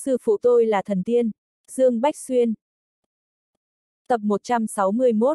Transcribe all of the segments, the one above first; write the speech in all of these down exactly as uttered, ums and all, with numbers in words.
Sư phụ tôi là thần tiên. Dương Bách Xuyên. Tập một trăm sáu mươi mốt.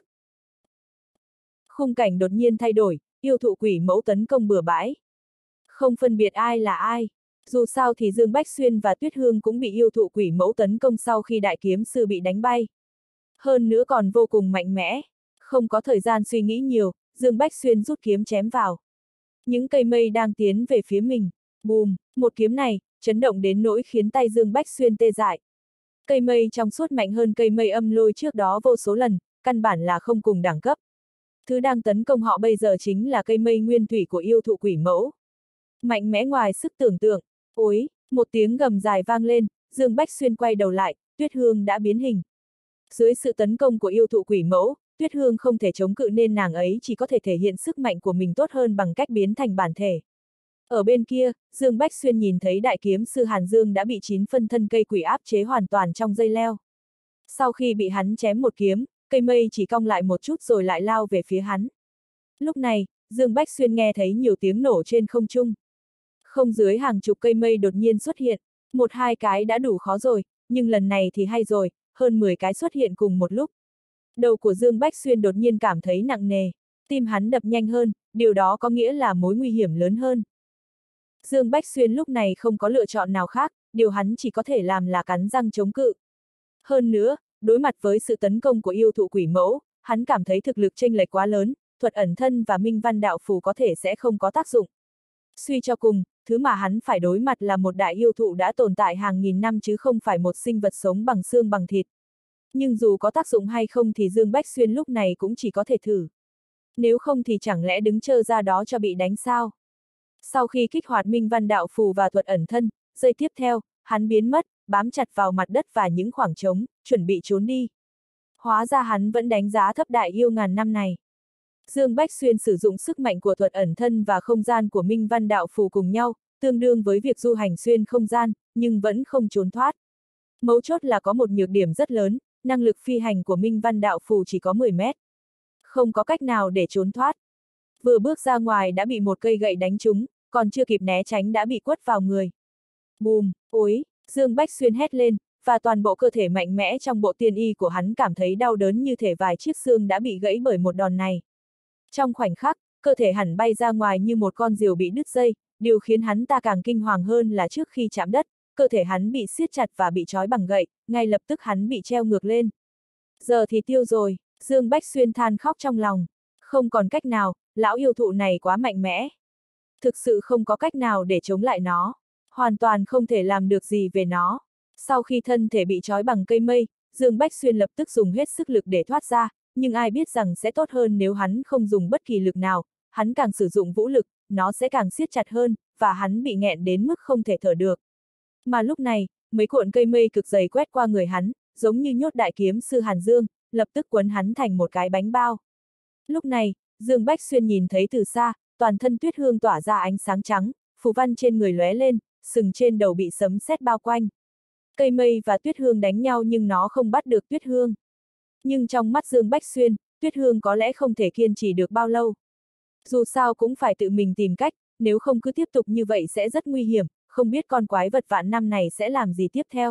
Khung cảnh đột nhiên thay đổi, yêu thụ quỷ mẫu tấn công bừa bãi. Không phân biệt ai là ai. Dù sao thì Dương Bách Xuyên và Tuyết Hương cũng bị yêu thụ quỷ mẫu tấn công sau khi đại kiếm sư bị đánh bay. Hơn nữa còn vô cùng mạnh mẽ. Không có thời gian suy nghĩ nhiều, Dương Bách Xuyên rút kiếm chém vào. Những cây mây đang tiến về phía mình. Bùm, một kiếm này, chấn động đến nỗi khiến tay Dương Bách Xuyên tê dại. Cây mây trong suốt mạnh hơn cây mây âm lôi trước đó vô số lần, căn bản là không cùng đẳng cấp. Thứ đang tấn công họ bây giờ chính là cây mây nguyên thủy của yêu thụ quỷ mẫu. Mạnh mẽ ngoài sức tưởng tượng. Ối, một tiếng gầm dài vang lên, Dương Bách Xuyên quay đầu lại, Tuyết Hương đã biến hình. Dưới sự tấn công của yêu thụ quỷ mẫu, Tuyết Hương không thể chống cự nên nàng ấy chỉ có thể thể hiện sức mạnh của mình tốt hơn bằng cách biến thành bản thể. Ở bên kia, Dương Bách Xuyên nhìn thấy đại kiếm sư Hàn Dương đã bị chín phân thân cây quỷ áp chế hoàn toàn trong dây leo. Sau khi bị hắn chém một kiếm, cây mây chỉ cong lại một chút rồi lại lao về phía hắn. Lúc này, Dương Bách Xuyên nghe thấy nhiều tiếng nổ trên không trung. Không dưới hàng chục cây mây đột nhiên xuất hiện, một hai cái đã đủ khó rồi, nhưng lần này thì hay rồi, hơn mười cái xuất hiện cùng một lúc. Đầu của Dương Bách Xuyên đột nhiên cảm thấy nặng nề, tim hắn đập nhanh hơn, điều đó có nghĩa là mối nguy hiểm lớn hơn. Dương Bách Xuyên lúc này không có lựa chọn nào khác, điều hắn chỉ có thể làm là cắn răng chống cự. Hơn nữa, đối mặt với sự tấn công của yêu thụ quỷ mẫu, hắn cảm thấy thực lực chênh lệch quá lớn, thuật ẩn thân và minh văn đạo phù có thể sẽ không có tác dụng. Suy cho cùng, thứ mà hắn phải đối mặt là một đại yêu thụ đã tồn tại hàng nghìn năm chứ không phải một sinh vật sống bằng xương bằng thịt. Nhưng dù có tác dụng hay không thì Dương Bách Xuyên lúc này cũng chỉ có thể thử. Nếu không thì chẳng lẽ đứng trơ ra đó cho bị đánh sao? Sau khi kích hoạt minh văn đạo phù và thuật ẩn thân, giây tiếp theo, hắn biến mất, bám chặt vào mặt đất và những khoảng trống, chuẩn bị trốn đi. Hóa ra hắn vẫn đánh giá thấp đại yêu ngàn năm này. Dương Bách Xuyên sử dụng sức mạnh của thuật ẩn thân và không gian của minh văn đạo phù cùng nhau, tương đương với việc du hành xuyên không gian, nhưng vẫn không trốn thoát. Mấu chốt là có một nhược điểm rất lớn, năng lực phi hành của minh văn đạo phù chỉ có mười mét. Không có cách nào để trốn thoát. Vừa bước ra ngoài đã bị một cây gậy đánh trúng, còn chưa kịp né tránh đã bị quất vào người. Bùm, ối, Dương Bách Xuyên hét lên, và toàn bộ cơ thể mạnh mẽ trong bộ tiên y của hắn cảm thấy đau đớn như thể vài chiếc xương đã bị gãy bởi một đòn này. Trong khoảnh khắc, cơ thể hắn bay ra ngoài như một con diều bị đứt dây, điều khiến hắn ta càng kinh hoàng hơn là trước khi chạm đất, cơ thể hắn bị siết chặt và bị trói bằng gậy, ngay lập tức hắn bị treo ngược lên. Giờ thì tiêu rồi, Dương Bách Xuyên than khóc trong lòng. Không còn cách nào, lão yêu thụ này quá mạnh mẽ. Thực sự không có cách nào để chống lại nó. Hoàn toàn không thể làm được gì về nó. Sau khi thân thể bị trói bằng cây mây, Dương Bách Xuyên lập tức dùng hết sức lực để thoát ra, nhưng ai biết rằng sẽ tốt hơn nếu hắn không dùng bất kỳ lực nào, hắn càng sử dụng vũ lực, nó sẽ càng siết chặt hơn, và hắn bị nghẹn đến mức không thể thở được. Mà lúc này, mấy cuộn cây mây cực dày quét qua người hắn, giống như nhốt đại kiếm sư Hàn Dương, lập tức quấn hắn thành một cái bánh bao. Lúc này, Dương Bách Xuyên nhìn thấy từ xa, toàn thân Tuyết Hương tỏa ra ánh sáng trắng, phù văn trên người lóe lên, sừng trên đầu bị sấm sét bao quanh. Cây mây và Tuyết Hương đánh nhau nhưng nó không bắt được Tuyết Hương. Nhưng trong mắt Dương Bách Xuyên, Tuyết Hương có lẽ không thể kiên trì được bao lâu. Dù sao cũng phải tự mình tìm cách, nếu không cứ tiếp tục như vậy sẽ rất nguy hiểm, không biết con quái vật vạn năm này sẽ làm gì tiếp theo.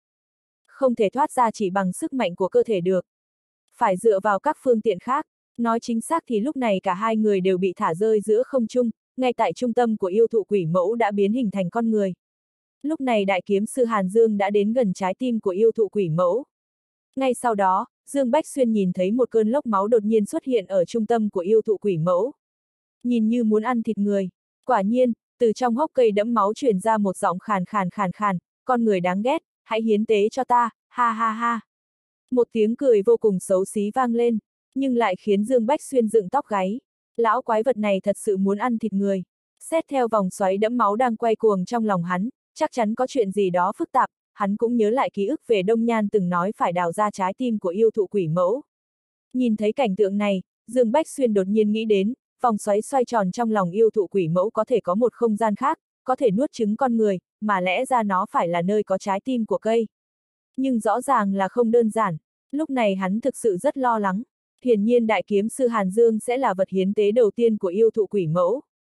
Không thể thoát ra chỉ bằng sức mạnh của cơ thể được. Phải dựa vào các phương tiện khác. Nói chính xác thì lúc này cả hai người đều bị thả rơi giữa không trung, ngay tại trung tâm của yêu thụ quỷ mẫu đã biến hình thành con người. Lúc này đại kiếm sư Hàn Dương đã đến gần trái tim của yêu thụ quỷ mẫu. Ngay sau đó, Dương Bách Xuyên nhìn thấy một cơn lốc máu đột nhiên xuất hiện ở trung tâm của yêu thụ quỷ mẫu. Nhìn như muốn ăn thịt người. Quả nhiên, từ trong hốc cây đẫm máu truyền ra một giọng khàn khàn khàn khàn, con người đáng ghét, hãy hiến tế cho ta, ha ha ha. Một tiếng cười vô cùng xấu xí vang lên, nhưng lại khiến Dương Bách Xuyên dựng tóc gáy. Lão quái vật này thật sự muốn ăn thịt người. Xét theo vòng xoáy đẫm máu đang quay cuồng trong lòng hắn, chắc chắn có chuyện gì đó phức tạp, hắn cũng nhớ lại ký ức về Đông Nhan từng nói phải đào ra trái tim của yêu thụ quỷ mẫu. Nhìn thấy cảnh tượng này, Dương Bách Xuyên đột nhiên nghĩ đến, vòng xoáy xoay tròn trong lòng yêu thụ quỷ mẫu có thể có một không gian khác, có thể nuốt trứng con người, mà lẽ ra nó phải là nơi có trái tim của cây. Nhưng rõ ràng là không đơn giản, lúc này hắn thực sự rất lo lắng. Hiển nhiên đại kiếm sư Hàn Dương sẽ là vật hiến tế đầu tiên của yêu thụ quỷ mẫu.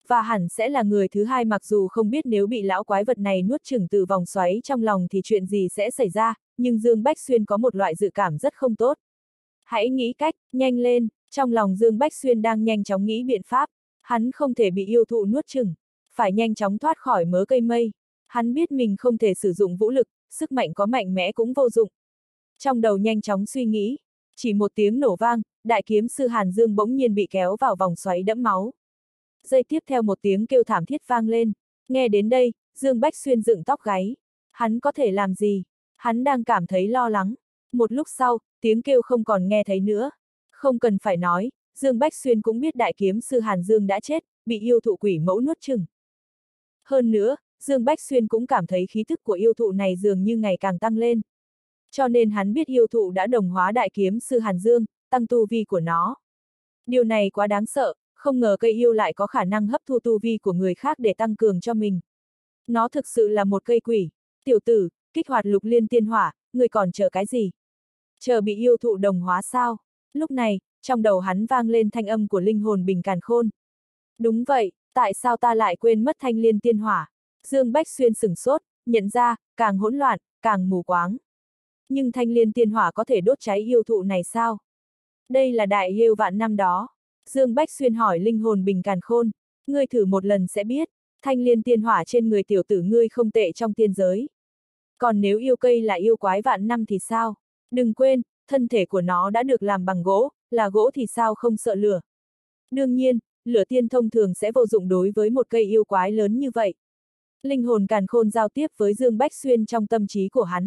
Và hẳn sẽ là người thứ hai, mặc dù không biết nếu bị lão quái vật này nuốt chửng từ vòng xoáy trong lòng thì chuyện gì sẽ xảy ra, nhưng Dương Bách Xuyên có một loại dự cảm rất không tốt. Hãy nghĩ cách, nhanh lên, trong lòng Dương Bách Xuyên đang nhanh chóng nghĩ biện pháp, hắn không thể bị yêu thụ nuốt chửng, phải nhanh chóng thoát khỏi mớ cây mây. Hắn biết mình không thể sử dụng vũ lực, sức mạnh có mạnh mẽ cũng vô dụng. Trong đầu nhanh chóng suy nghĩ, chỉ một tiếng nổ vang, đại kiếm sư Hàn Dương bỗng nhiên bị kéo vào vòng xoáy đẫm máu. Giây tiếp theo một tiếng kêu thảm thiết vang lên. Nghe đến đây, Dương Bách Xuyên dựng tóc gáy. Hắn có thể làm gì? Hắn đang cảm thấy lo lắng. Một lúc sau, tiếng kêu không còn nghe thấy nữa. Không cần phải nói, Dương Bách Xuyên cũng biết đại kiếm sư Hàn Dương đã chết, bị yêu thụ quỷ mẫu nuốt chửng. Hơn nữa, Dương Bách Xuyên cũng cảm thấy khí thức của yêu thụ này dường như ngày càng tăng lên. Cho nên hắn biết yêu thụ đã đồng hóa đại kiếm sư Hàn Dương, tăng tu vi của nó. Điều này quá đáng sợ, không ngờ cây yêu lại có khả năng hấp thu tu vi của người khác để tăng cường cho mình. Nó thực sự là một cây quỷ. Tiểu tử, kích hoạt lục liên tiên hỏa, người còn chờ cái gì? Chờ bị yêu thụ đồng hóa sao? Lúc này, trong đầu hắn vang lên thanh âm của linh hồn Bình Càn Khôn. Đúng vậy, tại sao ta lại quên mất thanh liên tiên hỏa? Dương Bách Xuyên sửng sốt, nhận ra, càng hỗn loạn, càng mù quáng. Nhưng thanh liên tiên hỏa có thể đốt cháy yêu thụ này sao? Đây là đại yêu vạn năm đó. Dương Bách Xuyên hỏi linh hồn Bình Càn Khôn, ngươi thử một lần sẽ biết, thanh liên tiên hỏa trên người tiểu tử ngươi không tệ trong tiên giới. Còn nếu yêu cây là yêu quái vạn năm thì sao? Đừng quên, thân thể của nó đã được làm bằng gỗ, là gỗ thì sao không sợ lửa. Đương nhiên, lửa tiên thông thường sẽ vô dụng đối với một cây yêu quái lớn như vậy. Linh hồn Càn Khôn giao tiếp với Dương Bách Xuyên trong tâm trí của hắn.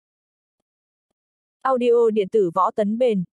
Audio điện tử Võ Tấn Bền.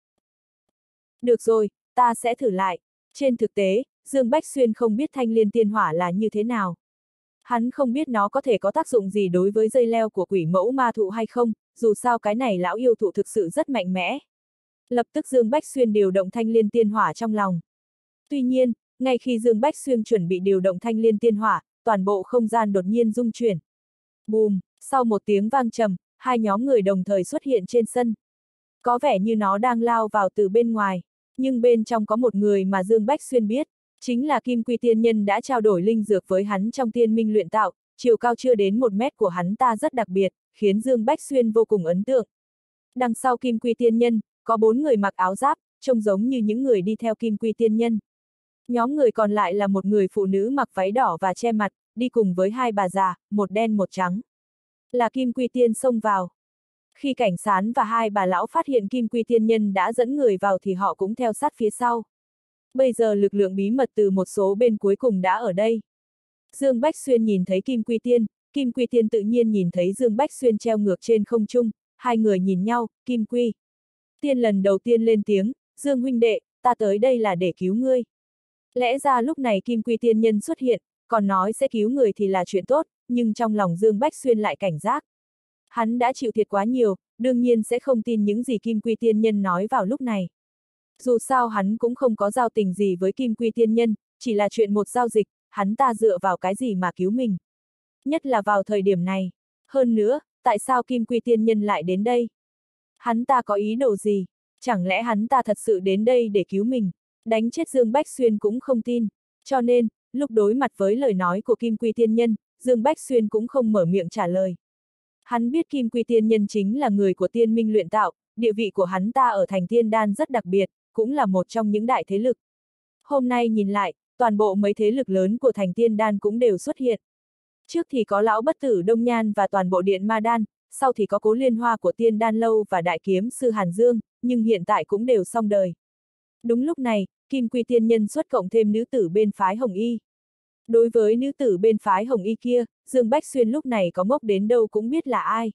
Được rồi, ta sẽ thử lại. Trên thực tế, Dương Bách Xuyên không biết thanh liên tiên hỏa là như thế nào. Hắn không biết nó có thể có tác dụng gì đối với dây leo của quỷ mẫu ma thụ hay không, dù sao cái này lão yêu thụ thực sự rất mạnh mẽ. Lập tức Dương Bách Xuyên điều động thanh liên tiên hỏa trong lòng. Tuy nhiên, ngay khi Dương Bách Xuyên chuẩn bị điều động thanh liên tiên hỏa, toàn bộ không gian đột nhiên rung chuyển. Bùm, sau một tiếng vang trầm, hai nhóm người đồng thời xuất hiện trên sân. Có vẻ như nó đang lao vào từ bên ngoài, nhưng bên trong có một người mà Dương Bách Xuyên biết, chính là Kim Quy Tiên Nhân đã trao đổi linh dược với hắn trong tiên minh luyện tạo, chiều cao chưa đến một mét của hắn ta rất đặc biệt, khiến Dương Bách Xuyên vô cùng ấn tượng. Đằng sau Kim Quy Tiên Nhân, có bốn người mặc áo giáp, trông giống như những người đi theo Kim Quy Tiên Nhân. Nhóm người còn lại là một người phụ nữ mặc váy đỏ và che mặt, đi cùng với hai bà già, một đen một trắng. Là Kim Quy Tiên xông vào. Khi cảnh sán và hai bà lão phát hiện Kim Quy Tiên Nhân đã dẫn người vào thì họ cũng theo sát phía sau. Bây giờ lực lượng bí mật từ một số bên cuối cùng đã ở đây. Dương Bách Xuyên nhìn thấy Kim Quy Tiên, Kim Quy Tiên tự nhiên nhìn thấy Dương Bách Xuyên treo ngược trên không trung, hai người nhìn nhau, Kim Quy Tiên lần đầu tiên lên tiếng, Dương huynh đệ, ta tới đây là để cứu ngươi. Lẽ ra lúc này Kim Quy Tiên Nhân xuất hiện, còn nói sẽ cứu người thì là chuyện tốt, nhưng trong lòng Dương Bách Xuyên lại cảnh giác. Hắn đã chịu thiệt quá nhiều, đương nhiên sẽ không tin những gì Kim Quy Tiên Nhân nói vào lúc này. Dù sao hắn cũng không có giao tình gì với Kim Quy Tiên Nhân, chỉ là chuyện một giao dịch, hắn ta dựa vào cái gì mà cứu mình. Nhất là vào thời điểm này. Hơn nữa, tại sao Kim Quy Tiên Nhân lại đến đây? Hắn ta có ý đồ gì? Chẳng lẽ hắn ta thật sự đến đây để cứu mình? Đánh chết Dương Bách Xuyên cũng không tin. Cho nên, lúc đối mặt với lời nói của Kim Quy Tiên Nhân, Dương Bách Xuyên cũng không mở miệng trả lời. Hắn biết Kim Quy Tiên Nhân chính là người của tiên minh luyện tạo, địa vị của hắn ta ở thành Tiên Đan rất đặc biệt, cũng là một trong những đại thế lực. Hôm nay nhìn lại, toàn bộ mấy thế lực lớn của thành Tiên Đan cũng đều xuất hiện. Trước thì có lão bất tử Đông Nhan và toàn bộ điện Ma Đan, sau thì có Cố Liên Hoa của Tiên Đan Lâu và đại kiếm sư Hàn Dương, nhưng hiện tại cũng đều xong đời. Đúng lúc này, Kim Quy Tiên Nhân xuất cộng thêm nữ tử bên phái Hồng Y. Đối với nữ tử bên phái Hồng Y kia, Dương Bách Xuyên lúc này có ngốc đến đâu cũng biết là ai.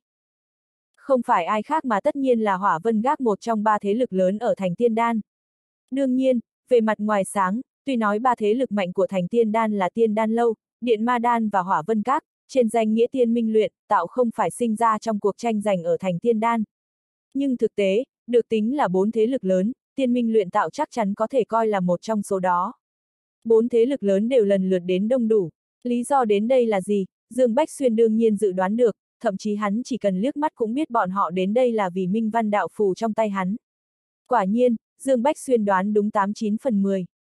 Không phải ai khác mà tất nhiên là Hỏa Vân Gác, một trong ba thế lực lớn ở thành Tiên Đan. Đương nhiên, về mặt ngoài sáng, tuy nói ba thế lực mạnh của thành Tiên Đan là Tiên Đan Lâu, Điện Ma Đan và Hỏa Vân Các, trên danh nghĩa tiên minh luyện tạo không phải sinh ra trong cuộc tranh giành ở thành Tiên Đan. Nhưng thực tế, được tính là bốn thế lực lớn, tiên minh luyện tạo chắc chắn có thể coi là một trong số đó. Bốn thế lực lớn đều lần lượt đến đông đủ. Lý do đến đây là gì? Dương Bách Xuyên đương nhiên dự đoán được, thậm chí hắn chỉ cần liếc mắt cũng biết bọn họ đến đây là vì Minh Văn đạo phù trong tay hắn. Quả nhiên, Dương Bách Xuyên đoán đúng tám chín phần mười.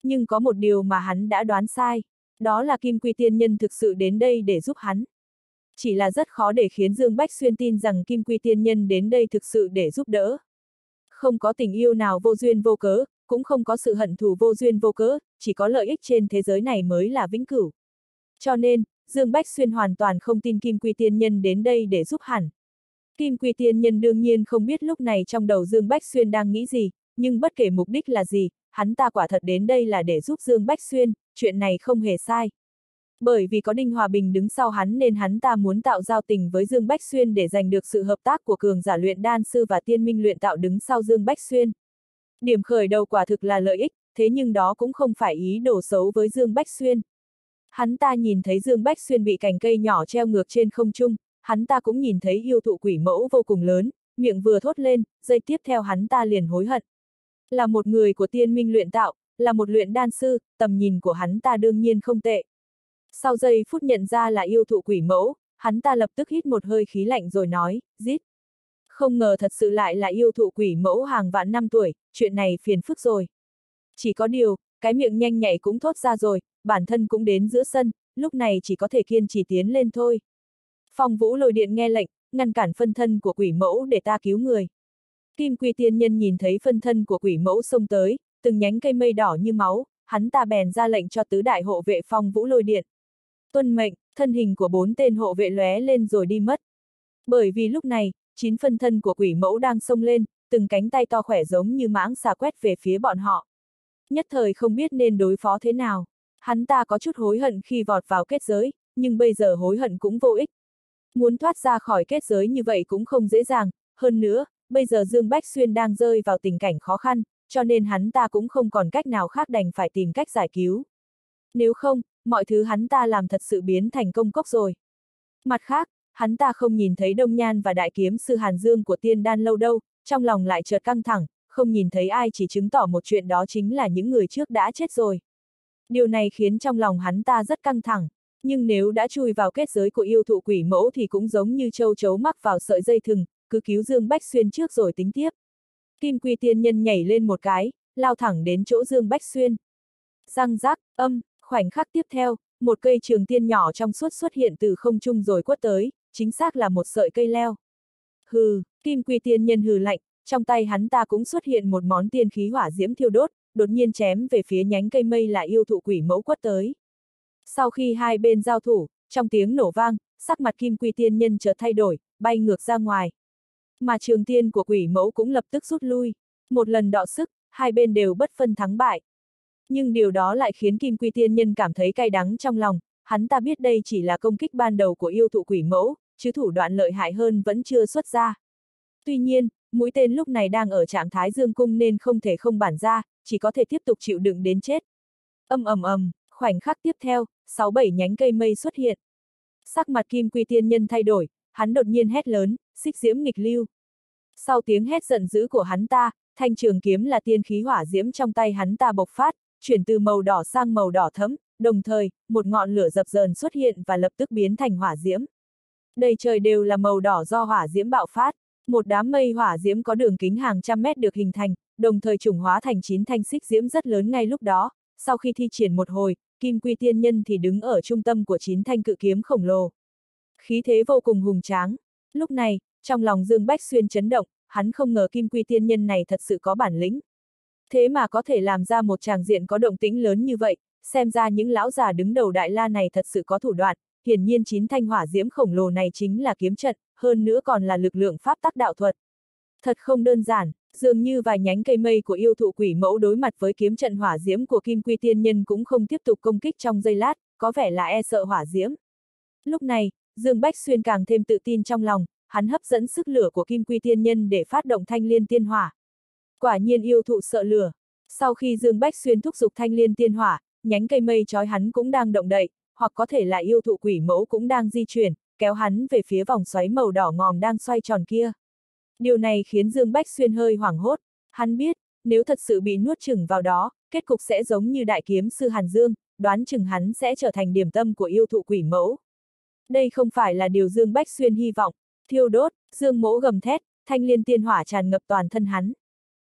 Nhưng có một điều mà hắn đã đoán sai, đó là Kim Quy Tiên Nhân thực sự đến đây để giúp hắn. Chỉ là rất khó để khiến Dương Bách Xuyên tin rằng Kim Quy Tiên Nhân đến đây thực sự để giúp đỡ. Không có tình yêu nào vô duyên vô cớ, cũng không có sự hận thù vô duyên vô cớ, chỉ có lợi ích trên thế giới này mới là vĩnh cửu. Cho nên, Dương Bách Xuyên hoàn toàn không tin Kim Quy Tiên Nhân đến đây để giúp hẳn. Kim Quy Tiên Nhân đương nhiên không biết lúc này trong đầu Dương Bách Xuyên đang nghĩ gì, nhưng bất kể mục đích là gì, hắn ta quả thật đến đây là để giúp Dương Bách Xuyên, chuyện này không hề sai. Bởi vì có Đinh Hòa Bình đứng sau hắn nên hắn ta muốn tạo giao tình với Dương Bách Xuyên để giành được sự hợp tác của cường giả luyện đan sư và tiên minh luyện tạo đứng sau Dương Bách Xuyên. Điểm khởi đầu quả thực là lợi ích, thế nhưng đó cũng không phải ý đồ xấu với Dương Bách Xuyên. Hắn ta nhìn thấy Dương Bách Xuyên bị cành cây nhỏ treo ngược trên không trung, hắn ta cũng nhìn thấy yêu thụ quỷ mẫu vô cùng lớn, miệng vừa thốt lên, giây tiếp theo hắn ta liền hối hận. Là một người của tiên minh luyện tạo, là một luyện đan sư, tầm nhìn của hắn ta đương nhiên không tệ. Sau giây phút nhận ra là yêu thụ quỷ mẫu, hắn ta lập tức hít một hơi khí lạnh rồi nói, rít. Không ngờ thật sự lại là yêu thụ quỷ mẫu hàng vạn năm tuổi, chuyện này phiền phức rồi. Chỉ có điều, cái miệng nhanh nhạy cũng thốt ra rồi, bản thân cũng đến giữa sân, lúc này chỉ có thể kiên trì tiến lên thôi. Phong Vũ Lôi Điện nghe lệnh, ngăn cản phân thân của quỷ mẫu để ta cứu người. Kim Quy Tiên Nhân nhìn thấy phân thân của quỷ mẫu xông tới, từng nhánh cây mây đỏ như máu, hắn ta bèn ra lệnh cho tứ đại hộ vệ Phong Vũ Lôi Điện. Tuân mệnh, thân hình của bốn tên hộ vệ lóe lên rồi đi mất. Bởi vì lúc này, chín phân thân của quỷ mẫu đang xông lên, từng cánh tay to khỏe giống như mãng xà quét về phía bọn họ. Nhất thời không biết nên đối phó thế nào. Hắn ta có chút hối hận khi vọt vào kết giới, nhưng bây giờ hối hận cũng vô ích. Muốn thoát ra khỏi kết giới như vậy cũng không dễ dàng, hơn nữa, bây giờ Dương Bách Xuyên đang rơi vào tình cảnh khó khăn, cho nên hắn ta cũng không còn cách nào khác đành phải tìm cách giải cứu. Nếu không, mọi thứ hắn ta làm thật sự biến thành công cốc rồi. Mặt khác, hắn ta không nhìn thấy Đông Nhan và đại kiếm sư Hàn Dương của Tiên Đan lâu đâu, trong lòng lại chợt căng thẳng, không nhìn thấy ai chỉ chứng tỏ một chuyện đó chính là những người trước đã chết rồi. Điều này khiến trong lòng hắn ta rất căng thẳng, nhưng nếu đã chui vào kết giới của yêu thụ quỷ mẫu thì cũng giống như châu chấu mắc vào sợi dây thừng, cứ cứu Dương Bách Xuyên trước rồi tính tiếp. Kim Quy Tiên Nhân nhảy lên một cái, lao thẳng đến chỗ Dương Bách Xuyên. Răng rác, âm, khoảnh khắc tiếp theo, một cây trường tiên nhỏ trong suốt xuất hiện từ không trung rồi quất tới, chính xác là một sợi cây leo. Hừ, Kim Quy Tiên Nhân hừ lạnh, trong tay hắn ta cũng xuất hiện một món tiên khí hỏa diễm thiêu đốt, đột nhiên chém về phía nhánh cây mây là yêu thụ quỷ mẫu quất tới. Sau khi hai bên giao thủ, trong tiếng nổ vang, sắc mặt Kim Quy Tiên Nhân chợt thay đổi, bay ngược ra ngoài. Mà trường tiên của quỷ mẫu cũng lập tức rút lui. Một lần đọ sức, hai bên đều bất phân thắng bại. Nhưng điều đó lại khiến Kim Quy Tiên Nhân cảm thấy cay đắng trong lòng, hắn ta biết đây chỉ là công kích ban đầu của yêu thụ quỷ mẫu, chứ thủ đoạn lợi hại hơn vẫn chưa xuất ra. Tuy nhiên, mũi tên lúc này đang ở trạng thái dương cung nên không thể không bản ra, chỉ có thể tiếp tục chịu đựng đến chết. Âm ầm ầm, khoảnh khắc tiếp theo, sáu bảy nhánh cây mây xuất hiện. Sắc mặt Kim Quy Tiên Nhân thay đổi, hắn đột nhiên hét lớn, xích diễm nghịch lưu. Sau tiếng hét giận dữ của hắn ta, thanh trường kiếm là tiên khí hỏa diễm trong tay hắn ta bộc phát, chuyển từ màu đỏ sang màu đỏ thẫm, đồng thời, một ngọn lửa dập dờn xuất hiện và lập tức biến thành hỏa diễm. Đầy trời đều là màu đỏ do hỏa diễm bạo phát, một đám mây hỏa diễm có đường kính hàng trăm mét được hình thành, đồng thời chủng hóa thành chín thanh xích diễm rất lớn ngay lúc đó. Sau khi thi triển một hồi, Kim Quy Tiên Nhân thì đứng ở trung tâm của chín thanh cự kiếm khổng lồ. Khí thế vô cùng hùng tráng. Lúc này, trong lòng Dương Bách Xuyên chấn động, hắn không ngờ Kim Quy Tiên Nhân này thật sự có bản lĩnh. Thế mà có thể làm ra một tràng diện có động tĩnh lớn như vậy, xem ra những lão già đứng đầu Đại La này thật sự có thủ đoạn, hiển nhiên chín thanh hỏa diễm khổng lồ này chính là kiếm trận, hơn nữa còn là lực lượng pháp tắc đạo thuật. Thật không đơn giản, dường như vài nhánh cây mây của yêu thụ quỷ mẫu đối mặt với kiếm trận hỏa diễm của Kim Quy Tiên Nhân cũng không tiếp tục công kích trong giây lát, có vẻ là e sợ hỏa diễm. Lúc này, Dương Bách Xuyên càng thêm tự tin trong lòng, hắn hấp dẫn sức lửa của Kim Quy Tiên Nhân để phát động thanh liên tiên hỏa. Quả nhiên yêu thụ sợ lửa. Sau khi Dương Bách Xuyên thúc giục thanh liên tiên hỏa, nhánh cây mây chói hắn cũng đang động đậy, hoặc có thể là yêu thụ quỷ mẫu cũng đang di chuyển, kéo hắn về phía vòng xoáy màu đỏ ngòm đang xoay tròn kia. Điều này khiến Dương Bách Xuyên hơi hoảng hốt, hắn biết, nếu thật sự bị nuốt chửng vào đó, kết cục sẽ giống như đại kiếm sư Hàn Dương, đoán chừng hắn sẽ trở thành điểm tâm của yêu thụ quỷ mẫu. Đây không phải là điều Dương Bách Xuyên hy vọng, thiêu đốt, Dương Mỗ gầm thét, thanh liên tiên hỏa tràn ngập toàn thân hắn.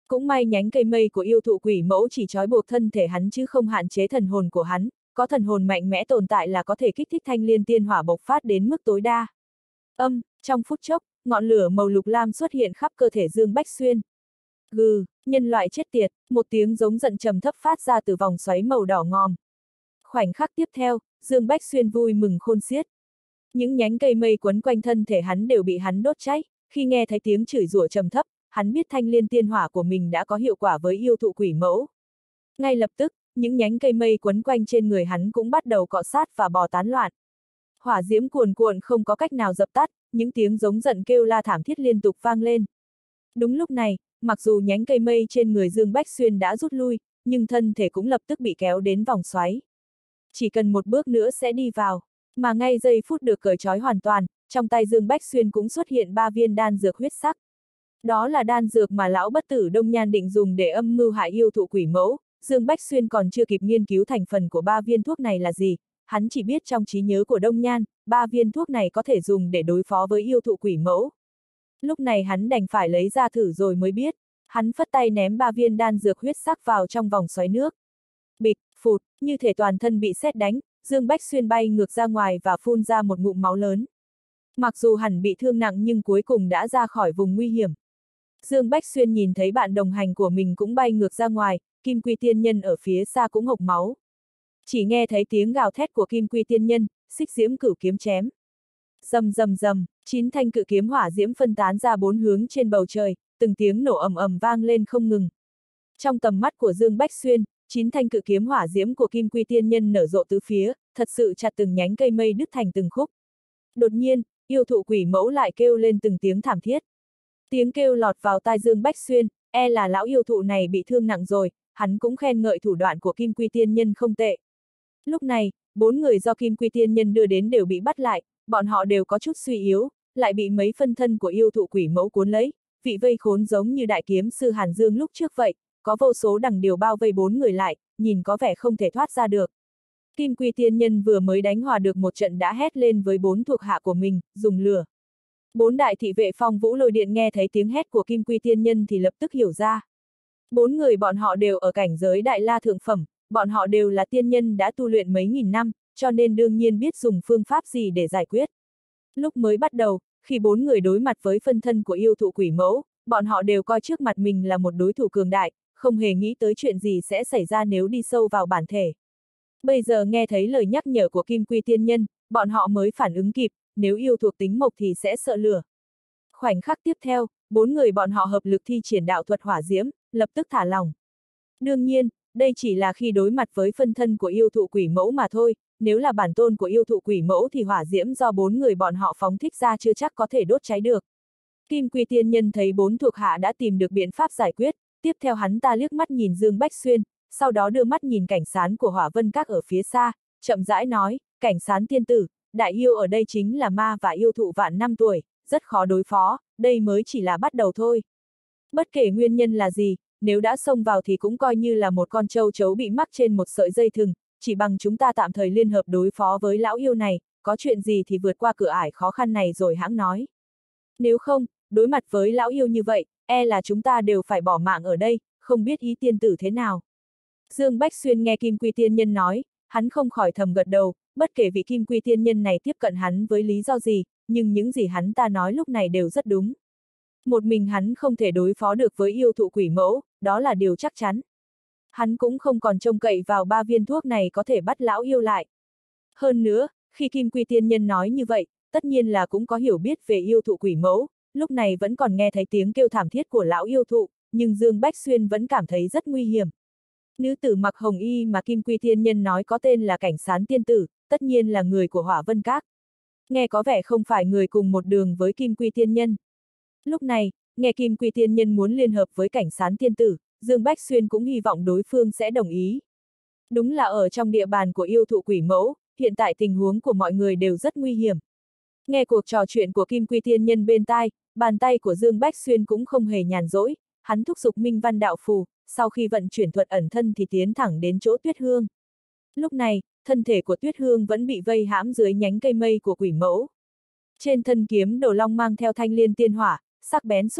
Cũng may nhánh cây mây của yêu thụ quỷ mẫu chỉ trói buộc thân thể hắn chứ không hạn chế thần hồn của hắn, có thần hồn mạnh mẽ tồn tại là có thể kích thích thanh liên tiên hỏa bộc phát đến mức tối đa. Âm, trong phút chốc, ngọn lửa màu lục lam xuất hiện khắp cơ thể Dương Bách Xuyên. Gừ, nhân loại chết tiệt, một tiếng giống giận trầm thấp phát ra từ vòng xoáy màu đỏ ngòm. Khoảnh khắc tiếp theo, Dương Bách Xuyên vui mừng khôn xiết. Những nhánh cây mây quấn quanh thân thể hắn đều bị hắn đốt cháy, khi nghe thấy tiếng chửi rủa trầm thấp, hắn biết thanh liên tiên hỏa của mình đã có hiệu quả với yêu thụ quỷ mẫu. Ngay lập tức, những nhánh cây mây quấn quanh trên người hắn cũng bắt đầu cọ sát và bò tán loạn. Hỏa diễm cuồn cuộn không có cách nào dập tắt, những tiếng giống giận kêu la thảm thiết liên tục vang lên. Đúng lúc này, mặc dù nhánh cây mây trên người Dương Bách Xuyên đã rút lui, nhưng thân thể cũng lập tức bị kéo đến vòng xoáy. Chỉ cần một bước nữa sẽ đi vào, mà ngay giây phút được cởi trói hoàn toàn, trong tay Dương Bách Xuyên cũng xuất hiện ba viên đan dược huyết sắc. Đó là đan dược mà lão bất tử Đông Nhan định dùng để âm mưu hại yêu thụ quỷ mẫu. Dương Bách Xuyên còn chưa kịp nghiên cứu thành phần của ba viên thuốc này là gì, hắn chỉ biết trong trí nhớ của Đông Nhan, ba viên thuốc này có thể dùng để đối phó với yêu thụ quỷ mẫu. Lúc này hắn đành phải lấy ra thử rồi mới biết, hắn phất tay ném ba viên đan dược huyết sắc vào trong vòng xoáy nước. Bịch, phụt, như thể toàn thân bị sét đánh, Dương Bách Xuyên bay ngược ra ngoài và phun ra một ngụm máu lớn. Mặc dù hẳn bị thương nặng nhưng cuối cùng đã ra khỏi vùng nguy hiểm. Dương Bách Xuyên nhìn thấy bạn đồng hành của mình cũng bay ngược ra ngoài, Kim Quy Tiên Nhân ở phía xa cũng hộc máu. Chỉ nghe thấy tiếng gào thét của Kim Quy Tiên Nhân, xích diễm cửu kiếm chém. Rầm rầm rầm, chín thanh cự kiếm hỏa diễm phân tán ra bốn hướng trên bầu trời, từng tiếng nổ ầm ầm vang lên không ngừng. Trong tầm mắt của Dương Bách Xuyên, chín thanh cự kiếm hỏa diễm của Kim Quy Tiên Nhân nở rộ tứ phía, thật sự chặt từng nhánh cây mây đứt thành từng khúc. Đột nhiên, yêu thụ quỷ mẫu lại kêu lên từng tiếng thảm thiết. Tiếng kêu lọt vào tai Dương Bách Xuyên, e là lão yêu thụ này bị thương nặng rồi, hắn cũng khen ngợi thủ đoạn của Kim Quy Tiên Nhân không tệ. Lúc này, bốn người do Kim Quy Tiên Nhân đưa đến đều bị bắt lại, bọn họ đều có chút suy yếu, lại bị mấy phân thân của yêu thụ quỷ mẫu cuốn lấy, vị vây khốn giống như đại kiếm sư Hàn Dương lúc trước vậy, có vô số đằng điều bao vây bốn người lại, nhìn có vẻ không thể thoát ra được. Kim Quy Tiên Nhân vừa mới đánh hòa được một trận đã hét lên với bốn thuộc hạ của mình, dùng lửa. Bốn đại thị vệ Phong Vũ Lôi Điện nghe thấy tiếng hét của Kim Quy Tiên Nhân thì lập tức hiểu ra. Bốn người bọn họ đều ở cảnh giới đại la thượng phẩm, bọn họ đều là tiên nhân đã tu luyện mấy nghìn năm, cho nên đương nhiên biết dùng phương pháp gì để giải quyết. Lúc mới bắt đầu, khi bốn người đối mặt với phân thân của yêu thụ quỷ mẫu, bọn họ đều coi trước mặt mình là một đối thủ cường đại, không hề nghĩ tới chuyện gì sẽ xảy ra nếu đi sâu vào bản thể. Bây giờ nghe thấy lời nhắc nhở của Kim Quy Tiên Nhân, bọn họ mới phản ứng kịp, nếu yêu thuộc tính mộc thì sẽ sợ lửa. Khoảnh khắc tiếp theo, bốn người bọn họ hợp lực thi triển đạo thuật hỏa diễm, lập tức thả lỏng. Đương nhiên, đây chỉ là khi đối mặt với phân thân của yêu thụ quỷ mẫu mà thôi, nếu là bản tôn của yêu thụ quỷ mẫu thì hỏa diễm do bốn người bọn họ phóng thích ra chưa chắc có thể đốt cháy được. Kim Quy Tiên Nhân thấy bốn thuộc hạ đã tìm được biện pháp giải quyết, tiếp theo hắn ta liếc mắt nhìn Dương Bách Xuyên, sau đó đưa mắt nhìn cảnh sán của Hỏa Vân Các ở phía xa, chậm rãi nói, cảnh sán tiên tử, đại yêu ở đây chính là ma và yêu thụ vạn năm tuổi, rất khó đối phó, đây mới chỉ là bắt đầu thôi. Bất kể nguyên nhân là gì, nếu đã xông vào thì cũng coi như là một con trâu trấu bị mắc trên một sợi dây thừng, chỉ bằng chúng ta tạm thời liên hợp đối phó với lão yêu này, có chuyện gì thì vượt qua cửa ải khó khăn này rồi hãng nói. Nếu không, đối mặt với lão yêu như vậy, e là chúng ta đều phải bỏ mạng ở đây, không biết ý tiên tử thế nào. Dương Bách Xuyên nghe Kim Quy Tiên Nhân nói, hắn không khỏi thầm gật đầu, bất kể vị Kim Quy Tiên Nhân này tiếp cận hắn với lý do gì, nhưng những gì hắn ta nói lúc này đều rất đúng. Một mình hắn không thể đối phó được với yêu thụ quỷ mẫu, đó là điều chắc chắn. Hắn cũng không còn trông cậy vào ba viên thuốc này có thể bắt lão yêu lại. Hơn nữa, khi Kim Quy Tiên Nhân nói như vậy, tất nhiên là cũng có hiểu biết về yêu thụ quỷ mẫu, lúc này vẫn còn nghe thấy tiếng kêu thảm thiết của lão yêu thụ, nhưng Dương Bách Xuyên vẫn cảm thấy rất nguy hiểm. Nữ tử mặc hồng y mà Kim Quy Tiên Nhân nói có tên là cảnh sán tiên tử, tất nhiên là người của Hỏa Vân Các. Nghe có vẻ không phải người cùng một đường với Kim Quy Tiên Nhân. Lúc này, nghe Kim Quy Tiên Nhân muốn liên hợp với cảnh sán tiên tử, Dương Bách Xuyên cũng hy vọng đối phương sẽ đồng ý. Đúng là ở trong địa bàn của yêu thụ quỷ mẫu, hiện tại tình huống của mọi người đều rất nguy hiểm. Nghe cuộc trò chuyện của Kim Quy Tiên Nhân bên tai, bàn tay của Dương Bách Xuyên cũng không hề nhàn rỗi, hắn thúc giục Minh Văn Đạo Phù, sau khi vận chuyển thuật ẩn thân thì tiến thẳng đến chỗ Tuyết Hương. Lúc này, thân thể của Tuyết Hương vẫn bị vây hãm dưới nhánh cây mây của quỷ mẫu. Trên thân kiếm Đồ Long mang theo thanh liên tiên hỏa, sắc bén xuất hiện,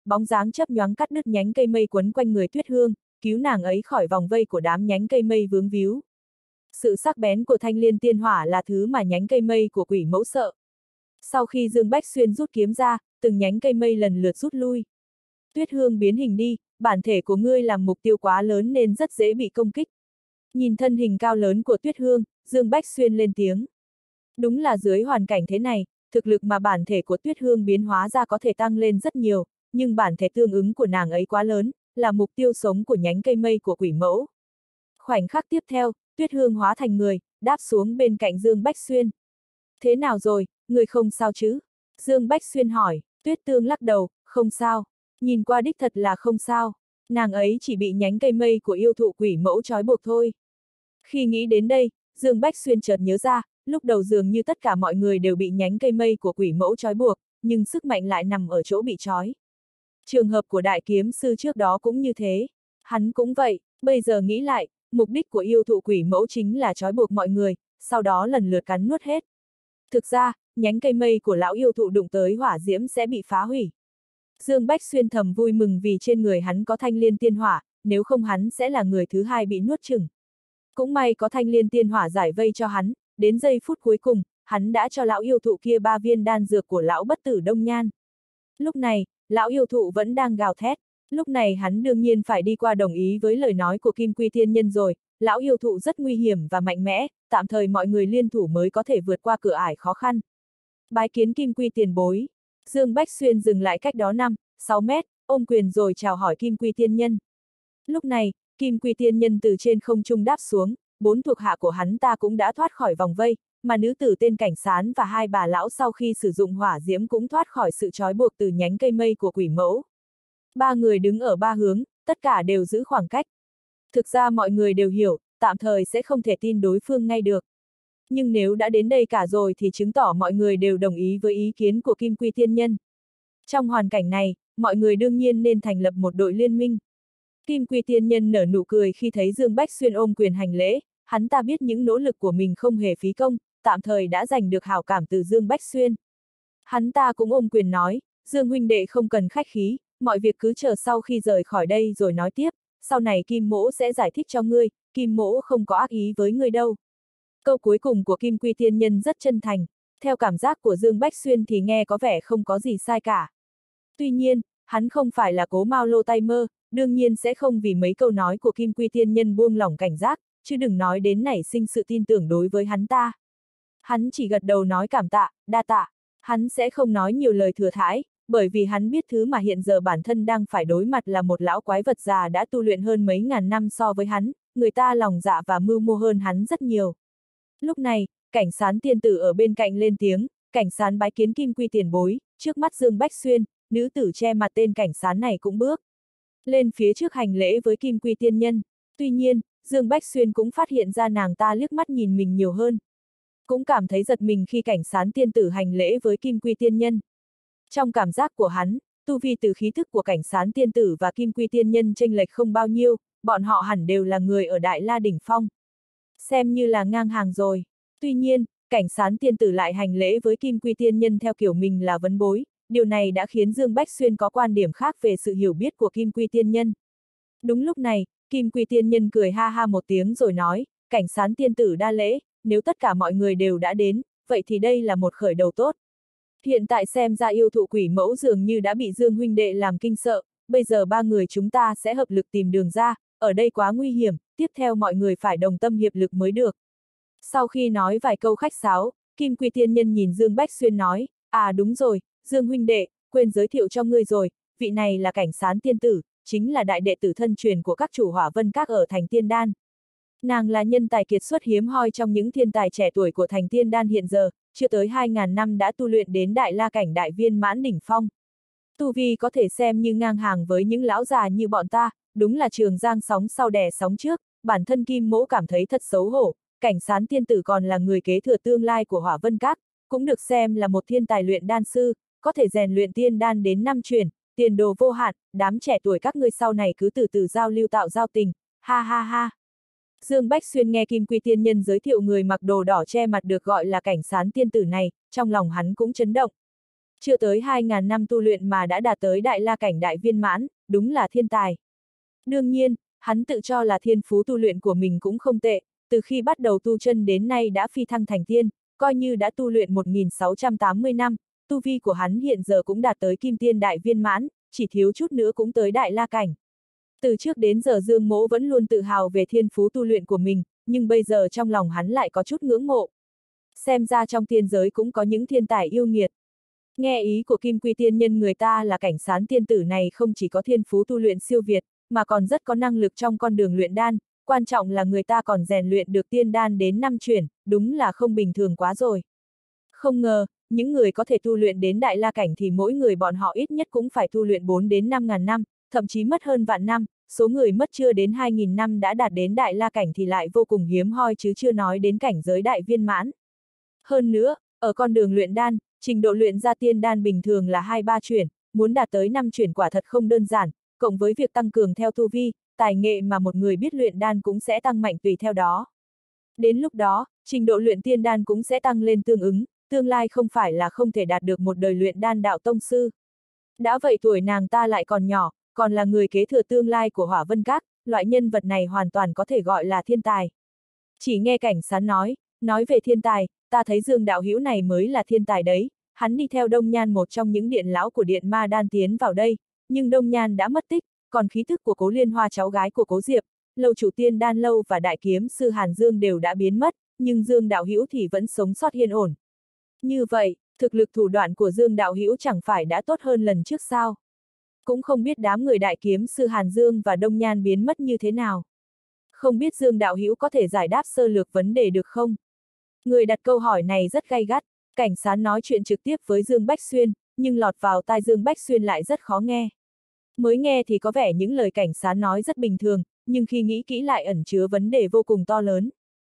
bóng dáng chớp nhoáng cắt đứt nhánh cây mây quấn quanh người Tuyết Hương, cứu nàng ấy khỏi vòng vây của đám nhánh cây mây vướng víu. Sự sắc bén của thanh liên tiên hỏa là thứ mà nhánh cây mây của quỷ mẫu sợ. Sau khi Dương Bách Xuyên rút kiếm ra, từng nhánh cây mây lần lượt rút lui. Tuyết Hương biến hình đi, bản thể của ngươi làm mục tiêu quá lớn nên rất dễ bị công kích. Nhìn thân hình cao lớn của Tuyết Hương, Dương Bách Xuyên lên tiếng. Đúng là dưới hoàn cảnh thế này, thực lực mà bản thể của Tuyết Hương biến hóa ra có thể tăng lên rất nhiều, nhưng bản thể tương ứng của nàng ấy quá lớn, là mục tiêu sống của nhánh cây mây của quỷ mẫu. Khoảnh khắc tiếp theo, Tuyết Hương hóa thành người, đáp xuống bên cạnh Dương Bách Xuyên. Thế nào rồi, người không sao chứ? Dương Bách Xuyên hỏi. Tuyết Tương lắc đầu, không sao. Nhìn qua đích thật là không sao. Nàng ấy chỉ bị nhánh cây mây của yêu thụ quỷ mẫu trói buộc thôi. Khi nghĩ đến đây, Dương Bách Xuyên chợt nhớ ra, lúc đầu dường như tất cả mọi người đều bị nhánh cây mây của quỷ mẫu trói buộc, nhưng sức mạnh lại nằm ở chỗ bị trói. Trường hợp của đại kiếm sư trước đó cũng như thế. Hắn cũng vậy, bây giờ nghĩ lại, mục đích của yêu thụ quỷ mẫu chính là trói buộc mọi người, sau đó lần lượt cắn nuốt hết. Thực ra, nhánh cây mây của lão yêu thụ đụng tới hỏa diễm sẽ bị phá hủy. Dương Bách Xuyên thầm vui mừng vì trên người hắn có thanh liên tiên hỏa, nếu không hắn sẽ là người thứ hai bị nuốt chửng. Cũng may có thanh liên tiên hỏa giải vây cho hắn, đến giây phút cuối cùng, hắn đã cho lão yêu thụ kia ba viên đan dược của lão bất tử Đông Nhan. Lúc này, lão yêu thụ vẫn đang gào thét, lúc này hắn đương nhiên phải đi qua đồng ý với lời nói của Kim Quy Tiên Nhân rồi, lão yêu thụ rất nguy hiểm và mạnh mẽ, tạm thời mọi người liên thủ mới có thể vượt qua cửa ải khó khăn. Bái kiến Kim Quy tiền bối. Dương Bách Xuyên dừng lại cách đó năm, sáu mét, ôm quyền rồi chào hỏi Kim Quy Tiên Nhân. Lúc này, Kim Quy Tiên Nhân từ trên không trung đáp xuống, bốn thuộc hạ của hắn ta cũng đã thoát khỏi vòng vây, mà nữ tử tên Cảnh Sán và hai bà lão sau khi sử dụng hỏa diễm cũng thoát khỏi sự trói buộc từ nhánh cây mây của quỷ mẫu. Ba người đứng ở ba hướng, tất cả đều giữ khoảng cách. Thực ra mọi người đều hiểu, tạm thời sẽ không thể tin đối phương ngay được. Nhưng nếu đã đến đây cả rồi thì chứng tỏ mọi người đều đồng ý với ý kiến của Kim Quy Tiên Nhân. Trong hoàn cảnh này, mọi người đương nhiên nên thành lập một đội liên minh. Kim Quy Tiên Nhân nở nụ cười khi thấy Dương Bách Xuyên ôm quyền hành lễ, hắn ta biết những nỗ lực của mình không hề phí công, tạm thời đã giành được hảo cảm từ Dương Bách Xuyên. Hắn ta cũng ôm quyền nói, Dương huynh đệ không cần khách khí, mọi việc cứ chờ sau khi rời khỏi đây rồi nói tiếp, sau này Kim Mỗ sẽ giải thích cho ngươi, Kim Mỗ không có ác ý với ngươi đâu. Câu cuối cùng của Kim Quy Tiên Nhân rất chân thành, theo cảm giác của Dương Bách Xuyên thì nghe có vẻ không có gì sai cả. Tuy nhiên, hắn không phải là Cố Mao Lô tay mơ, đương nhiên sẽ không vì mấy câu nói của Kim Quy Tiên Nhân buông lỏng cảnh giác, chứ đừng nói đến nảy sinh sự tin tưởng đối với hắn ta. Hắn chỉ gật đầu nói cảm tạ, đa tạ, hắn sẽ không nói nhiều lời thừa thãi, bởi vì hắn biết thứ mà hiện giờ bản thân đang phải đối mặt là một lão quái vật già đã tu luyện hơn mấy ngàn năm so với hắn, người ta lòng dạ và mưu mô hơn hắn rất nhiều. Lúc này, Cảnh Sán tiên tử ở bên cạnh lên tiếng, Cảnh Sán bái kiến Kim Quy tiền bối, trước mắt Dương Bách Xuyên, nữ tử che mặt tên Cảnh Sán này cũng bước lên phía trước hành lễ với Kim Quy Tiên Nhân. Tuy nhiên, Dương Bách Xuyên cũng phát hiện ra nàng ta liếc mắt nhìn mình nhiều hơn. Cũng cảm thấy giật mình khi Cảnh Sán tiên tử hành lễ với Kim Quy Tiên Nhân. Trong cảm giác của hắn, tu vi từ khí thức của Cảnh Sán tiên tử và Kim Quy Tiên Nhân chênh lệch không bao nhiêu, bọn họ hẳn đều là người ở Đại La Đỉnh Phong. Xem như là ngang hàng rồi. Tuy nhiên, Cảnh Sán tiên tử lại hành lễ với Kim Quy Tiên Nhân theo kiểu mình là vấn bối, điều này đã khiến Dương Bách Xuyên có quan điểm khác về sự hiểu biết của Kim Quy Tiên Nhân. Đúng lúc này, Kim Quy Tiên Nhân cười ha ha một tiếng rồi nói, Cảnh Sán tiên tử đa lễ, nếu tất cả mọi người đều đã đến, vậy thì đây là một khởi đầu tốt. Hiện tại xem ra yêu thụ quỷ mẫu dường như đã bị Dương huynh đệ làm kinh sợ, bây giờ ba người chúng ta sẽ hợp lực tìm đường ra, ở đây quá nguy hiểm, tiếp theo mọi người phải đồng tâm hiệp lực mới được. Sau khi nói vài câu khách sáo, Kim Quy Tiên Nhân nhìn Dương Bách Xuyên nói, à đúng rồi, Dương huynh đệ, quên giới thiệu cho ngươi rồi, vị này là Cảnh Sán tiên tử, chính là đại đệ tử thân truyền của các chủ Hỏa Vân Các ở thành Tiên Đan. Nàng là nhân tài kiệt xuất hiếm hoi trong những thiên tài trẻ tuổi của thành Tiên Đan hiện giờ, chưa tới hai ngàn năm đã tu luyện đến Đại La cảnh đại viên mãn đỉnh phong. Tu vi có thể xem như ngang hàng với những lão già như bọn ta, đúng là trường giang sóng sau đè sóng trước, bản thân Kim Mỗ cảm thấy thật xấu hổ, Cảnh Sán tiên tử còn là người kế thừa tương lai của Hỏa Vân Các, cũng được xem là một thiên tài luyện đan sư, có thể rèn luyện tiên đan đến năm truyền, tiền đồ vô hạn, đám trẻ tuổi các ngươi sau này cứ từ từ giao lưu tạo giao tình, ha ha ha. Dương Bách Xuyên nghe Kim Quy Tiên Nhân giới thiệu người mặc đồ đỏ che mặt được gọi là Cảnh Sán tiên tử này, trong lòng hắn cũng chấn động. Chưa tới hai nghìn năm tu luyện mà đã đạt tới đại la cảnh đại viên mãn, đúng là thiên tài. Đương nhiên, hắn tự cho là thiên phú tu luyện của mình cũng không tệ, từ khi bắt đầu tu chân đến nay đã phi thăng thành tiên, coi như đã tu luyện một nghìn sáu trăm tám mươi năm, tu vi của hắn hiện giờ cũng đạt tới kim tiên đại viên mãn, chỉ thiếu chút nữa cũng tới đại la cảnh. Từ trước đến giờ Dương Mỗ vẫn luôn tự hào về thiên phú tu luyện của mình, nhưng bây giờ trong lòng hắn lại có chút ngưỡng mộ. Xem ra trong tiên giới cũng có những thiên tài yêu nghiệt. Nghe ý của Kim Quy tiên nhân người ta là Cảnh Sán tiên tử này không chỉ có thiên phú tu luyện siêu việt, mà còn rất có năng lực trong con đường luyện đan, quan trọng là người ta còn rèn luyện được tiên đan đến năm chuyển, đúng là không bình thường quá rồi. Không ngờ, những người có thể tu luyện đến đại la cảnh thì mỗi người bọn họ ít nhất cũng phải tu luyện bốn đến năm ngàn năm, thậm chí mất hơn vạn năm, số người mất chưa đến hai nghìn năm đã đạt đến đại la cảnh thì lại vô cùng hiếm hoi chứ chưa nói đến cảnh giới đại viên mãn. Hơn nữa, ở con đường luyện đan, trình độ luyện ra tiên đan bình thường là hai ba chuyển, muốn đạt tới năm chuyển quả thật không đơn giản, cộng với việc tăng cường theo tu vi, tài nghệ mà một người biết luyện đan cũng sẽ tăng mạnh tùy theo đó. Đến lúc đó, trình độ luyện tiên đan cũng sẽ tăng lên tương ứng, tương lai không phải là không thể đạt được một đời luyện đan đạo tông sư. Đã vậy tuổi nàng ta lại còn nhỏ, còn là người kế thừa tương lai của Hỏa Vân Các, loại nhân vật này hoàn toàn có thể gọi là thiên tài. Chỉ nghe Cảnh Sán nói, nói về thiên tài, ta thấy Dương đạo hữu này mới là thiên tài đấy, hắn đi theo Đông Nhan một trong những điện lão của điện Ma Đan tiến vào đây, nhưng Đông Nhan đã mất tích, còn khí thức của Cố Liên Hoa cháu gái của Cố Diệp, lâu chủ tiên đan lâu và đại kiếm sư Hàn Dương đều đã biến mất, nhưng Dương đạo hữu thì vẫn sống sót yên ổn. Như vậy, thực lực thủ đoạn của Dương đạo hữu chẳng phải đã tốt hơn lần trước sao? Cũng không biết đám người đại kiếm sư Hàn Dương và Đông Nhan biến mất như thế nào. Không biết Dương đạo hữu có thể giải đáp sơ lược vấn đề được không? Người đặt câu hỏi này rất gay gắt, Cảnh Sán nói chuyện trực tiếp với Dương Bách Xuyên, nhưng lọt vào tai Dương Bách Xuyên lại rất khó nghe. Mới nghe thì có vẻ những lời Cảnh Sán nói rất bình thường, nhưng khi nghĩ kỹ lại ẩn chứa vấn đề vô cùng to lớn.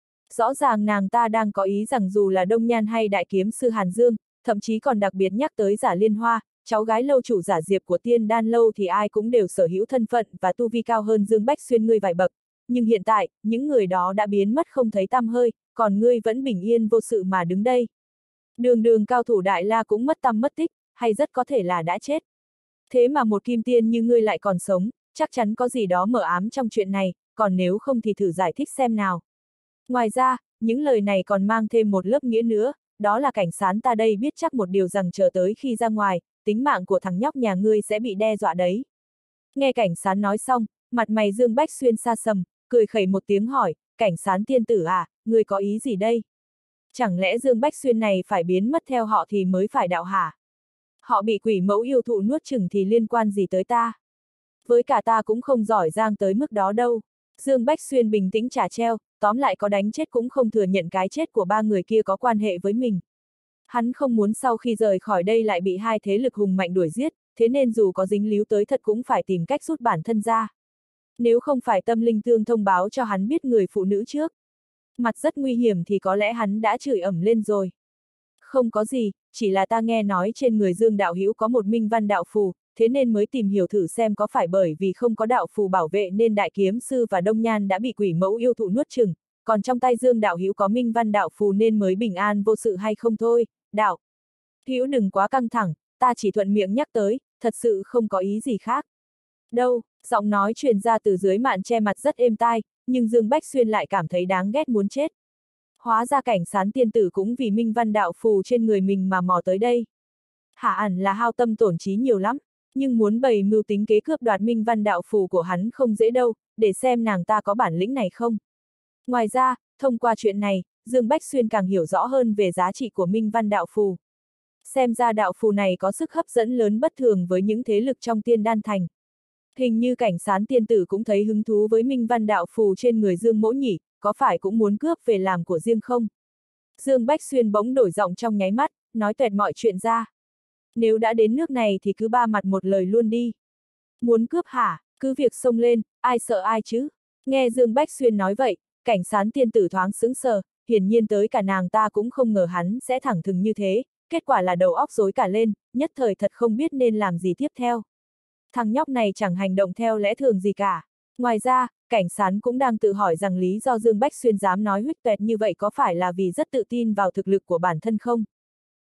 Rõ ràng nàng ta đang có ý rằng dù là Đông Nhan hay đại kiếm sư Hàn Dương, thậm chí còn đặc biệt nhắc tới Giả Liên Hoa, cháu gái lâu chủ Giả Diệp của tiên đan lâu thì ai cũng đều sở hữu thân phận và tu vi cao hơn Dương Bách Xuyên ngươi vài bậc. Nhưng hiện tại, những người đó đã biến mất không thấy tăm hơi, còn ngươi vẫn bình yên vô sự mà đứng đây. Đường đường cao thủ đại la cũng mất tăm mất tích, hay rất có thể là đã chết. Thế mà một kim tiên như ngươi lại còn sống, chắc chắn có gì đó mờ ám trong chuyện này, còn nếu không thì thử giải thích xem nào. Ngoài ra, những lời này còn mang thêm một lớp nghĩa nữa, đó là Cảnh Sán ta đây biết chắc một điều rằng chờ tới khi ra ngoài, tính mạng của thằng nhóc nhà ngươi sẽ bị đe dọa đấy. Nghe Cảnh Sán nói xong, mặt mày Dương Bách Xuyên xa sầm, cười khẩy một tiếng hỏi, Cảnh Sán tiên tử à, ngươi có ý gì đây? Chẳng lẽ Dương Bách Xuyên này phải biến mất theo họ thì mới phải đạo hả? Họ bị quỷ mẫu yêu thụ nuốt chửng thì liên quan gì tới ta? Với cả ta cũng không giỏi giang tới mức đó đâu. Dương Bách Xuyên bình tĩnh trả treo, tóm lại có đánh chết cũng không thừa nhận cái chết của ba người kia có quan hệ với mình. Hắn không muốn sau khi rời khỏi đây lại bị hai thế lực hùng mạnh đuổi giết, thế nên dù có dính líu tới thật cũng phải tìm cách rút bản thân ra. Nếu không phải tâm linh tương thông báo cho hắn biết người phụ nữ trước mặt rất nguy hiểm thì có lẽ hắn đã chửi ẩm lên rồi. Không có gì, chỉ là ta nghe nói trên người Dương đạo hữu có một minh văn đạo phù, thế nên mới tìm hiểu thử xem có phải bởi vì không có đạo phù bảo vệ nên đại kiếm sư và Đông Nhan đã bị quỷ mẫu yêu thụ nuốt chửng, còn trong tay Dương đạo hữu có minh văn đạo phù nên mới bình an vô sự hay không thôi. Đạo hữu đừng quá căng thẳng, ta chỉ thuận miệng nhắc tới, thật sự không có ý gì khác. Đâu, giọng nói truyền ra từ dưới màn che mặt rất êm tai, nhưng Dương Bách Xuyên lại cảm thấy đáng ghét muốn chết. Hóa ra Cảnh Sán tiên tử cũng vì minh văn đạo phù trên người mình mà mò tới đây. Hả ẳn là hao tâm tổn trí nhiều lắm, nhưng muốn bày mưu tính kế cướp đoạt minh văn đạo phù của hắn không dễ đâu, để xem nàng ta có bản lĩnh này không. Ngoài ra, thông qua chuyện này, Dương Bách Xuyên càng hiểu rõ hơn về giá trị của minh văn đạo phù. Xem ra đạo phù này có sức hấp dẫn lớn bất thường với những thế lực trong tiên đan thành. Hình như Cảnh Sán tiên tử cũng thấy hứng thú với minh văn đạo phù trên người Dương Mỗ nhỉ, có phải cũng muốn cướp về làm của riêng không? Dương Bách Xuyên bỗng đổi giọng trong nháy mắt, nói tuẹt mọi chuyện ra. Nếu đã đến nước này thì cứ ba mặt một lời luôn đi. Muốn cướp hả, cứ việc xông lên, ai sợ ai chứ? Nghe Dương Bách Xuyên nói vậy, Cảnh Sán tiên tử thoáng sững sờ, hiển nhiên tới cả nàng ta cũng không ngờ hắn sẽ thẳng thừng như thế, kết quả là đầu óc rối cả lên, nhất thời thật không biết nên làm gì tiếp theo. Thằng nhóc này chẳng hành động theo lẽ thường gì cả. Ngoài ra, Cảnh Sán cũng đang tự hỏi rằng lý do Dương Bách Xuyên dám nói huýt toẹt như vậy có phải là vì rất tự tin vào thực lực của bản thân không?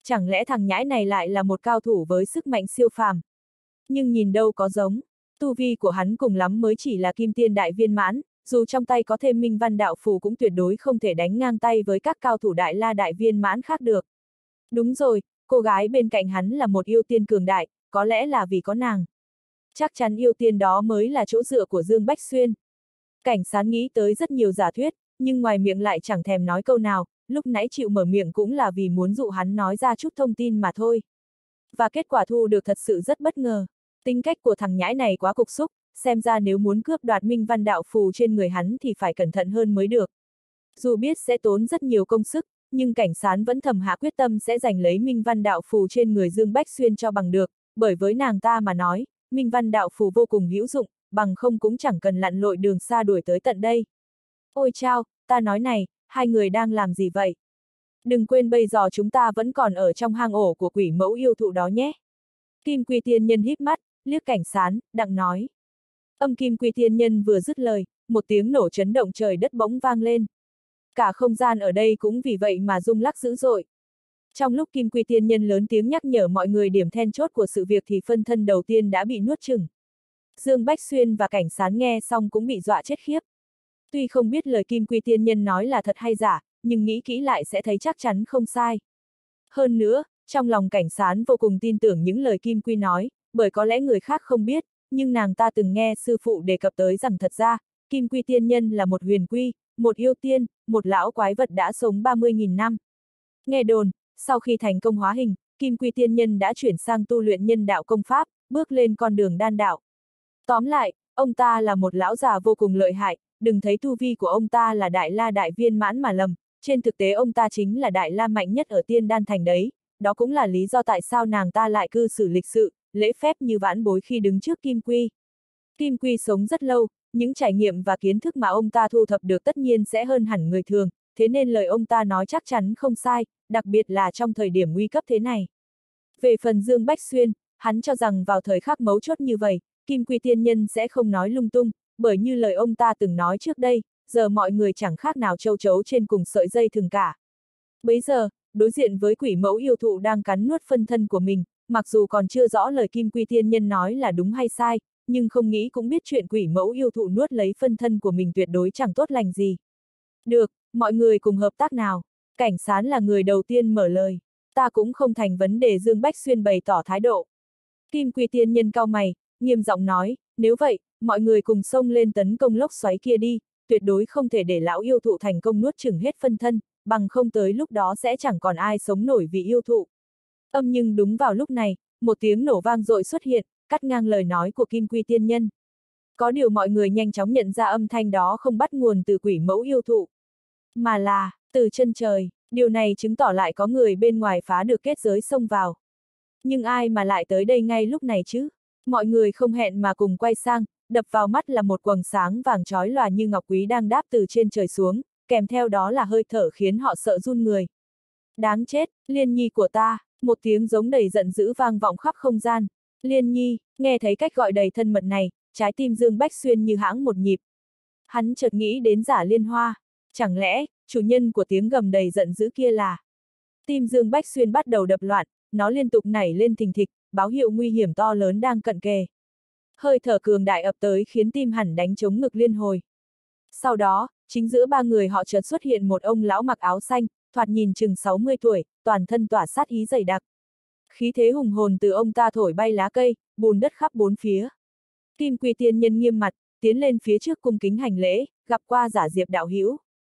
Chẳng lẽ thằng nhãi này lại là một cao thủ với sức mạnh siêu phàm? Nhưng nhìn đâu có giống, tu vi của hắn cùng lắm mới chỉ là kim tiên đại viên mãn, dù trong tay có thêm minh văn đạo phù cũng tuyệt đối không thể đánh ngang tay với các cao thủ đại la đại viên mãn khác được. Đúng rồi, cô gái bên cạnh hắn là một yêu tiên cường đại, có lẽ là vì có nàng. Chắc chắn yêu tiên đó mới là chỗ dựa của Dương Bách Xuyên. Cảnh Sán nghĩ tới rất nhiều giả thuyết, nhưng ngoài miệng lại chẳng thèm nói câu nào, lúc nãy chịu mở miệng cũng là vì muốn dụ hắn nói ra chút thông tin mà thôi. Và kết quả thu được thật sự rất bất ngờ. Tính cách của thằng nhãi này quá cục xúc, xem ra nếu muốn cướp đoạt minh văn đạo phù trên người hắn thì phải cẩn thận hơn mới được. Dù biết sẽ tốn rất nhiều công sức, nhưng Cảnh Sán vẫn thầm hạ quyết tâm sẽ giành lấy minh văn đạo phù trên người Dương Bách Xuyên cho bằng được, bởi với nàng ta mà nói, minh văn đạo phù vô cùng hữu dụng, bằng không cũng chẳng cần lặn lội đường xa đuổi tới tận đây. Ôi chao, ta nói này, hai người đang làm gì vậy? Đừng quên bây giờ chúng ta vẫn còn ở trong hang ổ của quỷ mẫu yêu thụ đó nhé. Kim Quy Tiên Nhân híp mắt, liếc Cảnh Sán, đặng nói. Âm Kim Quy Tiên Nhân vừa dứt lời, một tiếng nổ chấn động trời đất bỗng vang lên. Cả không gian ở đây cũng vì vậy mà rung lắc dữ dội. Trong lúc Kim Quy Tiên Nhân lớn tiếng nhắc nhở mọi người điểm then chốt của sự việc thì phân thân đầu tiên đã bị nuốt chửng. Dương Bách Xuyên và Cảnh Sán nghe xong cũng bị dọa chết khiếp. Tuy không biết lời Kim Quy Tiên Nhân nói là thật hay giả, nhưng nghĩ kỹ lại sẽ thấy chắc chắn không sai. Hơn nữa, trong lòng Cảnh Sán vô cùng tin tưởng những lời Kim Quy nói, bởi có lẽ người khác không biết, nhưng nàng ta từng nghe sư phụ đề cập tới rằng thật ra, Kim Quy Tiên Nhân là một huyền quy, một yêu tiên, một lão quái vật đã sống ba mươi nghìn năm. Nghe đồn, sau khi thành công hóa hình, Kim Quy Tiên Nhân đã chuyển sang tu luyện nhân đạo công pháp, bước lên con đường đan đạo. Tóm lại, ông ta là một lão già vô cùng lợi hại, đừng thấy tu vi của ông ta là đại la đại viên mãn mà lầm, trên thực tế ông ta chính là đại la mạnh nhất ở tiên đan thành đấy, đó cũng là lý do tại sao nàng ta lại cư xử lịch sự, lễ phép như vãn bối khi đứng trước Kim Quy. Kim Quy sống rất lâu, những trải nghiệm và kiến thức mà ông ta thu thập được tất nhiên sẽ hơn hẳn người thường, thế nên lời ông ta nói chắc chắn không sai, đặc biệt là trong thời điểm nguy cấp thế này. Về phần Dương Bách Xuyên, hắn cho rằng vào thời khắc mấu chốt như vậy, Kim Quy Tiên Nhân sẽ không nói lung tung, bởi như lời ông ta từng nói trước đây, giờ mọi người chẳng khác nào châu chấu trên cùng sợi dây thừng cả. Bấy giờ, đối diện với quỷ mẫu yêu thụ đang cắn nuốt phân thân của mình, mặc dù còn chưa rõ lời Kim Quy Tiên Nhân nói là đúng hay sai, nhưng không nghĩ cũng biết chuyện quỷ mẫu yêu thụ nuốt lấy phân thân của mình tuyệt đối chẳng tốt lành gì. Được, mọi người cùng hợp tác nào. Cảnh Sán là người đầu tiên mở lời. Ta cũng không thành vấn đề. Dương Bách Xuyên bày tỏ thái độ. Kim Quy Tiên Nhân cau mày, nghiêm giọng nói, nếu vậy, mọi người cùng xông lên tấn công lốc xoáy kia đi, tuyệt đối không thể để lão yêu thụ thành công nuốt chửng hết phân thân, bằng không tới lúc đó sẽ chẳng còn ai sống nổi vì yêu thụ. Âm nhưng đúng vào lúc này, một tiếng nổ vang dội xuất hiện, cắt ngang lời nói của Kim Quy Tiên Nhân. Có điều mọi người nhanh chóng nhận ra âm thanh đó không bắt nguồn từ quỷ mẫu yêu thụ, mà là từ chân trời. Điều này chứng tỏ lại có người bên ngoài phá được kết giới xông vào. Nhưng ai mà lại tới đây ngay lúc này chứ? Mọi người không hẹn mà cùng quay sang, đập vào mắt là một quầng sáng vàng chói lòa như ngọc quý đang đáp từ trên trời xuống, kèm theo đó là hơi thở khiến họ sợ run người. Đáng chết, Liên Nhi của ta, một tiếng giống đầy giận dữ vang vọng khắp không gian. Liên Nhi, nghe thấy cách gọi đầy thân mật này, trái tim Dương Bách Xuyên như hãng một nhịp. Hắn chợt nghĩ đến Giả Liên Hoa, chẳng lẽ, chủ nhân của tiếng gầm đầy giận dữ kia là... Tim Dương Bách Xuyên bắt đầu đập loạn, nó liên tục nảy lên thình thịch, báo hiệu nguy hiểm to lớn đang cận kề. Hơi thở cường đại ập tới khiến tim hẳn đánh trống ngực liên hồi. Sau đó, chính giữa ba người họ chợt xuất hiện một ông lão mặc áo xanh, thoạt nhìn chừng sáu mươi tuổi, toàn thân tỏa sát ý dày đặc. Khí thế hùng hồn từ ông ta thổi bay lá cây, bùn đất khắp bốn phía. Kim Quy Tiên Nhân nghiêm mặt, tiến lên phía trước cung kính hành lễ, gặp qua Giả Diệp đạo hữu.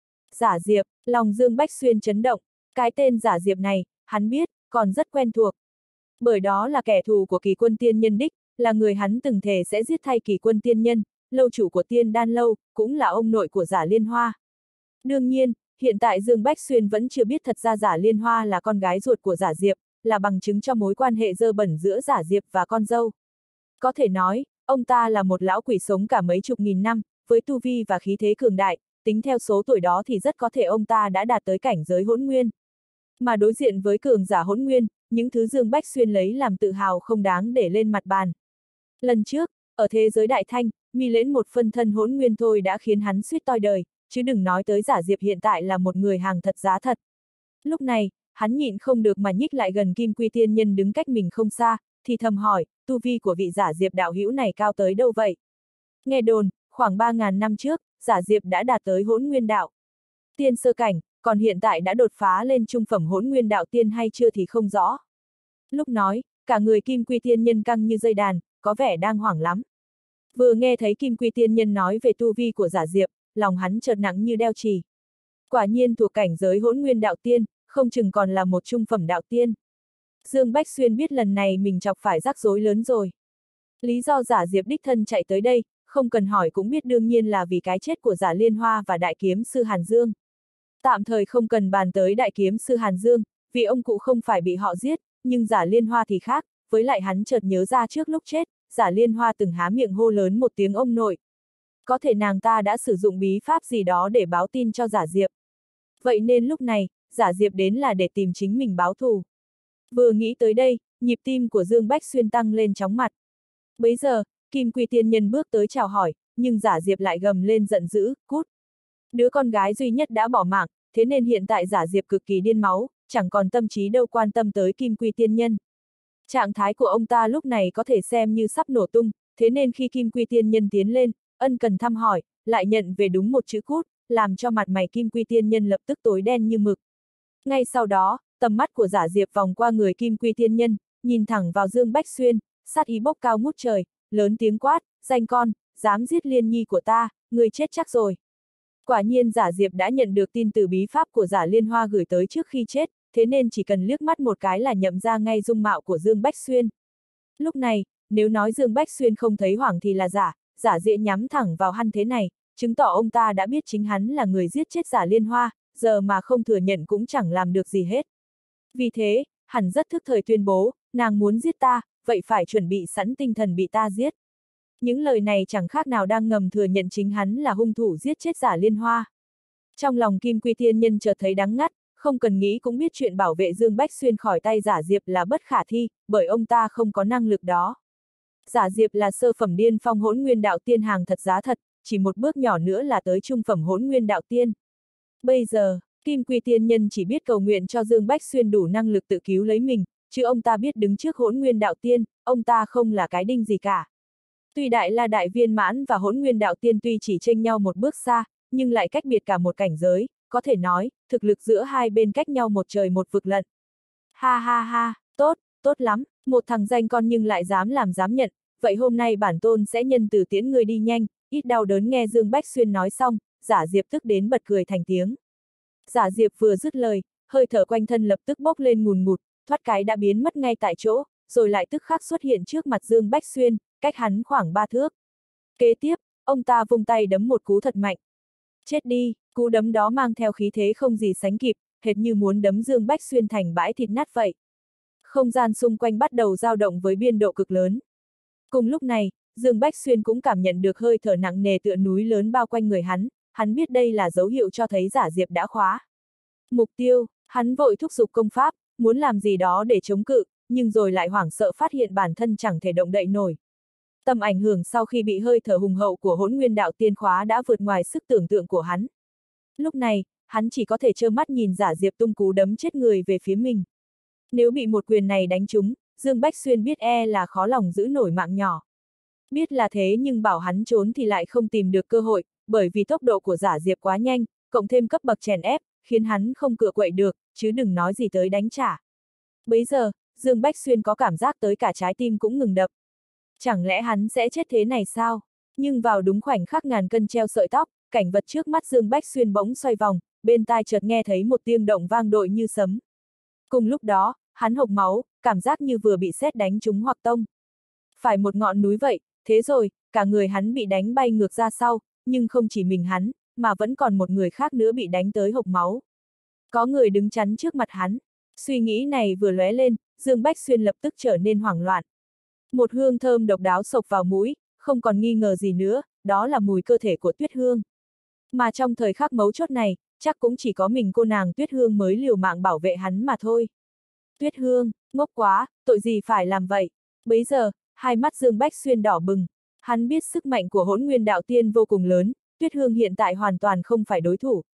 Giả Diệp, lòng Dương Bách Xuyên chấn động, cái tên Giả Diệp này, hắn biết, còn rất quen thuộc. Bởi đó là kẻ thù của Kỳ Quân Tiên Nhân đích, là người hắn từng thề sẽ giết thay Kỳ Quân Tiên Nhân, lâu chủ của Tiên Đan Lâu, cũng là ông nội của Giả Liên Hoa. Đương nhiên, hiện tại Dương Bách Xuyên vẫn chưa biết thật ra Giả Liên Hoa là con gái ruột của Giả Diệp, là bằng chứng cho mối quan hệ dơ bẩn giữa Giả Diệp và con dâu. Có thể nói, ông ta là một lão quỷ sống cả mấy chục nghìn năm, với tu vi và khí thế cường đại, tính theo số tuổi đó thì rất có thể ông ta đã đạt tới cảnh giới hỗn nguyên. Mà đối diện với cường giả hỗn nguyên, những thứ Dương Bách Xuyên lấy làm tự hào không đáng để lên mặt bàn. Lần trước, ở thế giới Đại Thanh, Mi Lễn một phân thân hỗn nguyên thôi đã khiến hắn suýt toi đời, chứ đừng nói tới Giả Diệp hiện tại là một người hàng thật giá thật. Lúc này, hắn nhịn không được mà nhích lại gần Kim Quy Tiên Nhân đứng cách mình không xa, thì thầm hỏi, tu vi của vị giả Diệp đạo hữu này cao tới đâu vậy? Nghe đồn, khoảng ba ngàn năm trước, giả Diệp đã đạt tới Hỗn Nguyên đạo tiên sơ cảnh, còn hiện tại đã đột phá lên trung phẩm Hỗn Nguyên đạo tiên hay chưa thì không rõ. Lúc nói, cả người Kim Quy Tiên Nhân căng như dây đàn, có vẻ đang hoảng lắm. Vừa nghe thấy Kim Quy Tiên Nhân nói về tu vi của giả Diệp, lòng hắn chợt nặng như đeo chì. Quả nhiên thuộc cảnh giới Hỗn Nguyên đạo tiên, không chừng còn là một trung phẩm đạo tiên. Dương Bách Xuyên biết lần này mình chọc phải rắc rối lớn rồi. Lý do giả Diệp đích thân chạy tới đây, không cần hỏi cũng biết đương nhiên là vì cái chết của giả Liên Hoa và đại kiếm sư Hàn Dương. Tạm thời không cần bàn tới đại kiếm sư Hàn Dương, vì ông cụ không phải bị họ giết, nhưng giả Liên Hoa thì khác, với lại hắn chợt nhớ ra trước lúc chết, giả Liên Hoa từng há miệng hô lớn một tiếng ông nội. Có thể nàng ta đã sử dụng bí pháp gì đó để báo tin cho giả Diệp. Vậy nên lúc này, giả Diệp đến là để tìm chính mình báo thù. Vừa nghĩ tới đây, nhịp tim của Dương Bách Xuyên tăng lên chóng mặt. Bấy giờ, Kim Quy Tiên Nhân bước tới chào hỏi, nhưng giả Diệp lại gầm lên giận dữ, cút. Đứa con gái duy nhất đã bỏ mạng, thế nên hiện tại giả Diệp cực kỳ điên máu, chẳng còn tâm trí đâu quan tâm tới Kim Quy Tiên Nhân. Trạng thái của ông ta lúc này có thể xem như sắp nổ tung, thế nên khi Kim Quy Tiên Nhân tiến lên, ân cần thăm hỏi, lại nhận về đúng một chữ cút, làm cho mặt mày Kim Quy Tiên Nhân lập tức tối đen như mực. Ngay sau đó, tầm mắt của giả Diệp vòng qua người Kim Quy Tiên Nhân, nhìn thẳng vào Dương Bách Xuyên, sát ý bốc cao ngút trời, lớn tiếng quát, danh con, dám giết Liên Nhi của ta, ngươi chết chắc rồi. Quả nhiên giả Diệp đã nhận được tin từ bí pháp của giả Liên Hoa gửi tới trước khi chết, thế nên chỉ cần liếc mắt một cái là nhậm ra ngay dung mạo của Dương Bách Xuyên. Lúc này, nếu nói Dương Bách Xuyên không thấy hoảng thì là giả, giả Diệp nhắm thẳng vào hắn thế này, chứng tỏ ông ta đã biết chính hắn là người giết chết giả Liên Hoa, giờ mà không thừa nhận cũng chẳng làm được gì hết. Vì thế, hắn rất thức thời tuyên bố, nàng muốn giết ta, vậy phải chuẩn bị sẵn tinh thần bị ta giết. Những lời này chẳng khác nào đang ngầm thừa nhận chính hắn là hung thủ giết chết giả Liên Hoa. Trong lòng Kim Quy Tiên Nhân chợt thấy đắng ngắt, không cần nghĩ cũng biết chuyện bảo vệ Dương Bách Xuyên khỏi tay giả Diệp là bất khả thi, bởi ông ta không có năng lực đó. Giả Diệp là sơ phẩm điên phong Hỗn Nguyên đạo tiên hàng thật giá thật, chỉ một bước nhỏ nữa là tới trung phẩm Hỗn Nguyên đạo tiên. Bây giờ, Kim Quy Tiên Nhân chỉ biết cầu nguyện cho Dương Bách Xuyên đủ năng lực tự cứu lấy mình, chứ ông ta biết đứng trước Hỗn Nguyên đạo tiên, ông ta không là cái đinh gì cả. Tuy Đại La Đại Viên Mãn và Hỗn Nguyên đạo tiên tuy chỉ chênh nhau một bước xa, nhưng lại cách biệt cả một cảnh giới, có thể nói, thực lực giữa hai bên cách nhau một trời một vực lận. Ha ha ha, tốt, tốt lắm, một thằng danh con nhưng lại dám làm dám nhận, vậy hôm nay bản tôn sẽ nhân từ tiễn người đi nhanh, ít đau đớn. Nghe Dương Bách Xuyên nói xong, giả Diệp tức đến bật cười thành tiếng. Giả Diệp vừa dứt lời, hơi thở quanh thân lập tức bốc lên ngùn ngụt, thoát cái đã biến mất ngay tại chỗ, rồi lại tức khắc xuất hiện trước mặt Dương Bách Xuyên, cách hắn khoảng ba thước. Kế tiếp, ông ta vung tay đấm một cú thật mạnh. Chết đi, cú đấm đó mang theo khí thế không gì sánh kịp, hệt như muốn đấm Dương Bách Xuyên thành bãi thịt nát vậy. Không gian xung quanh bắt đầu dao động với biên độ cực lớn. Cùng lúc này, Dương Bách Xuyên cũng cảm nhận được hơi thở nặng nề tựa núi lớn bao quanh người hắn, hắn biết đây là dấu hiệu cho thấy giả Diệp đã khóa mục tiêu, hắn vội thúc giục công pháp, muốn làm gì đó để chống cự, nhưng rồi lại hoảng sợ phát hiện bản thân chẳng thể động đậy nổi. Tầm ảnh hưởng sau khi bị hơi thở hùng hậu của Hỗn Nguyên đạo tiên khóa đã vượt ngoài sức tưởng tượng của hắn. Lúc này, hắn chỉ có thể trơ mắt nhìn giả Diệp tung cú đấm chết người về phía mình. Nếu bị một quyền này đánh trúng, Dương Bách Xuyên biết e là khó lòng giữ nổi mạng nhỏ. Biết là thế nhưng bảo hắn trốn thì lại không tìm được cơ hội, bởi vì tốc độ của giả Diệp quá nhanh, cộng thêm cấp bậc chèn ép, khiến hắn không cựa quậy được, chứ đừng nói gì tới đánh trả. Bấy giờ, Dương Bách Xuyên có cảm giác tới cả trái tim cũng ngừng đập. Chẳng lẽ hắn sẽ chết thế này sao? Nhưng vào đúng khoảnh khắc ngàn cân treo sợi tóc, cảnh vật trước mắt Dương Bách Xuyên bỗng xoay vòng, bên tai chợt nghe thấy một tiếng động vang dội như sấm. Cùng lúc đó, hắn hộc máu, cảm giác như vừa bị sét đánh trúng hoặc tông phải một ngọn núi vậy, thế rồi, cả người hắn bị đánh bay ngược ra sau, nhưng không chỉ mình hắn, mà vẫn còn một người khác nữa bị đánh tới hộc máu. Có người đứng chắn trước mặt hắn. Suy nghĩ này vừa lóe lên, Dương Bách Xuyên lập tức trở nên hoảng loạn. Một hương thơm độc đáo xộc vào mũi, không còn nghi ngờ gì nữa, đó là mùi cơ thể của Tuyết Hương. Mà trong thời khắc mấu chốt này, chắc cũng chỉ có mình cô nàng Tuyết Hương mới liều mạng bảo vệ hắn mà thôi. Tuyết Hương, ngốc quá, tội gì phải làm vậy? Bấy giờ, hai mắt Dương Bách Xuyên đỏ bừng, hắn biết sức mạnh của Hỗn Nguyên đạo tiên vô cùng lớn, Tuyết Hương hiện tại hoàn toàn không phải đối thủ,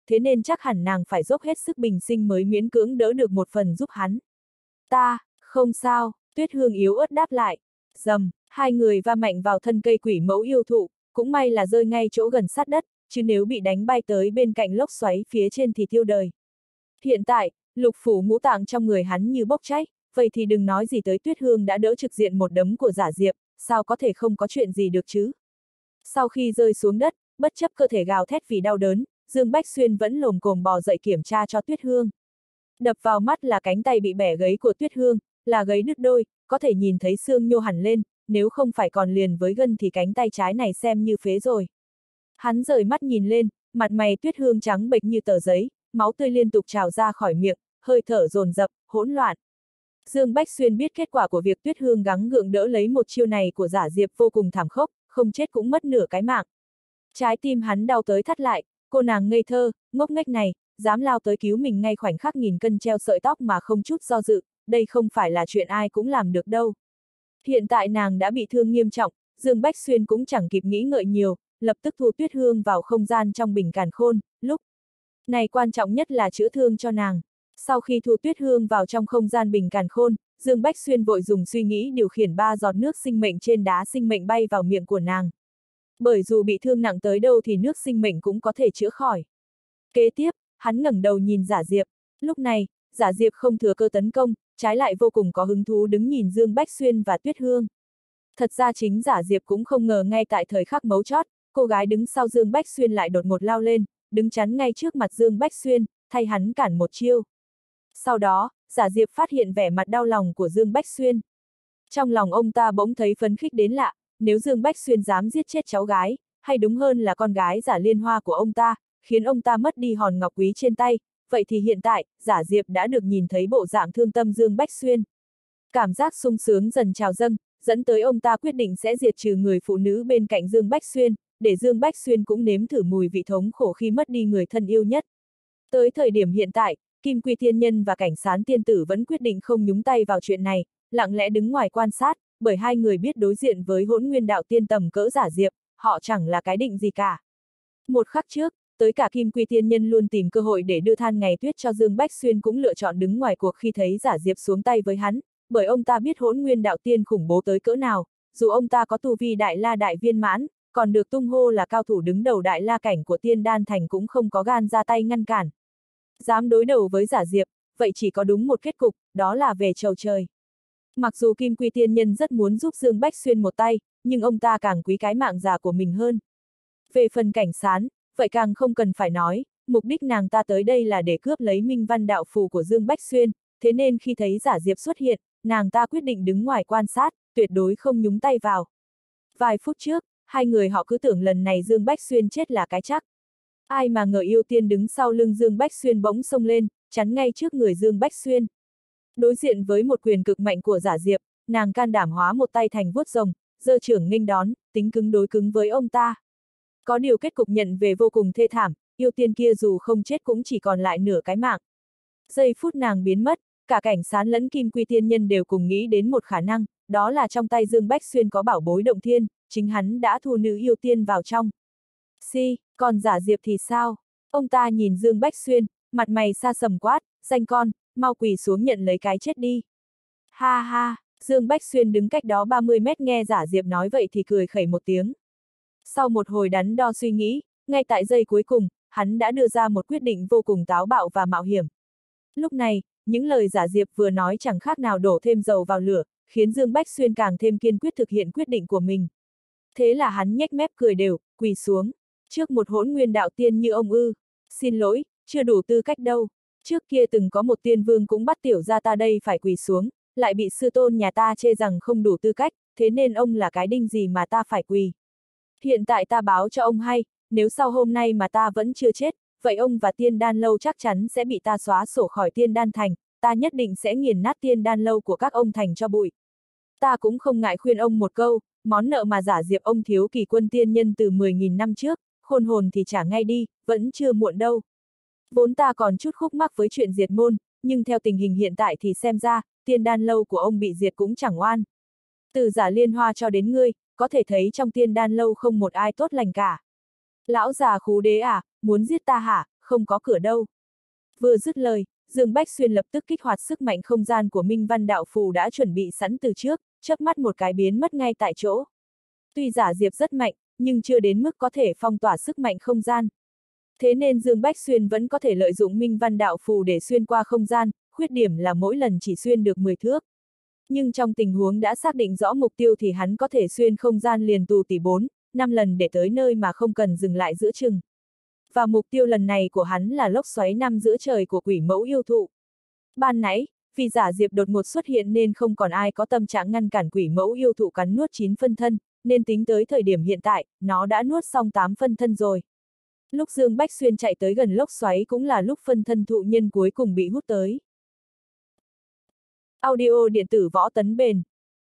thế nên chắc hẳn nàng phải dốc hết sức bình sinh mới miễn cưỡng đỡ được một phần giúp hắn. Ta, không sao, Tuyết Hương yếu ớt đáp lại. Dầm, hai người va mạnh vào thân cây quỷ mẫu yêu thụ, cũng may là rơi ngay chỗ gần sát đất, chứ nếu bị đánh bay tới bên cạnh lốc xoáy phía trên thì tiêu đời. Hiện tại, lục phủ ngũ tạng trong người hắn như bốc cháy, vậy thì đừng nói gì tới Tuyết Hương đã đỡ trực diện một đấm của Giả Diệp, sao có thể không có chuyện gì được chứ? Sau khi rơi xuống đất, bất chấp cơ thể gào thét vì đau đớn, Dương Bách Xuyên vẫn lồm cồm bò dậy kiểm tra cho Tuyết Hương. Đập vào mắt là cánh tay bị bẻ gấy của Tuyết Hương, là gấy đứt đôi, có thể nhìn thấy xương nhô hẳn lên, nếu không phải còn liền với gân thì cánh tay trái này xem như phế rồi. Hắn rời mắt nhìn lên, mặt mày Tuyết Hương trắng bệch như tờ giấy, máu tươi liên tục trào ra khỏi miệng, hơi thở dồn dập, hỗn loạn. Dương Bách Xuyên biết kết quả của việc Tuyết Hương gắng gượng đỡ lấy một chiêu này của Giả Diệp vô cùng thảm khốc, không chết cũng mất nửa cái mạng. Trái tim hắn đau tới thắt lại, cô nàng ngây thơ, ngốc nghếch này, dám lao tới cứu mình ngay khoảnh khắc nghìn cân treo sợi tóc mà không chút do dự, đây không phải là chuyện ai cũng làm được đâu. Hiện tại nàng đã bị thương nghiêm trọng, Dương Bách Xuyên cũng chẳng kịp nghĩ ngợi nhiều, lập tức thu Tuyết Hương vào không gian trong bình càn khôn, lúc này quan trọng nhất là chữa thương cho nàng. Sau khi thu Tuyết Hương vào trong không gian bình càn khôn, Dương Bách Xuyên vội dùng suy nghĩ điều khiển ba giọt nước sinh mệnh trên đá sinh mệnh bay vào miệng của nàng. Bởi dù bị thương nặng tới đâu thì nước sinh mệnh cũng có thể chữa khỏi. Kế tiếp, hắn ngẩng đầu nhìn Giả Diệp. Lúc này, Giả Diệp không thừa cơ tấn công, trái lại vô cùng có hứng thú đứng nhìn Dương Bách Xuyên và Tuyết Hương. Thật ra chính Giả Diệp cũng không ngờ ngay tại thời khắc mấu chót, cô gái đứng sau Dương Bách Xuyên lại đột ngột lao lên, đứng chắn ngay trước mặt Dương Bách Xuyên, thay hắn cản một chiêu. Sau đó, Giả Diệp phát hiện vẻ mặt đau lòng của Dương Bách Xuyên. Trong lòng ông ta bỗng thấy phấn khích đến lạ, nếu Dương Bách Xuyên dám giết chết cháu gái, hay đúng hơn là con gái Giả Liên Hoa của ông ta, khiến ông ta mất đi hòn ngọc quý trên tay, vậy thì hiện tại, Giả Diệp đã được nhìn thấy bộ dạng thương tâm Dương Bách Xuyên. Cảm giác sung sướng dần trào dâng, dẫn tới ông ta quyết định sẽ diệt trừ người phụ nữ bên cạnh Dương Bách Xuyên, để Dương Bách Xuyên cũng nếm thử mùi vị thống khổ khi mất đi người thân yêu nhất. Tới thời điểm hiện tại, Kim Quy Thiên Nhân và Cảnh Sán Tiên Tử vẫn quyết định không nhúng tay vào chuyện này, lặng lẽ đứng ngoài quan sát, bởi hai người biết đối diện với Hỗn Nguyên Đạo Tiên tầm cỡ Giả Diệp, họ chẳng là cái định gì cả. Một khắc trước, tới cả Kim Quy Thiên Nhân luôn tìm cơ hội để đưa than ngày tuyết cho Dương Bách Xuyên cũng lựa chọn đứng ngoài cuộc khi thấy Giả Diệp xuống tay với hắn, bởi ông ta biết Hỗn Nguyên Đạo Tiên khủng bố tới cỡ nào, dù ông ta có tu vi Đại La Đại Viên Mãn, còn được tung hô là cao thủ đứng đầu Đại La cảnh của Tiên Đan Thành cũng không có gan ra tay ngăn cản. Dám đối đầu với Giả Diệp, vậy chỉ có đúng một kết cục, đó là về chầu trời. Mặc dù Kim Quy Tiên Nhân rất muốn giúp Dương Bách Xuyên một tay, nhưng ông ta càng quý cái mạng già của mình hơn. Về phần Cảnh Sán, vậy càng không cần phải nói, mục đích nàng ta tới đây là để cướp lấy Minh Văn đạo phù của Dương Bách Xuyên, thế nên khi thấy Giả Diệp xuất hiện, nàng ta quyết định đứng ngoài quan sát, tuyệt đối không nhúng tay vào. Vài phút trước, hai người họ cứ tưởng lần này Dương Bách Xuyên chết là cái chắc. Ai mà ngờ yêu tiên đứng sau lưng Dương Bách Xuyên bỗng xông lên, chắn ngay trước người Dương Bách Xuyên. Đối diện với một quyền cực mạnh của Giả Diệp, nàng can đảm hóa một tay thành vuốt rồng, giơ trưởng nghênh đón, tính cứng đối cứng với ông ta. Có điều kết cục nhận về vô cùng thê thảm, yêu tiên kia dù không chết cũng chỉ còn lại nửa cái mạng. Giây phút nàng biến mất, cả Cảnh Sán lẫn Kim Quy Tiên Nhân đều cùng nghĩ đến một khả năng, đó là trong tay Dương Bách Xuyên có bảo bối động thiên, chính hắn đã thu nữ yêu tiên vào trong. Si, còn Giả Diệp thì sao? Ông ta nhìn Dương Bách Xuyên, mặt mày xa sầm quát, danh con, mau quỳ xuống nhận lấy cái chết đi. Ha ha, Dương Bách Xuyên đứng cách đó ba mươi mét nghe Giả Diệp nói vậy thì cười khẩy một tiếng. Sau một hồi đắn đo suy nghĩ, ngay tại giây cuối cùng, hắn đã đưa ra một quyết định vô cùng táo bạo và mạo hiểm. Lúc này, những lời Giả Diệp vừa nói chẳng khác nào đổ thêm dầu vào lửa, khiến Dương Bách Xuyên càng thêm kiên quyết thực hiện quyết định của mình. Thế là hắn nhếch mép cười đều, quỳ xuống. Trước một Hỗn Nguyên Đạo Tiên như ông ư, xin lỗi, chưa đủ tư cách đâu. Trước kia từng có một tiên vương cũng bắt tiểu gia ta đây phải quỳ xuống, lại bị sư tôn nhà ta chê rằng không đủ tư cách, thế nên ông là cái đinh gì mà ta phải quỳ. Hiện tại ta báo cho ông hay, nếu sau hôm nay mà ta vẫn chưa chết, vậy ông và Tiên Đan Lâu chắc chắn sẽ bị ta xóa sổ khỏi Tiên Đan Thành, ta nhất định sẽ nghiền nát Tiên Đan Lâu của các ông thành cho bụi. Ta cũng không ngại khuyên ông một câu, món nợ mà Giả Diệp ông thiếu Kỳ Quân tiên nhân từ mười nghìn năm trước, khôn hồn thì trả ngay đi, vẫn chưa muộn đâu. Vốn ta còn chút khúc mắc với chuyện diệt môn, nhưng theo tình hình hiện tại thì xem ra, Tiên Đan Lâu của ông bị diệt cũng chẳng oan. Từ Giả Liên Hoa cho đến ngươi, có thể thấy trong Tiên Đan Lâu không một ai tốt lành cả. Lão già khú đế à, muốn giết ta hả, không có cửa đâu. Vừa dứt lời, Dương Bách Xuyên lập tức kích hoạt sức mạnh không gian của Minh Văn Đạo Phù đã chuẩn bị sẵn từ trước, chớp mắt một cái biến mất ngay tại chỗ. Tuy Giả Diệp rất mạnh, nhưng chưa đến mức có thể phong tỏa sức mạnh không gian. Thế nên Dương Bách Xuyên vẫn có thể lợi dụng Minh Văn Đạo Phù để xuyên qua không gian, khuyết điểm là mỗi lần chỉ xuyên được mười thước. Nhưng trong tình huống đã xác định rõ mục tiêu thì hắn có thể xuyên không gian liền tù tỉ bốn, năm lần để tới nơi mà không cần dừng lại giữa chừng. Và mục tiêu lần này của hắn là lốc xoáy năm giữa trời của quỷ mẫu yêu thụ. Ban nãy, vì Giả Diệp đột ngột xuất hiện nên không còn ai có tâm trạng ngăn cản quỷ mẫu yêu thụ cắn nuốt chín phân thân, nên tính tới thời điểm hiện tại, nó đã nuốt xong tám phân thân rồi. Lúc Dương Bách Xuyên chạy tới gần lốc xoáy cũng là lúc phân thân thụ nhân cuối cùng bị hút tới. Audio điện tử Võ Tấn Bền.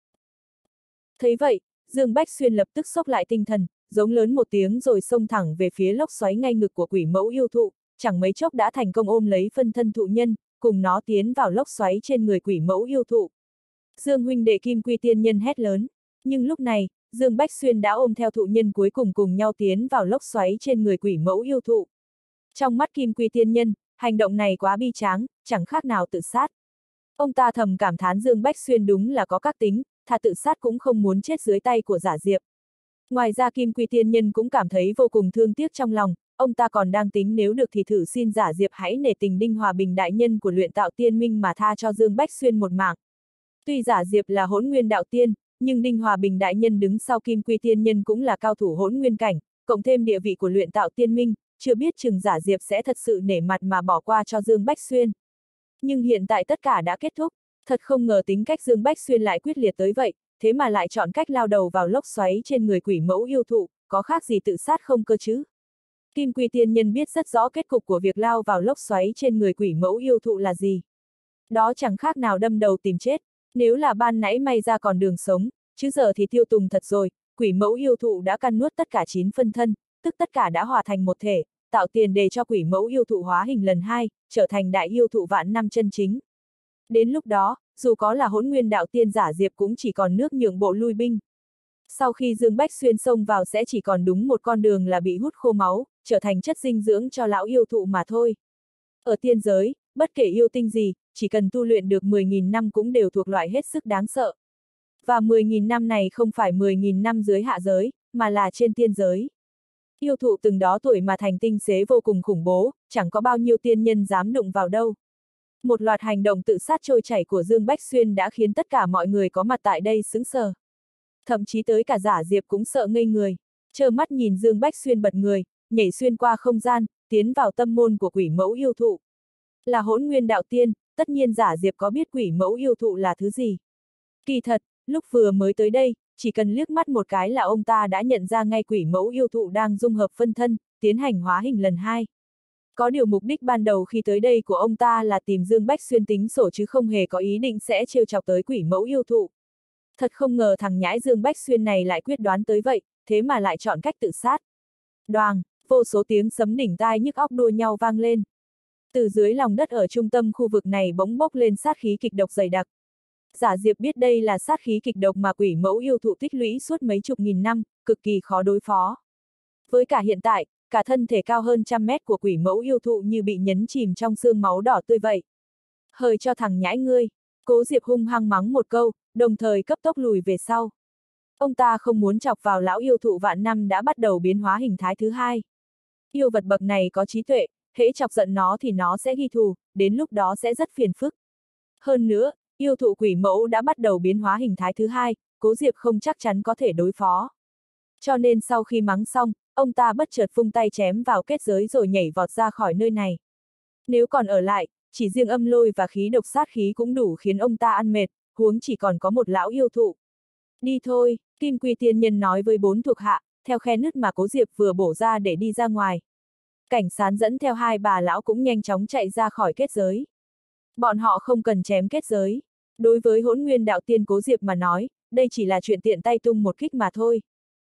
Thấy vậy, Dương Bách Xuyên lập tức xốc lại tinh thần, giống lớn một tiếng rồi xông thẳng về phía lốc xoáy ngay ngực của quỷ mẫu yêu thụ, chẳng mấy chốc đã thành công ôm lấy phân thân thụ nhân, cùng nó tiến vào lốc xoáy trên người quỷ mẫu yêu thụ. Dương huynh đệ Kim Quy Tiên Nhân hét lớn, nhưng lúc này, Dương Bách Xuyên đã ôm theo thụ nhân cuối cùng cùng nhau tiến vào lốc xoáy trên người quỷ mẫu yêu thụ. Trong mắt Kim Quy Tiên Nhân, hành động này quá bi tráng, chẳng khác nào tự sát. Ông ta thầm cảm thán Dương Bách Xuyên đúng là có các tính, thà tự sát cũng không muốn chết dưới tay của Giả Diệp. Ngoài ra Kim Quy Tiên Nhân cũng cảm thấy vô cùng thương tiếc trong lòng, ông ta còn đang tính nếu được thì thử xin Giả Diệp hãy nể tình Đinh Hòa Bình đại nhân của luyện tạo tiên minh mà tha cho Dương Bách Xuyên một mạng. Tuy Giả Diệp là hỗn nguyên đạo tiên, nhưng Đinh Hòa Bình đại nhân đứng sau Kim Quy Tiên Nhân cũng là cao thủ hỗn nguyên cảnh, cộng thêm địa vị của luyện tạo tiên minh, chưa biết chừng Giả Diệp sẽ thật sự nể mặt mà bỏ qua cho Dương Bách Xuyên. Nhưng hiện tại tất cả đã kết thúc, thật không ngờ tính cách Dương Bách Xuyên lại quyết liệt tới vậy, thế mà lại chọn cách lao đầu vào lốc xoáy trên người quỷ mẫu yêu thụ, có khác gì tự sát không cơ chứ? Kim Quy Tiên Nhân biết rất rõ kết cục của việc lao vào lốc xoáy trên người quỷ mẫu yêu thụ là gì. Đó chẳng khác nào đâm đầu tìm chết, nếu là ban nãy may ra còn đường sống, chứ giờ thì tiêu tùng thật rồi, quỷ mẫu yêu thụ đã căn nuốt tất cả chín phân thân, tức tất cả đã hòa thành một thể, tạo tiền đề cho quỷ mẫu yêu thụ hóa hình lần hai, trở thành đại yêu thụ vạn năm chân chính. Đến lúc đó, dù có là hỗn nguyên đạo tiên Giả Diệp cũng chỉ còn nước nhượng bộ lui binh. Sau khi Dương Bách Xuyên xông vào sẽ chỉ còn đúng một con đường là bị hút khô máu, trở thành chất dinh dưỡng cho lão yêu thụ mà thôi. Ở tiên giới, bất kể yêu tinh gì, chỉ cần tu luyện được mười nghìn năm cũng đều thuộc loại hết sức đáng sợ. Và mười nghìn năm này không phải mười nghìn năm dưới hạ giới, mà là trên tiên giới. Yêu thụ từng đó tuổi mà thành tinh xế vô cùng khủng bố, chẳng có bao nhiêu tiên nhân dám đụng vào đâu. Một loạt hành động tự sát trôi chảy của Dương Bách Xuyên đã khiến tất cả mọi người có mặt tại đây sững sờ. Thậm chí tới cả Giả Diệp cũng sợ ngây người, trơ mắt nhìn Dương Bách Xuyên bật người, nhảy xuyên qua không gian, tiến vào tâm môn của quỷ mẫu yêu thụ. Là hỗn nguyên đạo tiên, tất nhiên Giả Diệp có biết quỷ mẫu yêu thụ là thứ gì. Kỳ thật, lúc vừa mới tới đây, chỉ cần liếc mắt một cái là ông ta đã nhận ra ngay quỷ mẫu yêu thụ đang dung hợp phân thân, tiến hành hóa hình lần hai. Có điều mục đích ban đầu khi tới đây của ông ta là tìm Dương Bách Xuyên tính sổ chứ không hề có ý định sẽ trêu chọc tới quỷ mẫu yêu thụ. Thật không ngờ thằng nhãi Dương Bách Xuyên này lại quyết đoán tới vậy, thế mà lại chọn cách tự sát. Đoàng, vô số tiếng sấm đỉnh tai nhức óc đua nhau vang lên. Từ dưới lòng đất ở trung tâm khu vực này bỗng bốc lên sát khí kịch độc dày đặc. Giả Diệp biết đây là sát khí kịch độc mà quỷ mẫu yêu thụ tích lũy suốt mấy chục nghìn năm, cực kỳ khó đối phó. Với cả hiện tại, cả thân thể cao hơn trăm mét của quỷ mẫu yêu thụ như bị nhấn chìm trong xương máu đỏ tươi vậy. Hời cho thằng nhãi ngươi, Cố Diệp hung hăng mắng một câu, đồng thời cấp tốc lùi về sau. Ông ta không muốn chọc vào lão yêu thụ vạn năm đã bắt đầu biến hóa hình thái thứ hai. Yêu vật bậc này có trí tuệ, hễ chọc giận nó thì nó sẽ ghi thù, đến lúc đó sẽ rất phiền phức. Hơn nữa, yêu thụ quỷ mẫu đã bắt đầu biến hóa hình thái thứ hai, Cố Diệp không chắc chắn có thể đối phó. Cho nên sau khi mắng xong, ông ta bất chợt vung tay chém vào kết giới rồi nhảy vọt ra khỏi nơi này. Nếu còn ở lại, chỉ riêng âm lôi và khí độc sát khí cũng đủ khiến ông ta ăn mệt, huống chỉ còn có một lão yêu thụ. Đi thôi, Kim Quy Tiên Nhân nói với bốn thuộc hạ, theo khe nứt mà Cố Diệp vừa bổ ra để đi ra ngoài. Cảnh Sán dẫn theo hai bà lão cũng nhanh chóng chạy ra khỏi kết giới. Bọn họ không cần chém kết giới. Đối với hỗn nguyên đạo tiên Cố Diệp mà nói, đây chỉ là chuyện tiện tay tung một kích mà thôi.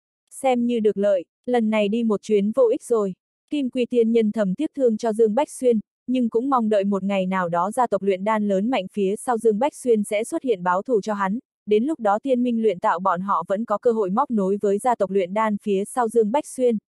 Xem như được lợi, lần này đi một chuyến vô ích rồi. Kim Quy Tiên Nhân thầm tiếc thương cho Dương Bách Xuyên, nhưng cũng mong đợi một ngày nào đó gia tộc luyện đan lớn mạnh phía sau Dương Bách Xuyên sẽ xuất hiện báo thù cho hắn. Đến lúc đó tiên minh luyện tạo bọn họ vẫn có cơ hội móc nối với gia tộc luyện đan phía sau Dương Bách Xuyên.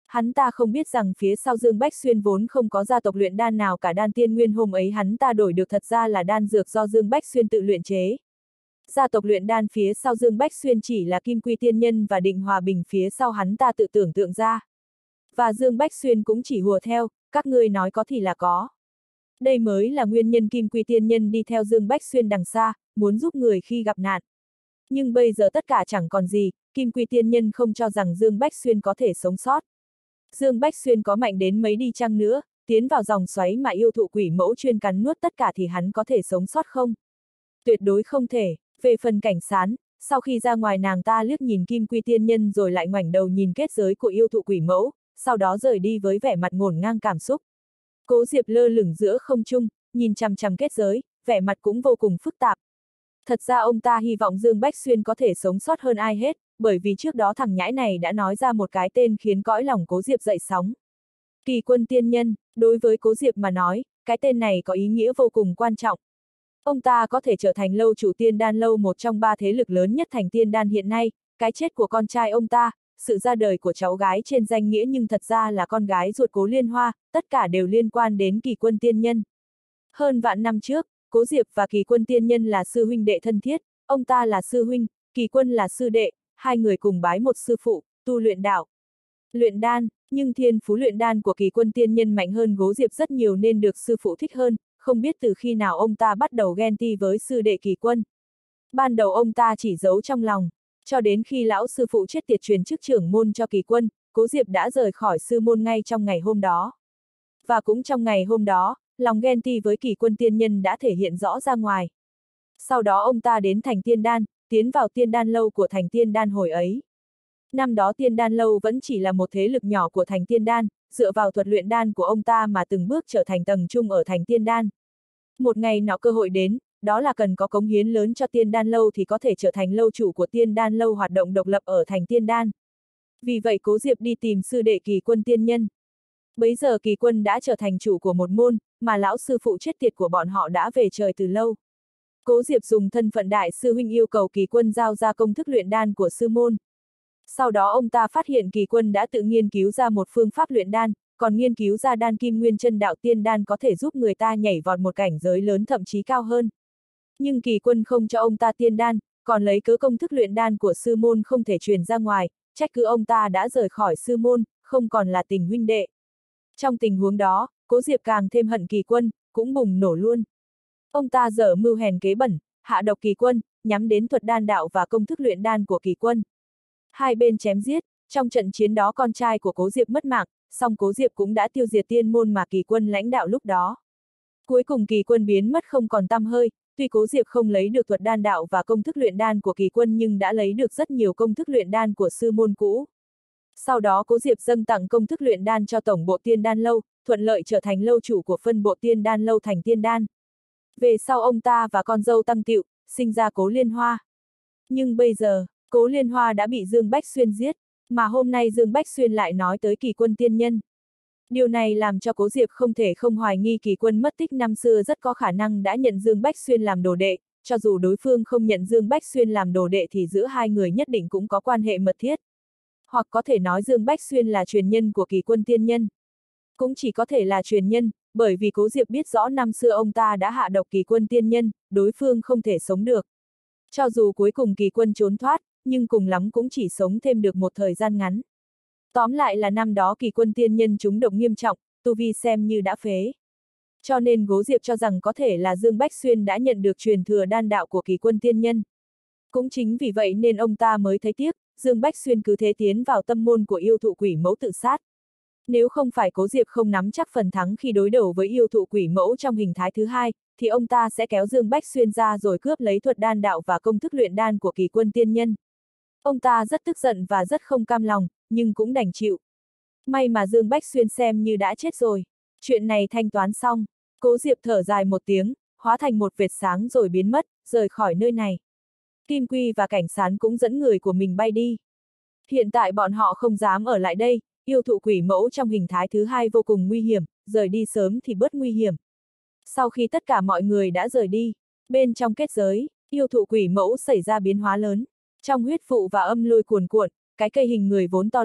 Hắn ta không biết rằng phía sau Dương Bách Xuyên vốn không có gia tộc luyện đan nào cả, đan tiên nguyên hôm ấy hắn ta đổi được thật ra là đan dược do Dương Bách Xuyên tự luyện chế. Gia tộc luyện đan phía sau Dương Bách Xuyên chỉ là Kim Quy Tiên Nhân và Định Hòa Bình phía sau hắn ta tự tưởng tượng ra. Và Dương Bách Xuyên cũng chỉ hùa theo, các ngươi nói có thì là có. Đây mới là nguyên nhân Kim Quy Tiên Nhân đi theo Dương Bách Xuyên đằng xa, muốn giúp người khi gặp nạn. Nhưng bây giờ tất cả chẳng còn gì, Kim Quy Tiên Nhân không cho rằng Dương Bách Xuyên có thể sống sót. Dương Bách Xuyên có mạnh đến mấy đi chăng nữa, tiến vào dòng xoáy mà yêu thụ quỷ mẫu chuyên cắn nuốt tất cả thì hắn có thể sống sót không? Tuyệt đối không thể. Về phần Cảnh Sán, sau khi ra ngoài nàng ta liếc nhìn Kim Quy Tiên Nhân rồi lại ngoảnh đầu nhìn kết giới của yêu thụ quỷ mẫu, sau đó rời đi với vẻ mặt ngổn ngang cảm xúc. Cố Diệp lơ lửng giữa không trung, nhìn chằm chằm kết giới, vẻ mặt cũng vô cùng phức tạp. Thật ra ông ta hy vọng Dương Bách Xuyên có thể sống sót hơn ai hết, bởi vì trước đó thằng nhãi này đã nói ra một cái tên khiến cõi lòng Cố Diệp dậy sóng. Kỳ Quân Tiên Nhân, đối với Cố Diệp mà nói, cái tên này có ý nghĩa vô cùng quan trọng. Ông ta có thể trở thành lâu chủ Tiên Đan lâu, một trong ba thế lực lớn nhất thành Tiên Đan hiện nay, cái chết của con trai ông ta, sự ra đời của cháu gái trên danh nghĩa nhưng thật ra là con gái ruột Cố Liên Hoa, tất cả đều liên quan đến Kỳ Quân Tiên Nhân. Hơn vạn năm trước, Cố Diệp và Kỳ Quân Tiên Nhân là sư huynh đệ thân thiết, ông ta là sư huynh, Kỳ Quân là sư đệ, hai người cùng bái một sư phụ, tu luyện đạo. Luyện đan, nhưng thiên phú luyện đan của Kỳ Quân Tiên Nhân mạnh hơn Cố Diệp rất nhiều nên được sư phụ thích hơn, không biết từ khi nào ông ta bắt đầu ghen ti với sư đệ Kỳ Quân. Ban đầu ông ta chỉ giấu trong lòng, cho đến khi lão sư phụ chết tiệt truyền chức trưởng môn cho Kỳ Quân, Cố Diệp đã rời khỏi sư môn ngay trong ngày hôm đó. Và cũng trong ngày hôm đó, lòng ghen ti với Kỳ Quân Tiên Nhân đã thể hiện rõ ra ngoài. Sau đó ông ta đến thành Tiên Đan, tiến vào Tiên Đan lâu của thành Tiên Đan hồi ấy. Năm đó Tiên Đan lâu vẫn chỉ là một thế lực nhỏ của thành Tiên Đan, dựa vào thuật luyện đan của ông ta mà từng bước trở thành tầng trung ở thành Tiên Đan. Một ngày nọ cơ hội đến, đó là cần có cống hiến lớn cho Tiên Đan lâu thì có thể trở thành lâu chủ của Tiên Đan lâu hoạt động độc lập ở thành Tiên Đan. Vì vậy Cố Diệp đi tìm sư đệ Kỳ Quân Tiên Nhân. Bấy giờ Kỳ Quân đã trở thành chủ của một môn, mà lão sư phụ chết tiệt của bọn họ đã về trời từ lâu. Cố Diệp dùng thân phận đại sư huynh yêu cầu Kỳ Quân giao ra công thức luyện đan của sư môn. Sau đó ông ta phát hiện Kỳ Quân đã tự nghiên cứu ra một phương pháp luyện đan, còn nghiên cứu ra đan kim nguyên chân đạo tiên đan có thể giúp người ta nhảy vọt một cảnh giới lớn thậm chí cao hơn. Nhưng Kỳ Quân không cho ông ta tiên đan, còn lấy cớ công thức luyện đan của sư môn không thể truyền ra ngoài, trách cứ ông ta đã rời khỏi sư môn, không còn là tình huynh đệ. Trong tình huống đó, Cố Diệp càng thêm hận Kỳ Quân, cũng bùng nổ luôn. Ông ta dở mưu hèn kế bẩn, hạ độc Kỳ Quân, nhắm đến thuật đan đạo và công thức luyện đan của Kỳ Quân. Hai bên chém giết, trong trận chiến đó con trai của Cố Diệp mất mạng, song Cố Diệp cũng đã tiêu diệt tiên môn mà Kỳ Quân lãnh đạo lúc đó. Cuối cùng Kỳ Quân biến mất không còn tăm hơi, tuy Cố Diệp không lấy được thuật đan đạo và công thức luyện đan của Kỳ Quân nhưng đã lấy được rất nhiều công thức luyện đan của sư môn cũ. Sau đó Cố Diệp dâng tặng công thức luyện đan cho tổng bộ Tiên Đan lâu, thuận lợi trở thành lâu chủ của phân bộ Tiên Đan lâu thành Tiên Đan. Về sau ông ta và con dâu Tăng Tiệu, sinh ra Cố Liên Hoa. Nhưng bây giờ, Cố Liên Hoa đã bị Dương Bách Xuyên giết, mà hôm nay Dương Bách Xuyên lại nói tới Kỳ Quân Tiên Nhân. Điều này làm cho Cố Diệp không thể không hoài nghi Kỳ Quân mất tích năm xưa rất có khả năng đã nhận Dương Bách Xuyên làm đồ đệ, cho dù đối phương không nhận Dương Bách Xuyên làm đồ đệ thì giữa hai người nhất định cũng có quan hệ mật thiết. Hoặc có thể nói Dương Bách Xuyên là truyền nhân của Kỳ Quân Tiên Nhân. Cũng chỉ có thể là truyền nhân, bởi vì Cố Diệp biết rõ năm xưa ông ta đã hạ độc Kỳ Quân Tiên Nhân, đối phương không thể sống được. Cho dù cuối cùng Kỳ Quân trốn thoát, nhưng cùng lắm cũng chỉ sống thêm được một thời gian ngắn. Tóm lại là năm đó Kỳ Quân Tiên Nhân trúng độc nghiêm trọng, tu vi xem như đã phế. Cho nên Cố Diệp cho rằng có thể là Dương Bách Xuyên đã nhận được truyền thừa đan đạo của Kỳ Quân Tiên Nhân. Cũng chính vì vậy nên ông ta mới thấy tiếc, Dương Bách Xuyên cứ thế tiến vào tâm môn của yêu thụ quỷ mẫu tự sát. Nếu không phải Cố Diệp không nắm chắc phần thắng khi đối đầu với yêu thụ quỷ mẫu trong hình thái thứ hai, thì ông ta sẽ kéo Dương Bách Xuyên ra rồi cướp lấy thuật đan đạo và công thức luyện đan của Kỳ Quân Tiên Nhân. Ông ta rất tức giận và rất không cam lòng, nhưng cũng đành chịu. May mà Dương Bách Xuyên xem như đã chết rồi. Chuyện này thanh toán xong, Cố Diệp thở dài một tiếng, hóa thành một vệt sáng rồi biến mất, rời khỏi nơi này. Kim Quy và Cảnh Sán cũng dẫn người của mình bay đi. Hiện tại bọn họ không dám ở lại đây, yêu thụ quỷ mẫu trong hình thái thứ hai vô cùng nguy hiểm, rời đi sớm thì bớt nguy hiểm. Sau khi tất cả mọi người đã rời đi, bên trong kết giới, yêu thụ quỷ mẫu xảy ra biến hóa lớn. Trong huyết vụ và âm lôi cuồn cuộn, cái cây hình người vốn to lớn,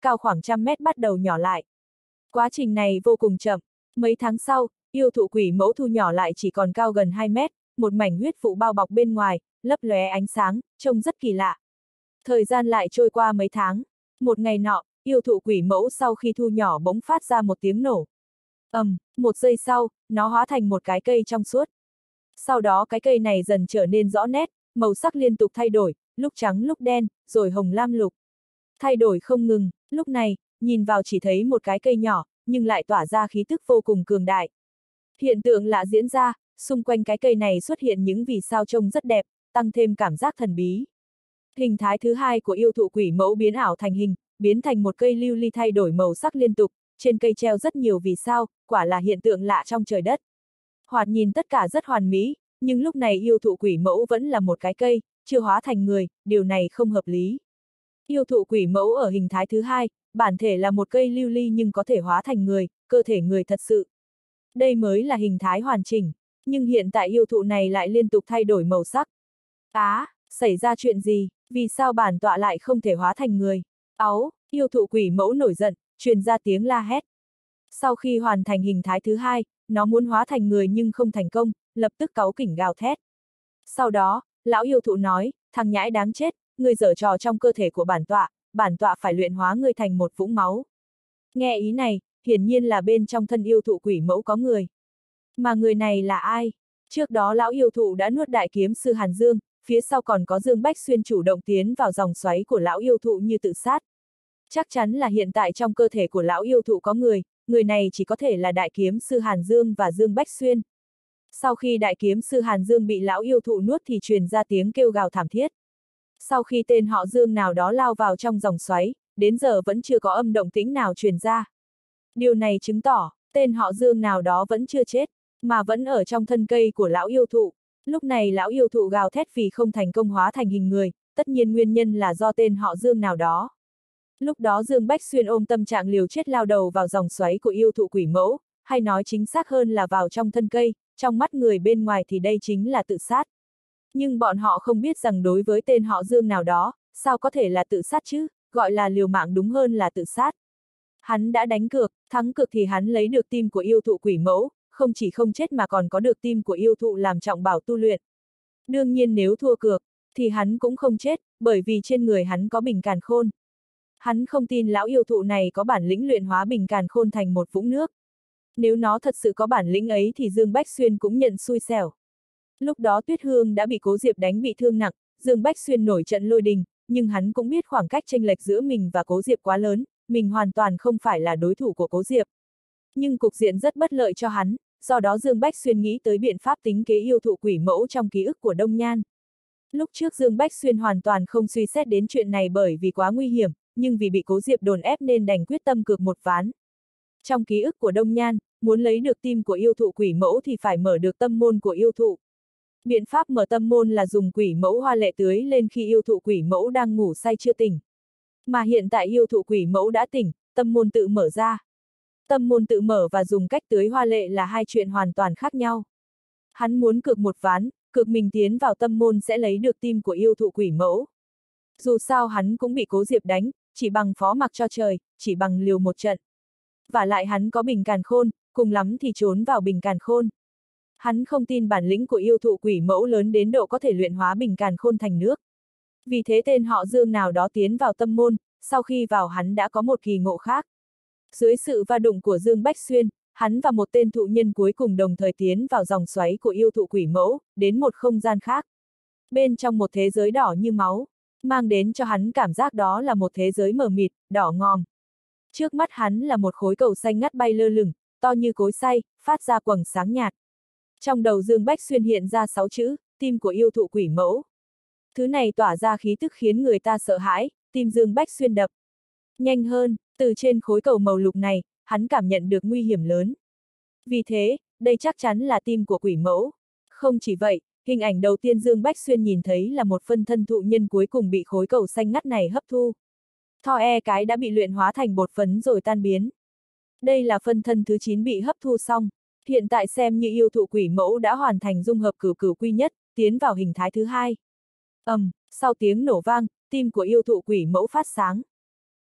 cao khoảng trăm mét bắt đầu nhỏ lại. Quá trình này vô cùng chậm. Mấy tháng sau, yêu thụ quỷ mẫu thu nhỏ lại chỉ còn cao gần hai mét, một mảnh huyết vụ bao bọc bên ngoài, lấp lóe ánh sáng, trông rất kỳ lạ. Thời gian lại trôi qua mấy tháng. Một ngày nọ, yêu thụ quỷ mẫu sau khi thu nhỏ bỗng phát ra một tiếng nổ. ầm, um, một giây sau, nó hóa thành một cái cây trong suốt. Sau đó cái cây này dần trở nên rõ nét, màu sắc liên tục thay đổi, lúc trắng lúc đen, rồi hồng lam lục. Thay đổi không ngừng, lúc này, nhìn vào chỉ thấy một cái cây nhỏ, nhưng lại tỏa ra khí tức vô cùng cường đại. Hiện tượng lạ diễn ra, xung quanh cái cây này xuất hiện những vì sao trông rất đẹp, tăng thêm cảm giác thần bí. Hình thái thứ hai của yêu thụ quỷ mẫu biến ảo thành hình, biến thành một cây lưu ly thay đổi màu sắc liên tục, trên cây treo rất nhiều vì sao, quả là hiện tượng lạ trong trời đất. Hoạt nhìn tất cả rất hoàn mỹ, nhưng lúc này yêu thụ quỷ mẫu vẫn là một cái cây, chưa hóa thành người, điều này không hợp lý. Yêu thụ quỷ mẫu ở hình thái thứ hai, bản thể là một cây lưu ly nhưng có thể hóa thành người, cơ thể người thật sự. Đây mới là hình thái hoàn chỉnh, nhưng hiện tại yêu thụ này lại liên tục thay đổi màu sắc. Á, à, xảy ra chuyện gì, vì sao bản tọa lại không thể hóa thành người? Áu, yêu thụ quỷ mẫu nổi giận, truyền ra tiếng la hét. Sau khi hoàn thành hình thái thứ hai, nó muốn hóa thành người nhưng không thành công, lập tức cáu kỉnh gào thét. Sau đó, lão yêu thụ nói, thằng nhãi đáng chết, ngươi giở trò trong cơ thể của bản tọa, bản tọa phải luyện hóa ngươi thành một vũng máu. Nghe ý này, hiển nhiên là bên trong thân yêu thụ quỷ mẫu có người. Mà người này là ai? Trước đó lão yêu thụ đã nuốt đại kiếm sư Hàn Dương, phía sau còn có Dương Bách Xuyên chủ động tiến vào dòng xoáy của lão yêu thụ như tự sát. Chắc chắn là hiện tại trong cơ thể của lão yêu thụ có người, người này chỉ có thể là đại kiếm sư Hàn Dương và Dương Bách Xuyên. Sau khi đại kiếm sư Hàn Dương bị lão yêu thụ nuốt thì truyền ra tiếng kêu gào thảm thiết. Sau khi tên họ Dương nào đó lao vào trong dòng xoáy, đến giờ vẫn chưa có âm động tĩnh nào truyền ra. Điều này chứng tỏ, tên họ Dương nào đó vẫn chưa chết, mà vẫn ở trong thân cây của lão yêu thụ. Lúc này lão yêu thụ gào thét vì không thành công hóa thành hình người, tất nhiên nguyên nhân là do tên họ Dương nào đó. Lúc đó Dương Bách Xuyên ôm tâm trạng liều chết lao đầu vào dòng xoáy của yêu thụ quỷ mẫu, hay nói chính xác hơn là vào trong thân cây, trong mắt người bên ngoài thì đây chính là tự sát. Nhưng bọn họ không biết rằng đối với tên họ Dương nào đó, sao có thể là tự sát chứ, gọi là liều mạng đúng hơn là tự sát. Hắn đã đánh cược, thắng cược thì hắn lấy được tim của yêu thụ quỷ mẫu, không chỉ không chết mà còn có được tim của yêu thụ làm trọng bảo tu luyện. Đương nhiên nếu thua cược, thì hắn cũng không chết, bởi vì trên người hắn có bình càn khôn. Hắn không tin lão yêu thụ này có bản lĩnh luyện hóa bình càn khôn thành một vũng nước. Nếu nó thật sự có bản lĩnh ấy thì Dương Bách Xuyên cũng nhận xui xẻo. Lúc đó Tuyết Hương đã bị Cố Diệp đánh bị thương nặng, Dương Bách Xuyên nổi trận lôi đình, nhưng hắn cũng biết khoảng cách chênh lệch giữa mình và Cố Diệp quá lớn, mình hoàn toàn không phải là đối thủ của Cố Diệp. Nhưng cục diện rất bất lợi cho hắn, do đó Dương Bách Xuyên nghĩ tới biện pháp tính kế yêu thụ quỷ mẫu trong ký ức của Đông Nhan. Lúc trước Dương Bách Xuyên hoàn toàn không suy xét đến chuyện này bởi vì quá nguy hiểm, nhưng vì bị Cố Diệp đồn ép nên đành quyết tâm cược một ván. Trong ký ức của Đông Nhan, muốn lấy được tim của yêu thụ quỷ mẫu thì phải mở được tâm môn của yêu thụ. Biện pháp mở tâm môn là dùng quỷ mẫu hoa lệ tưới lên khi yêu thụ quỷ mẫu đang ngủ say chưa tỉnh. Mà hiện tại yêu thụ quỷ mẫu đã tỉnh, tâm môn tự mở ra. Tâm môn tự mở và dùng cách tưới hoa lệ là hai chuyện hoàn toàn khác nhau. Hắn muốn cược một ván, cược mình tiến vào tâm môn sẽ lấy được tim của yêu thụ quỷ mẫu. Dù sao hắn cũng bị Cố Diệp đánh, chỉ bằng phó mặc cho trời, chỉ bằng liều một trận. Và lại hắn có bình càn khôn, cùng lắm thì trốn vào bình càn khôn. Hắn không tin bản lĩnh của yêu thụ quỷ mẫu lớn đến độ có thể luyện hóa bình càn khôn thành nước. Vì thế tên họ Dương nào đó tiến vào tâm môn, sau khi vào hắn đã có một kỳ ngộ khác. Dưới sự va đụng của Dương Bách Xuyên, hắn và một tên thụ nhân cuối cùng đồng thời tiến vào dòng xoáy của yêu thụ quỷ mẫu, đến một không gian khác. Bên trong một thế giới đỏ như máu, mang đến cho hắn cảm giác đó là một thế giới mờ mịt, đỏ ngòm. Trước mắt hắn là một khối cầu xanh ngắt bay lơ lửng, to như cối xay, phát ra quầng sáng nhạt. Trong đầu Dương Bách Xuyên hiện ra sáu chữ, tim của yêu thụ quỷ mẫu. Thứ này tỏa ra khí tức khiến người ta sợ hãi, tim Dương Bách Xuyên đập nhanh hơn, từ trên khối cầu màu lục này, hắn cảm nhận được nguy hiểm lớn. Vì thế, đây chắc chắn là tim của quỷ mẫu. Không chỉ vậy, hình ảnh đầu tiên Dương Bách Xuyên nhìn thấy là một phân thân thụ nhân cuối cùng bị khối cầu xanh ngắt này hấp thu. Tho e cái đã bị luyện hóa thành bột phấn rồi tan biến. Đây là phân thân thứ chín bị hấp thu xong. Hiện tại xem như yêu thụ quỷ mẫu đã hoàn thành dung hợp cửu cửu quy nhất, tiến vào hình thái thứ hai. ầm, um, sau tiếng nổ vang, tim của yêu thụ quỷ mẫu phát sáng.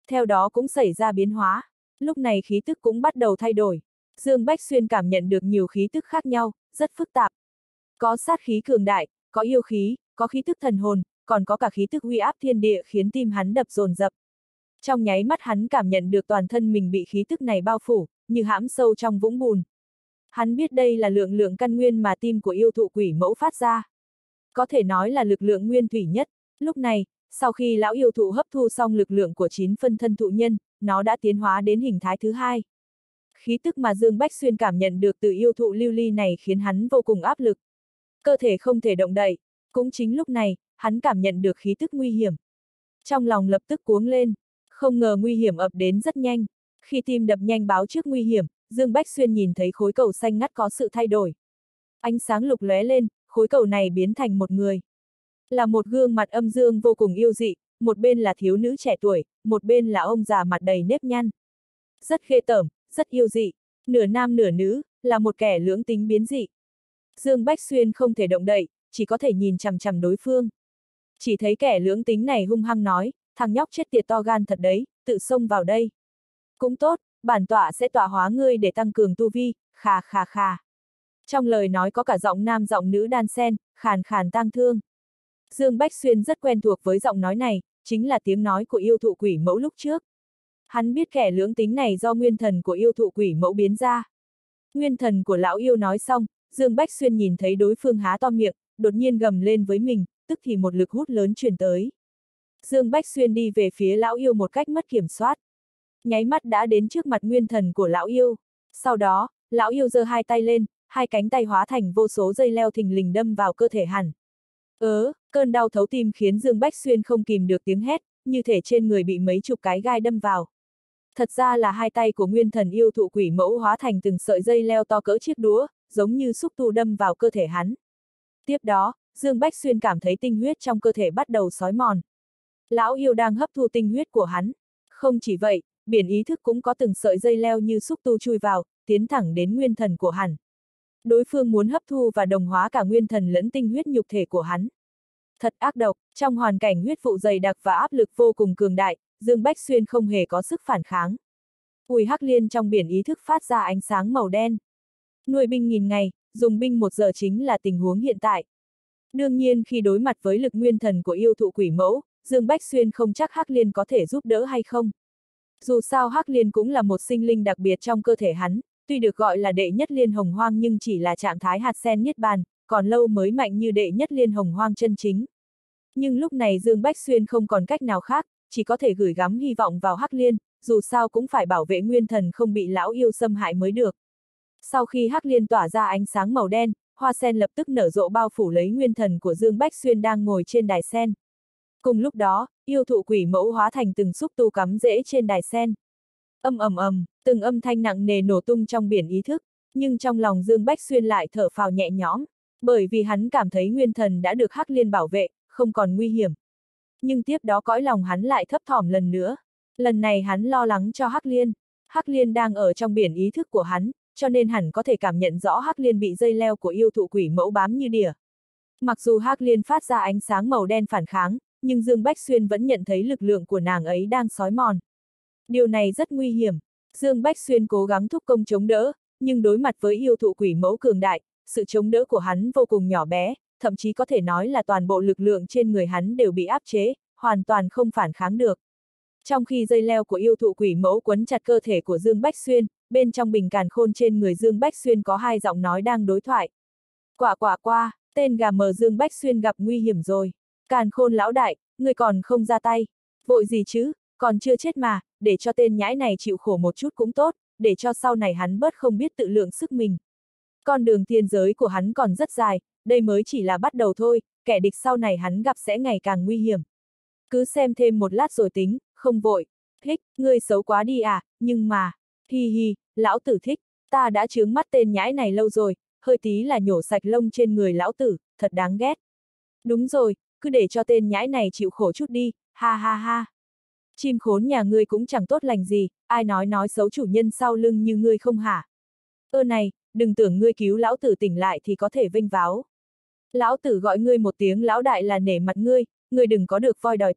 theo đó cũng xảy ra biến hóa. Lúc này khí tức cũng bắt đầu thay đổi. Dương Bách Xuyên cảm nhận được nhiều khí tức khác nhau, rất phức tạp. Có sát khí cường đại, có yêu khí, có khí tức thần hồn, còn có cả khí tức uy áp thiên địa khiến tim hắn đập dồn dập. Trong nháy mắt hắn cảm nhận được toàn thân mình bị khí tức này bao phủ, như hãm sâu trong vũng bùn. Hắn biết đây là lượng lượng căn nguyên mà tim của yêu thụ quỷ mẫu phát ra. Có thể nói là lực lượng nguyên thủy nhất. Lúc này, sau khi lão yêu thụ hấp thu xong lực lượng của chín phân thân thụ nhân, nó đã tiến hóa đến hình thái thứ hai. Khí tức mà Dương Bách Xuyên cảm nhận được từ yêu thụ lưu ly này khiến hắn vô cùng áp lực. Cơ thể không thể động đậy. Cũng chính lúc này, hắn cảm nhận được khí tức nguy hiểm. Trong lòng lập tức cuống lên. Không ngờ nguy hiểm ập đến rất nhanh. Khi tim đập nhanh báo trước nguy hiểm, Dương Bách Xuyên nhìn thấy khối cầu xanh ngắt có sự thay đổi. Ánh sáng lục lóe lên, khối cầu này biến thành một người. Là một gương mặt âm dương vô cùng yêu dị, một bên là thiếu nữ trẻ tuổi, một bên là ông già mặt đầy nếp nhăn. Rất ghê tởm, rất yêu dị, nửa nam nửa nữ, là một kẻ lưỡng tính biến dị. Dương Bách Xuyên không thể động đậy, chỉ có thể nhìn chằm chằm đối phương. Chỉ thấy kẻ lưỡng tính này hung hăng nói, thằng nhóc chết tiệt to gan thật đấy, tự xông vào đây. Cũng tốt, bản tọa sẽ tọa hóa ngươi để tăng cường tu vi, khà khà khà. Trong lời nói có cả giọng nam giọng nữ đan xen, khàn khàn tang thương. Dương Bách Xuyên rất quen thuộc với giọng nói này, chính là tiếng nói của yêu thụ quỷ mẫu lúc trước. Hắn biết kẻ lưỡng tính này do nguyên thần của yêu thụ quỷ mẫu biến ra. Nguyên thần của lão yêu nói xong, Dương Bách Xuyên nhìn thấy đối phương há to miệng, đột nhiên gầm lên với mình, tức thì một lực hút lớn truyền tới. Dương Bách Xuyên đi về phía lão yêu một cách mất kiểm soát. Nháy mắt đã đến trước mặt nguyên thần của lão yêu. Sau đó, lão yêu giơ hai tay lên, hai cánh tay hóa thành vô số dây leo thình lình đâm vào cơ thể hắn. Ớ, cơn đau thấu tim khiến Dương Bách Xuyên không kìm được tiếng hét, như thể trên người bị mấy chục cái gai đâm vào. Thật ra là hai tay của nguyên thần yêu thụ quỷ mẫu hóa thành từng sợi dây leo to cỡ chiếc đũa, giống như xúc tu đâm vào cơ thể hắn. Tiếp đó, Dương Bách Xuyên cảm thấy tinh huyết trong cơ thể bắt đầu xói mòn. Lão yêu đang hấp thu tinh huyết của hắn. Không chỉ vậy, biển ý thức cũng có từng sợi dây leo như xúc tu chui vào, tiến thẳng đến nguyên thần của hắn. Đối phương muốn hấp thu và đồng hóa cả nguyên thần lẫn tinh huyết nhục thể của hắn. Thật ác độc, trong hoàn cảnh huyết vụ dày đặc và áp lực vô cùng cường đại, Dương Bách Xuyên không hề có sức phản kháng. Ùi hắc liên trong biển ý thức phát ra ánh sáng màu đen. Nuôi binh nghìn ngày, dùng binh một giờ chính là tình huống hiện tại. Đương nhiên khi đối mặt với lực nguyên thần của yêu thụ quỷ mẫu, Dương Bách Xuyên không chắc hắc liên có thể giúp đỡ hay không. Dù sao hắc liên cũng là một sinh linh đặc biệt trong cơ thể hắn, tuy được gọi là đệ nhất liên hồng hoang nhưng chỉ là trạng thái hạt sen niết bàn, còn lâu mới mạnh như đệ nhất liên hồng hoang chân chính. Nhưng lúc này Dương Bách Xuyên không còn cách nào khác, chỉ có thể gửi gắm hy vọng vào hắc liên, dù sao cũng phải bảo vệ nguyên thần không bị lão yêu xâm hại mới được. Sau khi hắc liên tỏa ra ánh sáng màu đen, hoa sen lập tức nở rộ bao phủ lấy nguyên thần của Dương Bách Xuyên đang ngồi trên đài sen. Cùng lúc đó, yêu thụ quỷ mẫu hóa thành từng xúc tu cắm rễ trên đài sen. Âm ầm ầm, từng âm thanh nặng nề nổ tung trong biển ý thức, nhưng trong lòng Dương Bách Xuyên lại thở phào nhẹ nhõm, bởi vì hắn cảm thấy nguyên thần đã được hắc liên bảo vệ, không còn nguy hiểm. Nhưng tiếp đó cõi lòng hắn lại thấp thỏm lần nữa. Lần này hắn lo lắng cho hắc liên. Hắc liên đang ở trong biển ý thức của hắn, cho nên hẳn có thể cảm nhận rõ hắc liên bị dây leo của yêu thụ quỷ mẫu bám như đỉa. Mặc dù hắc liên phát ra ánh sáng màu đen phản kháng, nhưng Dương Bách Xuyên vẫn nhận thấy lực lượng của nàng ấy đang xói mòn. Điều này rất nguy hiểm. Dương Bách Xuyên cố gắng thúc công chống đỡ, nhưng đối mặt với yêu thụ quỷ mẫu cường đại, sự chống đỡ của hắn vô cùng nhỏ bé, thậm chí có thể nói là toàn bộ lực lượng trên người hắn đều bị áp chế, hoàn toàn không phản kháng được. Trong khi dây leo của yêu thụ quỷ mẫu quấn chặt cơ thể của Dương Bách Xuyên, bên trong bình càn khôn trên người Dương Bách Xuyên có hai giọng nói đang đối thoại. Quả quả qua, tên gà mờ Dương Bách Xuyên gặp nguy hiểm rồi. Càn khôn lão đại, người còn không ra tay. Vội gì chứ, còn chưa chết mà, để cho tên nhãi này chịu khổ một chút cũng tốt, để cho sau này hắn bớt không biết tự lượng sức mình. Con đường thiên giới của hắn còn rất dài, đây mới chỉ là bắt đầu thôi, kẻ địch sau này hắn gặp sẽ ngày càng nguy hiểm. Cứ xem thêm một lát rồi tính, không vội. Hích, ngươi xấu quá đi à, nhưng mà, hi hi, lão tử thích, ta đã chướng mắt tên nhãi này lâu rồi, hơi tí là nhổ sạch lông trên người lão tử, thật đáng ghét. Đúng rồi, cứ để cho tên nhãi này chịu khổ chút đi, ha ha ha. Chim khốn nhà ngươi cũng chẳng tốt lành gì, ai nói nói xấu chủ nhân sau lưng như ngươi không hả? Ơ này, đừng tưởng ngươi cứu lão tử tỉnh lại thì có thể vênh váo. Lão tử gọi ngươi một tiếng lão đại là nể mặt ngươi, ngươi đừng có được voi đòi tiên,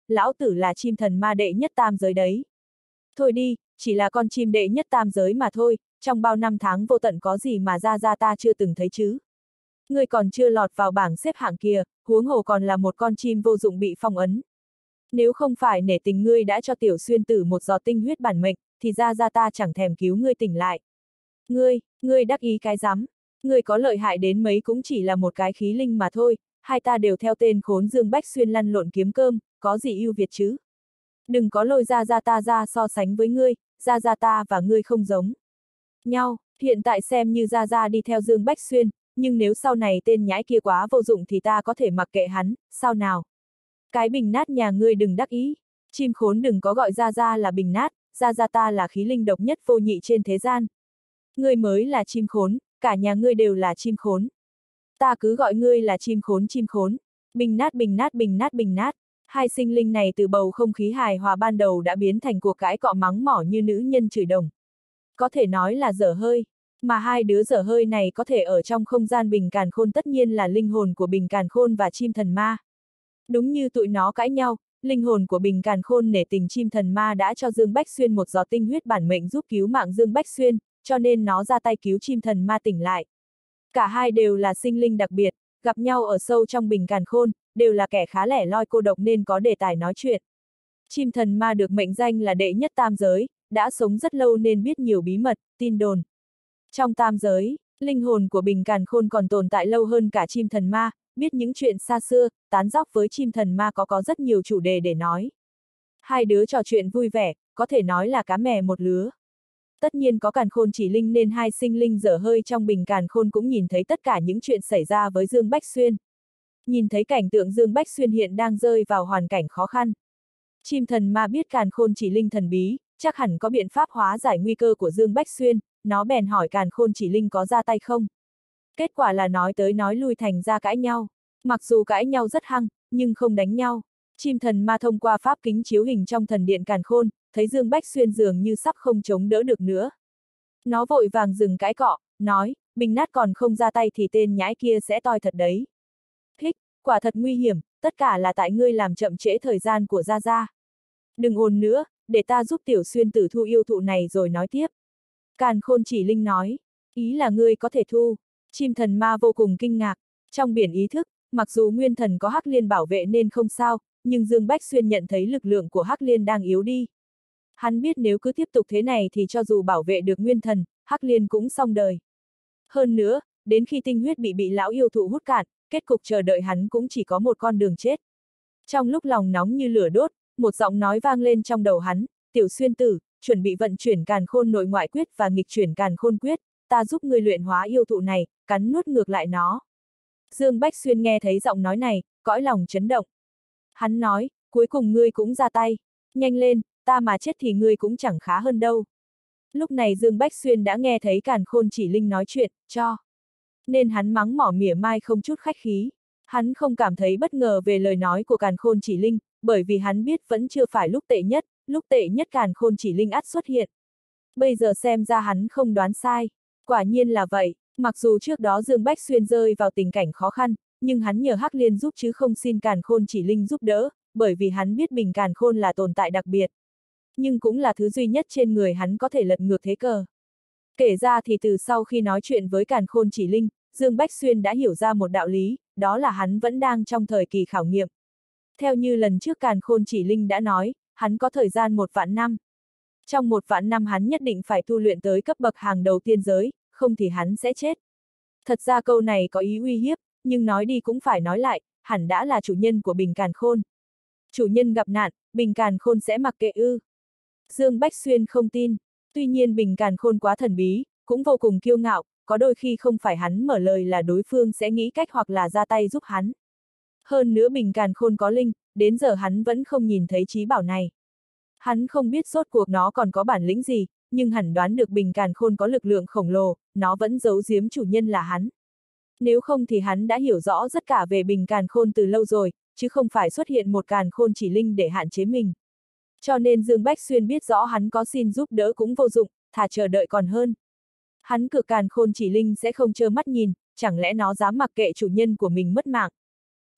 lão tử là chim thần ma đệ nhất tam giới đấy. Thôi đi, chỉ là con chim đệ nhất tam giới mà thôi, trong bao năm tháng vô tận có gì mà ra ra ta chưa từng thấy chứ. Ngươi còn chưa lọt vào bảng xếp hạng kia, huống hồ còn là một con chim vô dụng bị phong ấn. Nếu không phải nể tình ngươi đã cho tiểu xuyên tử một giọt tinh huyết bản mệnh, thì ra ra ta chẳng thèm cứu ngươi tỉnh lại. Ngươi, ngươi đắc ý cái rắm, ngươi có lợi hại đến mấy cũng chỉ là một cái khí linh mà thôi, hai ta đều theo tên khốn Dương Bách Xuyên lăn lộn kiếm cơm, có gì ưu việt chứ. Đừng có lôi ra ra ta ra so sánh với ngươi, ra ra ta và ngươi không giống nhau, hiện tại xem như ra ra đi theo Dương Bách Xuyên, nhưng nếu sau này tên nhãi kia quá vô dụng thì ta có thể mặc kệ hắn, sao nào? Cái bình nát nhà ngươi đừng đắc ý, chim khốn đừng có gọi ra ra là bình nát, ra ra ta là khí linh độc nhất vô nhị trên thế gian. Ngươi mới là chim khốn, cả nhà ngươi đều là chim khốn. Ta cứ gọi ngươi là chim khốn chim khốn, bình nát bình nát bình nát bình nát. Hai sinh linh này từ bầu không khí hài hòa ban đầu đã biến thành cuộc cãi cọ mắng mỏ như nữ nhân chửi đồng. Có thể nói là dở hơi, mà hai đứa dở hơi này có thể ở trong không gian bình càn khôn tất nhiên là linh hồn của bình càn khôn và chim thần ma. Đúng như tụi nó cãi nhau, linh hồn của bình càn khôn nể tình chim thần ma đã cho Dương Bách Xuyên một giọt tinh huyết bản mệnh giúp cứu mạng Dương Bách Xuyên, cho nên nó ra tay cứu chim thần ma tỉnh lại. Cả hai đều là sinh linh đặc biệt, gặp nhau ở sâu trong bình càn khôn, đều là kẻ khá lẻ loi cô độc nên có đề tài nói chuyện. Chim thần ma được mệnh danh là đệ nhất tam giới, đã sống rất lâu nên biết nhiều bí mật, tin đồn. Trong tam giới, linh hồn của bình càn khôn còn tồn tại lâu hơn cả chim thần ma, biết những chuyện xa xưa, tán dóc với chim thần ma có có rất nhiều chủ đề để nói. Hai đứa trò chuyện vui vẻ, có thể nói là cá mè một lứa. Tất nhiên có càn khôn chỉ linh nên hai sinh linh dở hơi trong bình càn khôn cũng nhìn thấy tất cả những chuyện xảy ra với Dương Bách Xuyên. Nhìn thấy cảnh tượng Dương Bách Xuyên hiện đang rơi vào hoàn cảnh khó khăn. Chim thần ma biết càn khôn chỉ linh thần bí, chắc hẳn có biện pháp hóa giải nguy cơ của Dương Bách Xuyên, nó bèn hỏi càn khôn chỉ linh có ra tay không. Kết quả là nói tới nói lui thành ra cãi nhau. Mặc dù cãi nhau rất hăng, nhưng không đánh nhau. Chim thần ma thông qua pháp kính chiếu hình trong thần điện càn khôn, thấy Dương Bách Xuyên dường như sắp không chống đỡ được nữa. Nó vội vàng dừng cãi cọ, nói, bình nát còn không ra tay thì tên nhãi kia sẽ toi thật đấy. Hích, quả thật nguy hiểm, tất cả là tại ngươi làm chậm trễ thời gian của Gia Gia. Đừng ồn nữa, để ta giúp tiểu xuyên tử thu yêu thụ này rồi nói tiếp. Càn khôn chỉ linh nói, ý là ngươi có thể thu. Chim thần ma vô cùng kinh ngạc, trong biển ý thức, mặc dù nguyên thần có Hắc Liên bảo vệ nên không sao, nhưng Dương Bách Xuyên nhận thấy lực lượng của Hắc Liên đang yếu đi. Hắn biết nếu cứ tiếp tục thế này thì cho dù bảo vệ được nguyên thần, Hắc Liên cũng xong đời. Hơn nữa, đến khi tinh huyết bị bị lão yêu thụ hút cạn, kết cục chờ đợi hắn cũng chỉ có một con đường chết. Trong lúc lòng nóng như lửa đốt, một giọng nói vang lên trong đầu hắn, tiểu xuyên tử, chuẩn bị vận chuyển càn khôn nội ngoại quyết và nghịch chuyển càn khôn quyết, ta giúp ngươi luyện hóa yêu thụ này, cắn nuốt ngược lại nó. Dương Bách Xuyên nghe thấy giọng nói này, cõi lòng chấn động. Hắn nói, cuối cùng ngươi cũng ra tay, nhanh lên, ta mà chết thì ngươi cũng chẳng khá hơn đâu. Lúc này Dương Bách Xuyên đã nghe thấy càn khôn chỉ linh nói chuyện, cho. Nên hắn mắng mỏ mỉa mai không chút khách khí. Hắn không cảm thấy bất ngờ về lời nói của càn khôn chỉ linh, bởi vì hắn biết vẫn chưa phải lúc tệ nhất, lúc tệ nhất càn khôn chỉ linh ắt xuất hiện. Bây giờ xem ra hắn không đoán sai. Quả nhiên là vậy, mặc dù trước đó Dương Bách Xuyên rơi vào tình cảnh khó khăn, nhưng hắn nhờ Hắc Liên giúp chứ không xin càn khôn chỉ linh giúp đỡ, bởi vì hắn biết bình càn khôn là tồn tại đặc biệt. Nhưng cũng là thứ duy nhất trên người hắn có thể lật ngược thế cờ. Kể ra thì từ sau khi nói chuyện với càn khôn chỉ linh, Dương Bách Xuyên đã hiểu ra một đạo lý, đó là hắn vẫn đang trong thời kỳ khảo nghiệm. Theo như lần trước càn khôn chỉ linh đã nói, hắn có thời gian một vạn năm. Trong một vạn năm hắn nhất định phải tu luyện tới cấp bậc hàng đầu tiên giới, không thì hắn sẽ chết. Thật ra câu này có ý uy hiếp, nhưng nói đi cũng phải nói lại, hẳn đã là chủ nhân của bình càn khôn. Chủ nhân gặp nạn, bình càn khôn sẽ mặc kệ ư. Dương Bách Xuyên không tin, tuy nhiên bình càn khôn quá thần bí, cũng vô cùng kiêu ngạo, có đôi khi không phải hắn mở lời là đối phương sẽ nghĩ cách hoặc là ra tay giúp hắn. Hơn nữa bình càn khôn có linh, đến giờ hắn vẫn không nhìn thấy trí bảo này. Hắn không biết rốt cuộc nó còn có bản lĩnh gì, nhưng hẳn đoán được bình càn khôn có lực lượng khổng lồ, nó vẫn giấu giếm chủ nhân là hắn. Nếu không thì hắn đã hiểu rõ tất cả về bình càn khôn từ lâu rồi, chứ không phải xuất hiện một càn khôn chỉ linh để hạn chế mình. Cho nên Dương Bách Xuyên biết rõ hắn có xin giúp đỡ cũng vô dụng, thà chờ đợi còn hơn. Hắn cược càn khôn chỉ linh sẽ không trơ mắt nhìn, chẳng lẽ nó dám mặc kệ chủ nhân của mình mất mạng.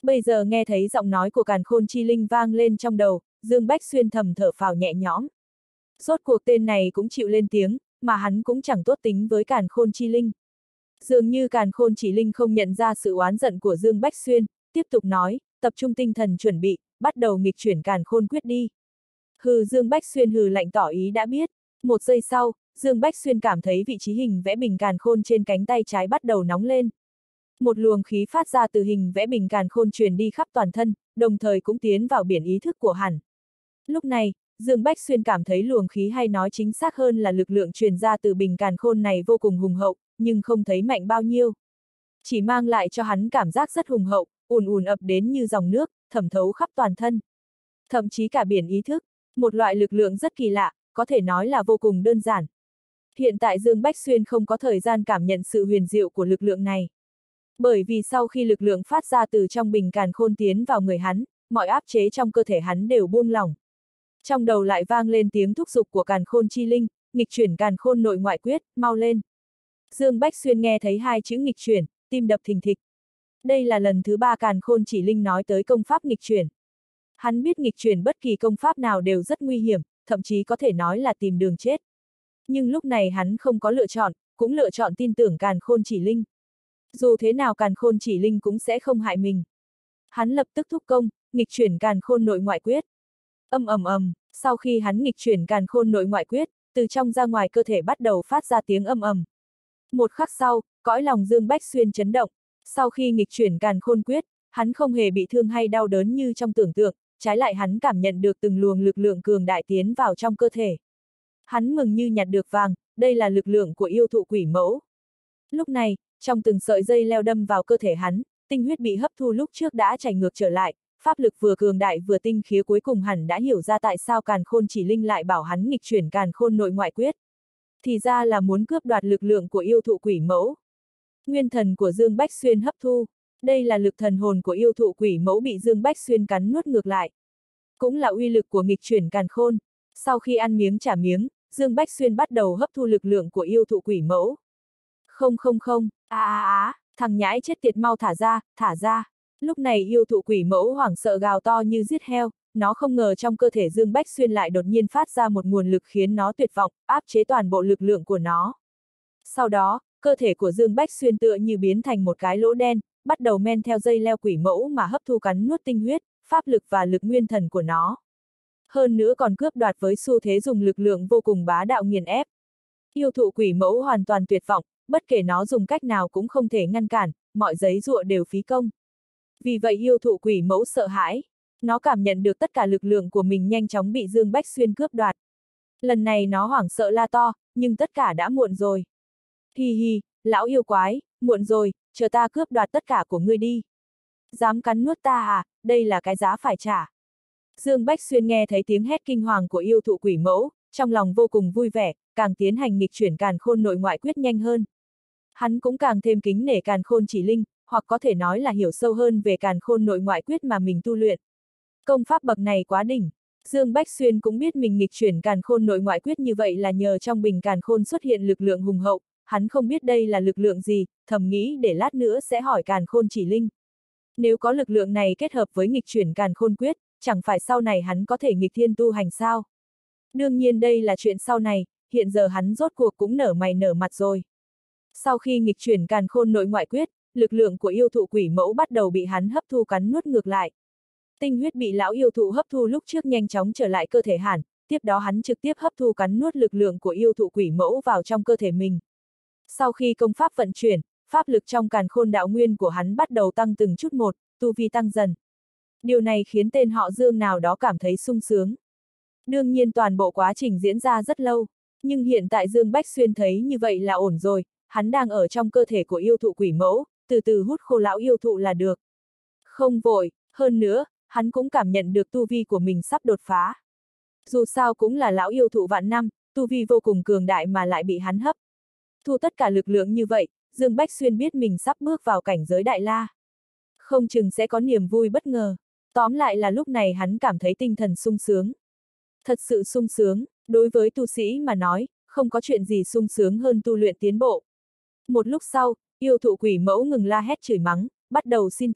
Bây giờ nghe thấy giọng nói của Càn Khôn Chi Linh vang lên trong đầu, Dương Bách Xuyên thầm thở phào nhẹ nhõm. Rốt cuộc tên này cũng chịu lên tiếng, mà hắn cũng chẳng tốt tính với Càn Khôn Chi Linh. Dường như Càn Khôn Chỉ Linh không nhận ra sự oán giận của Dương Bách Xuyên, tiếp tục nói, tập trung tinh thần chuẩn bị, bắt đầu nghịch chuyển Càn Khôn quyết đi. Hừ, Dương Bách Xuyên hừ lạnh tỏ ý đã biết. Một giây sau, Dương Bách Xuyên cảm thấy vị trí hình vẽ bình Càn Khôn trên cánh tay trái bắt đầu nóng lên. Một luồng khí phát ra từ hình vẽ bình Càn Khôn truyền đi khắp toàn thân, đồng thời cũng tiến vào biển ý thức của hắn. Lúc này, Dương Bách Xuyên cảm thấy luồng khí, hay nói chính xác hơn là lực lượng truyền ra từ bình Càn Khôn này vô cùng hùng hậu, nhưng không thấy mạnh bao nhiêu. Chỉ mang lại cho hắn cảm giác rất hùng hậu, ùn ùn ập đến như dòng nước, thẩm thấu khắp toàn thân. Thậm chí cả biển ý thức, một loại lực lượng rất kỳ lạ, có thể nói là vô cùng đơn giản. Hiện tại Dương Bách Xuyên không có thời gian cảm nhận sự huyền diệu của lực lượng này. Bởi vì sau khi lực lượng phát ra từ trong bình Càn Khôn tiến vào người hắn, mọi áp chế trong cơ thể hắn đều buông lỏng. Trong đầu lại vang lên tiếng thúc giục của Càn Khôn Chi Linh, nghịch chuyển Càn Khôn nội ngoại quyết, mau lên. Dương Bách Xuyên nghe thấy hai chữ nghịch chuyển, tim đập thình thịch. Đây là lần thứ ba Càn Khôn Chỉ Linh nói tới công pháp nghịch chuyển. Hắn biết nghịch chuyển bất kỳ công pháp nào đều rất nguy hiểm, thậm chí có thể nói là tìm đường chết. Nhưng lúc này hắn không có lựa chọn, cũng lựa chọn tin tưởng Càn Khôn Chỉ Linh. Dù thế nào Càn Khôn Chỉ Linh cũng sẽ không hại mình. Hắn lập tức thúc công, nghịch chuyển Càn Khôn nội ngoại quyết. Âm ầm ầm, sau khi hắn nghịch chuyển Càn Khôn nội ngoại quyết, từ trong ra ngoài cơ thể bắt đầu phát ra tiếng âm ầm. Một khắc sau, cõi lòng Dương Bách Xuyên chấn động. Sau khi nghịch chuyển Càn Khôn quyết, hắn không hề bị thương hay đau đớn như trong tưởng tượng, trái lại hắn cảm nhận được từng luồng lực lượng cường đại tiến vào trong cơ thể. Hắn mừng như nhặt được vàng, đây là lực lượng của yêu thụ quỷ mẫu. Lúc này, trong từng sợi dây leo đâm vào cơ thể hắn, tinh huyết bị hấp thu lúc trước đã chảy ngược trở lại, pháp lực vừa cường đại vừa tinh khiết, cuối cùng hẳn đã hiểu ra tại sao Càn Khôn Chỉ Linh lại bảo hắn nghịch chuyển Càn Khôn nội ngoại quyết. Thì ra là muốn cướp đoạt lực lượng của yêu thụ quỷ mẫu. Nguyên thần của Dương Bách Xuyên hấp thu, đây là lực thần hồn của yêu thụ quỷ mẫu bị Dương Bách Xuyên cắn nuốt ngược lại. Cũng là uy lực của nghịch chuyển Càn Khôn. Sau khi ăn miếng trả miếng, Dương Bách Xuyên bắt đầu hấp thu lực lượng của yêu thụ quỷ mẫu. Không không không, á á á, thằng nhãi chết tiệt, mau thả ra, thả ra. Lúc này yêu thụ quỷ mẫu hoảng sợ gào to như giết heo, nó không ngờ trong cơ thể Dương Bách Xuyên lại đột nhiên phát ra một nguồn lực khiến nó tuyệt vọng, áp chế toàn bộ lực lượng của nó. Sau đó, cơ thể của Dương Bách Xuyên tựa như biến thành một cái lỗ đen, bắt đầu men theo dây leo quỷ mẫu mà hấp thu cắn nuốt tinh huyết, pháp lực và lực nguyên thần của nó. Hơn nữa còn cướp đoạt với xu thế dùng lực lượng vô cùng bá đạo nghiền ép. Yêu thụ quỷ mẫu hoàn toàn tuyệt vọng, bất kể nó dùng cách nào cũng không thể ngăn cản, mọi giấy giụa đều phí công. Vì vậy yêu thụ quỷ mẫu sợ hãi, nó cảm nhận được tất cả lực lượng của mình nhanh chóng bị Dương Bách Xuyên cướp đoạt. Lần này nó hoảng sợ la to, nhưng tất cả đã muộn rồi. Hi hi, lão yêu quái, muộn rồi, chờ ta cướp đoạt tất cả của ngươi đi. Dám cắn nuốt ta à, đây là cái giá phải trả. Dương Bách Xuyên nghe thấy tiếng hét kinh hoàng của yêu thụ quỷ mẫu, trong lòng vô cùng vui vẻ, càng tiến hành nghịch chuyển Càn Khôn nội ngoại quyết nhanh hơn. Hắn cũng càng thêm kính nể Càn Khôn Chỉ Linh, hoặc có thể nói là hiểu sâu hơn về Càn Khôn nội ngoại quyết mà mình tu luyện. Công pháp bậc này quá đỉnh. Dương Bách Xuyên cũng biết mình nghịch chuyển Càn Khôn nội ngoại quyết như vậy là nhờ trong bình Càn Khôn xuất hiện lực lượng hùng hậu, hắn không biết đây là lực lượng gì, thầm nghĩ để lát nữa sẽ hỏi Càn Khôn Chỉ Linh. Nếu có lực lượng này kết hợp với nghịch chuyển Càn Khôn quyết, chẳng phải sau này hắn có thể nghịch thiên tu hành sao? Đương nhiên đây là chuyện sau này, hiện giờ hắn rốt cuộc cũng nở mày nở mặt rồi. Sau khi nghịch chuyển Càn Khôn nội ngoại quyết, lực lượng của yêu thụ quỷ mẫu bắt đầu bị hắn hấp thu cắn nuốt ngược lại. Tinh huyết bị lão yêu thụ hấp thu lúc trước nhanh chóng trở lại cơ thể hắn, tiếp đó hắn trực tiếp hấp thu cắn nuốt lực lượng của yêu thụ quỷ mẫu vào trong cơ thể mình. Sau khi công pháp vận chuyển, pháp lực trong Càn Khôn đạo nguyên của hắn bắt đầu tăng từng chút một, tu vi tăng dần. Điều này khiến tên họ Dương nào đó cảm thấy sung sướng. Đương nhiên toàn bộ quá trình diễn ra rất lâu, nhưng hiện tại Dương Bách Xuyên thấy như vậy là ổn rồi, hắn đang ở trong cơ thể của yêu thụ quỷ mẫu, từ từ hút khô lão yêu thụ là được. Không vội, hơn nữa, hắn cũng cảm nhận được tu vi của mình sắp đột phá. Dù sao cũng là lão yêu thụ vạn năm, tu vi vô cùng cường đại mà lại bị hắn hấp thu tất cả lực lượng như vậy, Dương Bách Xuyên biết mình sắp bước vào cảnh giới đại la. Không chừng sẽ có niềm vui bất ngờ. Tóm lại là lúc này hắn cảm thấy tinh thần sung sướng. Thật sự sung sướng, đối với tu sĩ mà nói, không có chuyện gì sung sướng hơn tu luyện tiến bộ. Một lúc sau, yêu thụ quỷ mẫu ngừng la hét chửi mắng, bắt đầu xin tha,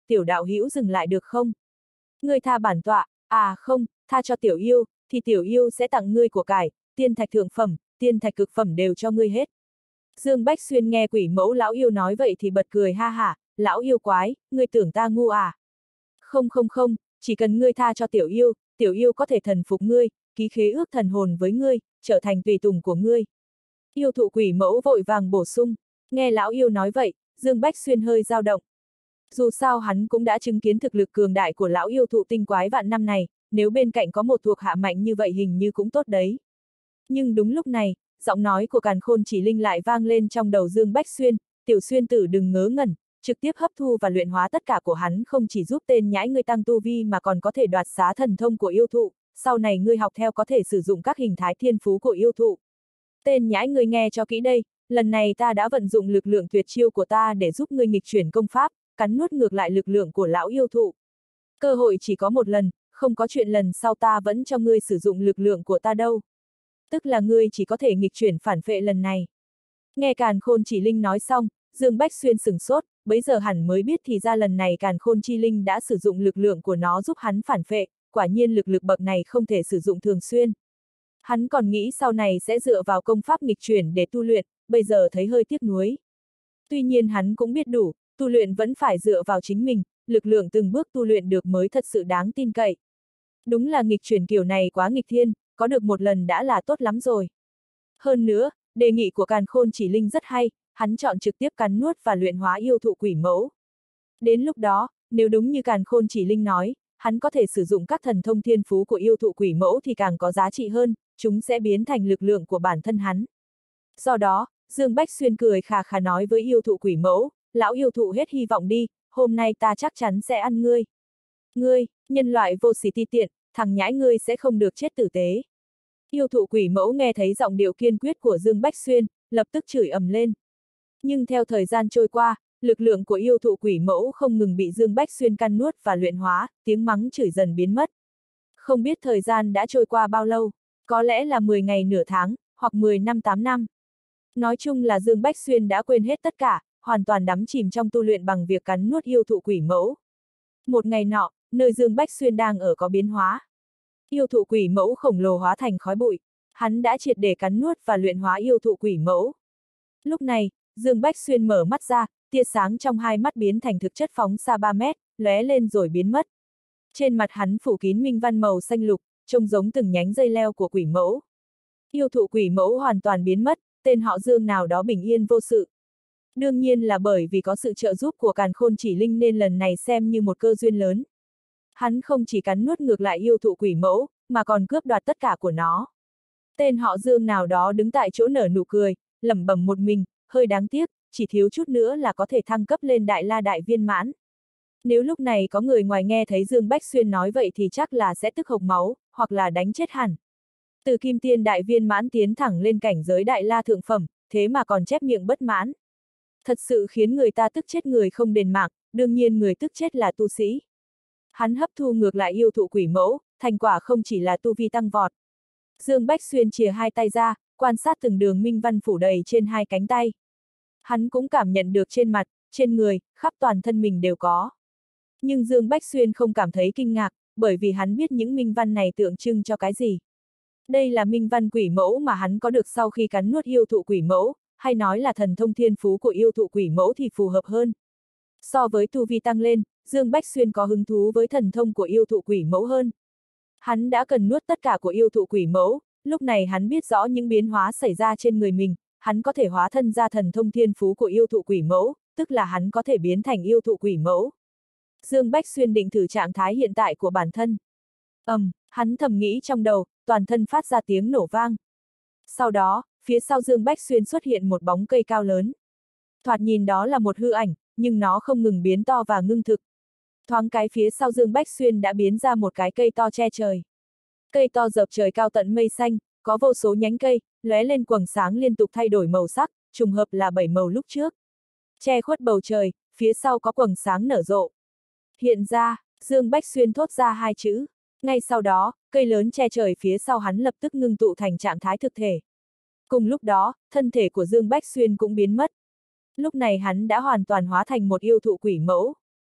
tiểu đạo hữu dừng lại được không? Ngươi tha bản tọa, à không, tha cho tiểu yêu, thì tiểu yêu sẽ tặng ngươi của cải, tiên thạch thượng phẩm, tiên thạch cực phẩm đều cho ngươi hết. Dương Bách Xuyên nghe quỷ mẫu lão yêu nói vậy thì bật cười ha hả, lão yêu quái, ngươi tưởng ta ngu à? Không không không, chỉ cần ngươi tha cho tiểu yêu, tiểu yêu có thể thần phục ngươi, ký khế ước thần hồn với ngươi, trở thành tùy tùng của ngươi. Yêu thụ quỷ mẫu vội vàng bổ sung, nghe lão yêu nói vậy, Dương Bách Xuyên hơi dao động. Dù sao hắn cũng đã chứng kiến thực lực cường đại của lão yêu thụ tinh quái vạn năm này, nếu bên cạnh có một thuộc hạ mạnh như vậy hình như cũng tốt đấy. Nhưng đúng lúc này, giọng nói của Càn Khôn Chỉ Linh lại vang lên trong đầu Dương Bách Xuyên, tiểu xuyên tử đừng ngớ ngẩn, trực tiếp hấp thu và luyện hóa tất cả của hắn không chỉ giúp tên nhãi ngươi tăng tu vi mà còn có thể đoạt xá thần thông của yêu thụ, sau này ngươi học theo có thể sử dụng các hình thái thiên phú của yêu thụ. Tên nhãi ngươi nghe cho kỹ đây, lần này ta đã vận dụng lực lượng tuyệt chiêu của ta để giúp ngươi nghịch chuyển công pháp, cắn nuốt ngược lại lực lượng của lão yêu thụ. Cơ hội chỉ có một lần, không có chuyện lần sau ta vẫn cho ngươi sử dụng lực lượng của ta đâu. Tức là ngươi chỉ có thể nghịch chuyển phản phệ lần này. Nghe Càn Khôn Chỉ Linh nói xong, Dương Bách Xuyên sửng sốt, bấy giờ hẳn mới biết thì ra lần này Càn Khôn Chi Linh đã sử dụng lực lượng của nó giúp hắn phản phệ, quả nhiên lực lực bậc này không thể sử dụng thường xuyên. Hắn còn nghĩ sau này sẽ dựa vào công pháp nghịch chuyển để tu luyện, bây giờ thấy hơi tiếc nuối. Tuy nhiên hắn cũng biết đủ, tu luyện vẫn phải dựa vào chính mình, lực lượng từng bước tu luyện được mới thật sự đáng tin cậy. Đúng là nghịch chuyển kiểu này quá nghịch thiên, có được một lần đã là tốt lắm rồi. Hơn nữa, đề nghị của Càn Khôn Chỉ Linh rất hay, hắn chọn trực tiếp cắn nuốt và luyện hóa yêu thụ quỷ mẫu. Đến lúc đó, nếu đúng như Càn Khôn Chỉ Linh nói, hắn có thể sử dụng các thần thông thiên phú của yêu thụ quỷ mẫu thì càng có giá trị hơn, chúng sẽ biến thành lực lượng của bản thân hắn. Do đó, Dương Bách Xuyên cười khà khà nói với yêu thụ quỷ mẫu, lão yêu thụ hết hy vọng đi, hôm nay ta chắc chắn sẽ ăn ngươi. Ngươi, nhân loại vô sỉ ti tiện, thằng nhãi ngươi sẽ không được chết tử tế. Yêu thụ quỷ mẫu nghe thấy giọng điệu kiên quyết của Dương Bách Xuyên, lập tức chửi ầm lên. Nhưng theo thời gian trôi qua, lực lượng của yêu thụ quỷ mẫu không ngừng bị Dương Bách Xuyên căn nuốt và luyện hóa, tiếng mắng chửi dần biến mất. Không biết thời gian đã trôi qua bao lâu, có lẽ là mười ngày nửa tháng, hoặc mười năm tám năm. Nói chung là Dương Bách Xuyên đã quên hết tất cả, hoàn toàn đắm chìm trong tu luyện bằng việc cắn nuốt yêu thụ quỷ mẫu. Một ngày nọ, nơi Dương Bách Xuyên đang ở có biến hóa. Yêu thụ quỷ mẫu khổng lồ hóa thành khói bụi, hắn đã triệt để cắn nuốt và luyện hóa yêu thụ quỷ mẫu. Lúc này, Dương Bách Xuyên mở mắt ra, tia sáng trong hai mắt biến thành thực chất phóng xa ba mét, lóe lên rồi biến mất. Trên mặt hắn phủ kín minh văn màu xanh lục, trông giống từng nhánh dây leo của quỷ mẫu. Yêu thụ quỷ mẫu hoàn toàn biến mất, tên họ Dương nào đó bình yên vô sự. Đương nhiên là bởi vì có sự trợ giúp của Càn Khôn Chỉ Linh nên lần này xem như một cơ duyên lớn. Hắn không chỉ cắn nuốt ngược lại yêu thụ quỷ mẫu, mà còn cướp đoạt tất cả của nó. Tên họ Dương nào đó đứng tại chỗ nở nụ cười, lẩm bẩm một mình, hơi đáng tiếc, chỉ thiếu chút nữa là có thể thăng cấp lên Đại La Đại Viên Mãn. Nếu lúc này có người ngoài nghe thấy Dương Bách Xuyên nói vậy thì chắc là sẽ tức hộc máu, hoặc là đánh chết hẳn. Từ Kim Tiên Đại Viên Mãn tiến thẳng lên cảnh giới Đại La Thượng Phẩm, thế mà còn chép miệng bất mãn. Thật sự khiến người ta tức chết người không đền mạng, đương nhiên người tức chết là tu sĩ. Hắn hấp thu ngược lại yêu thụ quỷ mẫu, thành quả không chỉ là tu vi tăng vọt. Dương Bách Xuyên chìa hai tay ra, quan sát từng đường minh văn phủ đầy trên hai cánh tay. Hắn cũng cảm nhận được trên mặt, trên người, khắp toàn thân mình đều có. Nhưng Dương Bách Xuyên không cảm thấy kinh ngạc, bởi vì hắn biết những minh văn này tượng trưng cho cái gì. Đây là minh văn quỷ mẫu mà hắn có được sau khi cắn nuốt yêu thụ quỷ mẫu, hay nói là thần thông thiên phú của yêu thụ quỷ mẫu thì phù hợp hơn. So với tu vi tăng lên, Dương Bách Xuyên có hứng thú với thần thông của yêu thụ quỷ mẫu hơn. Hắn đã cần nuốt tất cả của yêu thụ quỷ mẫu, lúc này hắn biết rõ những biến hóa xảy ra trên người mình, hắn có thể hóa thân ra thần thông thiên phú của yêu thụ quỷ mẫu, tức là hắn có thể biến thành yêu thụ quỷ mẫu. Dương Bách Xuyên định thử trạng thái hiện tại của bản thân. Ầm, um, hắn thầm nghĩ trong đầu, toàn thân phát ra tiếng nổ vang. Sau đó, phía sau Dương Bách Xuyên xuất hiện một bóng cây cao lớn. Thoạt nhìn đó là một hư ảnh, nhưng nó không ngừng biến to và ngưng thực. Thoáng cái phía sau Dương Bách Xuyên đã biến ra một cái cây to che trời. Cây to dợp trời cao tận mây xanh, có vô số nhánh cây, lóe lên quầng sáng liên tục thay đổi màu sắc, trùng hợp là bảy màu lúc trước. Che khuất bầu trời, phía sau có quầng sáng nở rộ. Hiện ra, Dương Bách Xuyên thốt ra hai chữ. Ngay sau đó, cây lớn che trời phía sau hắn lập tức ngưng tụ thành trạng thái thực thể. Cùng lúc đó, thân thể của Dương Bách Xuyên cũng biến mất. Lúc này hắn đã hoàn toàn hóa thành một yêu thụ quỷ mẫu.